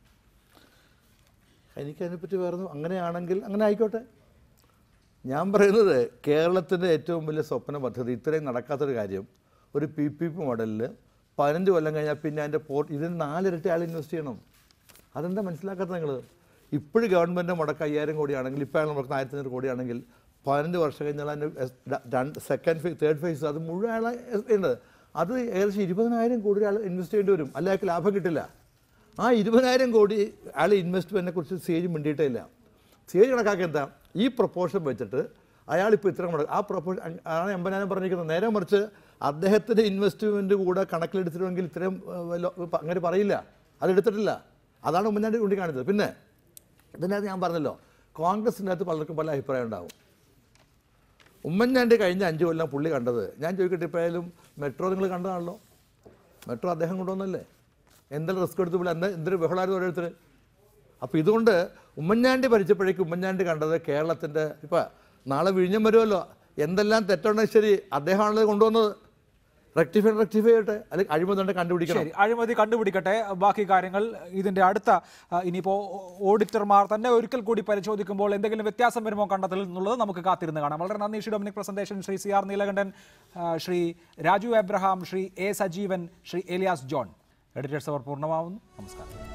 എനിക്കതിനെപ്പറ്റി വേറെ അങ്ങനെയാണെങ്കിൽ അങ്ങനെ ആയിക്കോട്ടെ. ഞാൻ പറയുന്നത് കേരളത്തിൻ്റെ ഏറ്റവും വലിയ സ്വപ്ന പദ്ധതി, ഇത്രയും നടക്കാത്തൊരു കാര്യം, ഒരു പി പി പി മോഡലിൽ പതിനഞ്ച് കൊല്ലം കഴിഞ്ഞാൽ പിന്നെ അതിൻ്റെ പോർട്ട് ഇതിന് നാലിരട്ടി ആൾ ഇൻവെസ്റ്റ് ചെയ്യണം. അതെന്താ മനസ്സിലാക്കാത്തത് നിങ്ങൾ? ഇപ്പോഴും ഗവൺമെൻറ് മുടക്ക് അയ്യായിരം കോടിയാണെങ്കിൽ, ഇപ്പോഴാണ് മുടക്കുന്ന ആയിരത്തി അഞ്ഞൂറ് കോടിയാണെങ്കിൽ, പതിനഞ്ച് വർഷം കഴിഞ്ഞാൽ അതിൻ്റെ രണ്ട് സെക്കൻഡ് ഫേസ് തേർഡ് ഫേസ് അത് മുഴുവൻ ആൾ ഉണ്ട്. അത് ഏകദേശം ഇരുപതിനായിരം കോടി ആൾ ഇൻവെസ്റ്റ് ചെയ്യേണ്ടി വരും, അല്ലെങ്കിൽ ലാഭം കിട്ടില്ല. ആ ഇരുപതിനായിരം കോടി ആൾ ഇൻവെസ്റ്റ്മെൻറ്റിനെ കുറിച്ച് സി എ ജി മിണ്ടിയിട്ടേ ഇല്ല. സി എ ജി കണക്കാക്കി എന്താ, ഈ പ്രൊപ്പോഷൻ വെച്ചിട്ട് അയാളിപ്പോൾ ഇത്ര മുടക്കും, ആ പ്രൊപ്പോഷൻ ആണ് എൺപതിനായിരം പറഞ്ഞിരിക്കുന്നത്. നേരെ മറിച്ച് അദ്ദേഹത്തിൻ്റെ ഇൻവെസ്റ്റ്മെൻറ്റ് കൂടെ കണക്കിലെടുത്തിട്ടുണ്ടെങ്കിൽ ഇത്രയും അങ്ങനെ പറയില്ല, അതെടുത്തിട്ടില്ല. അതാണ് ഉമ്മൻചാണ്ടി ചൂണ്ടിക്കാണിച്ചത്. പിന്നെ ഇതിനകത്ത് ഞാൻ പറഞ്ഞല്ലോ, കോൺഗ്രസിൻ്റെ അകത്ത് പലർക്കും പല അഭിപ്രായം ഉണ്ടാവും. ഉമ്മൻചാണ്ടി കഴിഞ്ഞ അഞ്ച് കൊല്ലം പുള്ളി കണ്ടത്, ഞാൻ ചോദിക്കട്ടെ, ഇപ്പോഴായാലും മെട്രോ നിങ്ങൾ കണ്ടതാണല്ലോ, മെട്രോ അദ്ദേഹം കൊണ്ടുവന്നല്ലേ, എന്തെങ്കിലും റിസ്ക് എടുത്ത് പുള്ളി എന്താ എന്തൊരു ബഹളമായിരുന്നു ഓരോരുത്തർ. അപ്പോൾ ഇതുകൊണ്ട് ഉമ്മൻചാണ്ടി ഭരിച്ചപ്പോഴേക്കും ഉമ്മൻചാണ്ടി കണ്ടത് കേരളത്തിൻ്റെ, ഇപ്പോൾ നാളെ വിഴിഞ്ഞം വരുമല്ലോ, എന്തെല്ലാം തെറ്റുണ്ടെങ്കിൽ ശരി അദ്ദേഹമാണല്ലോ കൊണ്ടുവന്നത്, റെക്ടിഫൈ റെക്ടിഫൈ ചെയ്യട്ടെ, അല്ലെങ്കിൽ അഴിമതി കണ്ടുപിടിക്കണം. അഴിമതി കണ്ടുപിടിക്കട്ടെ. ബാക്കി കാര്യങ്ങൾ ഇതിൻ്റെ അടുത്ത ഇനിയിപ്പോൾ ഓഡിറ്റർമാർ തന്നെ ഒരിക്കൽ കൂടി പരിശോധിക്കുമ്പോൾ എന്തെങ്കിലും വ്യത്യാസം വരുമോ കണ്ടെത്തൽ എന്നുള്ളത് നമുക്ക് കാത്തിരുന്ന് കാണാം. വളരെ നന്ദി Shri Dominic Presentation, Shri C R Neelakantan, Shri Raju Abraham, Shri A Sajeevan, Shri Elias John. Editors അവർ പൂർണ്ണമാവുന്നു. നമസ്കാരം.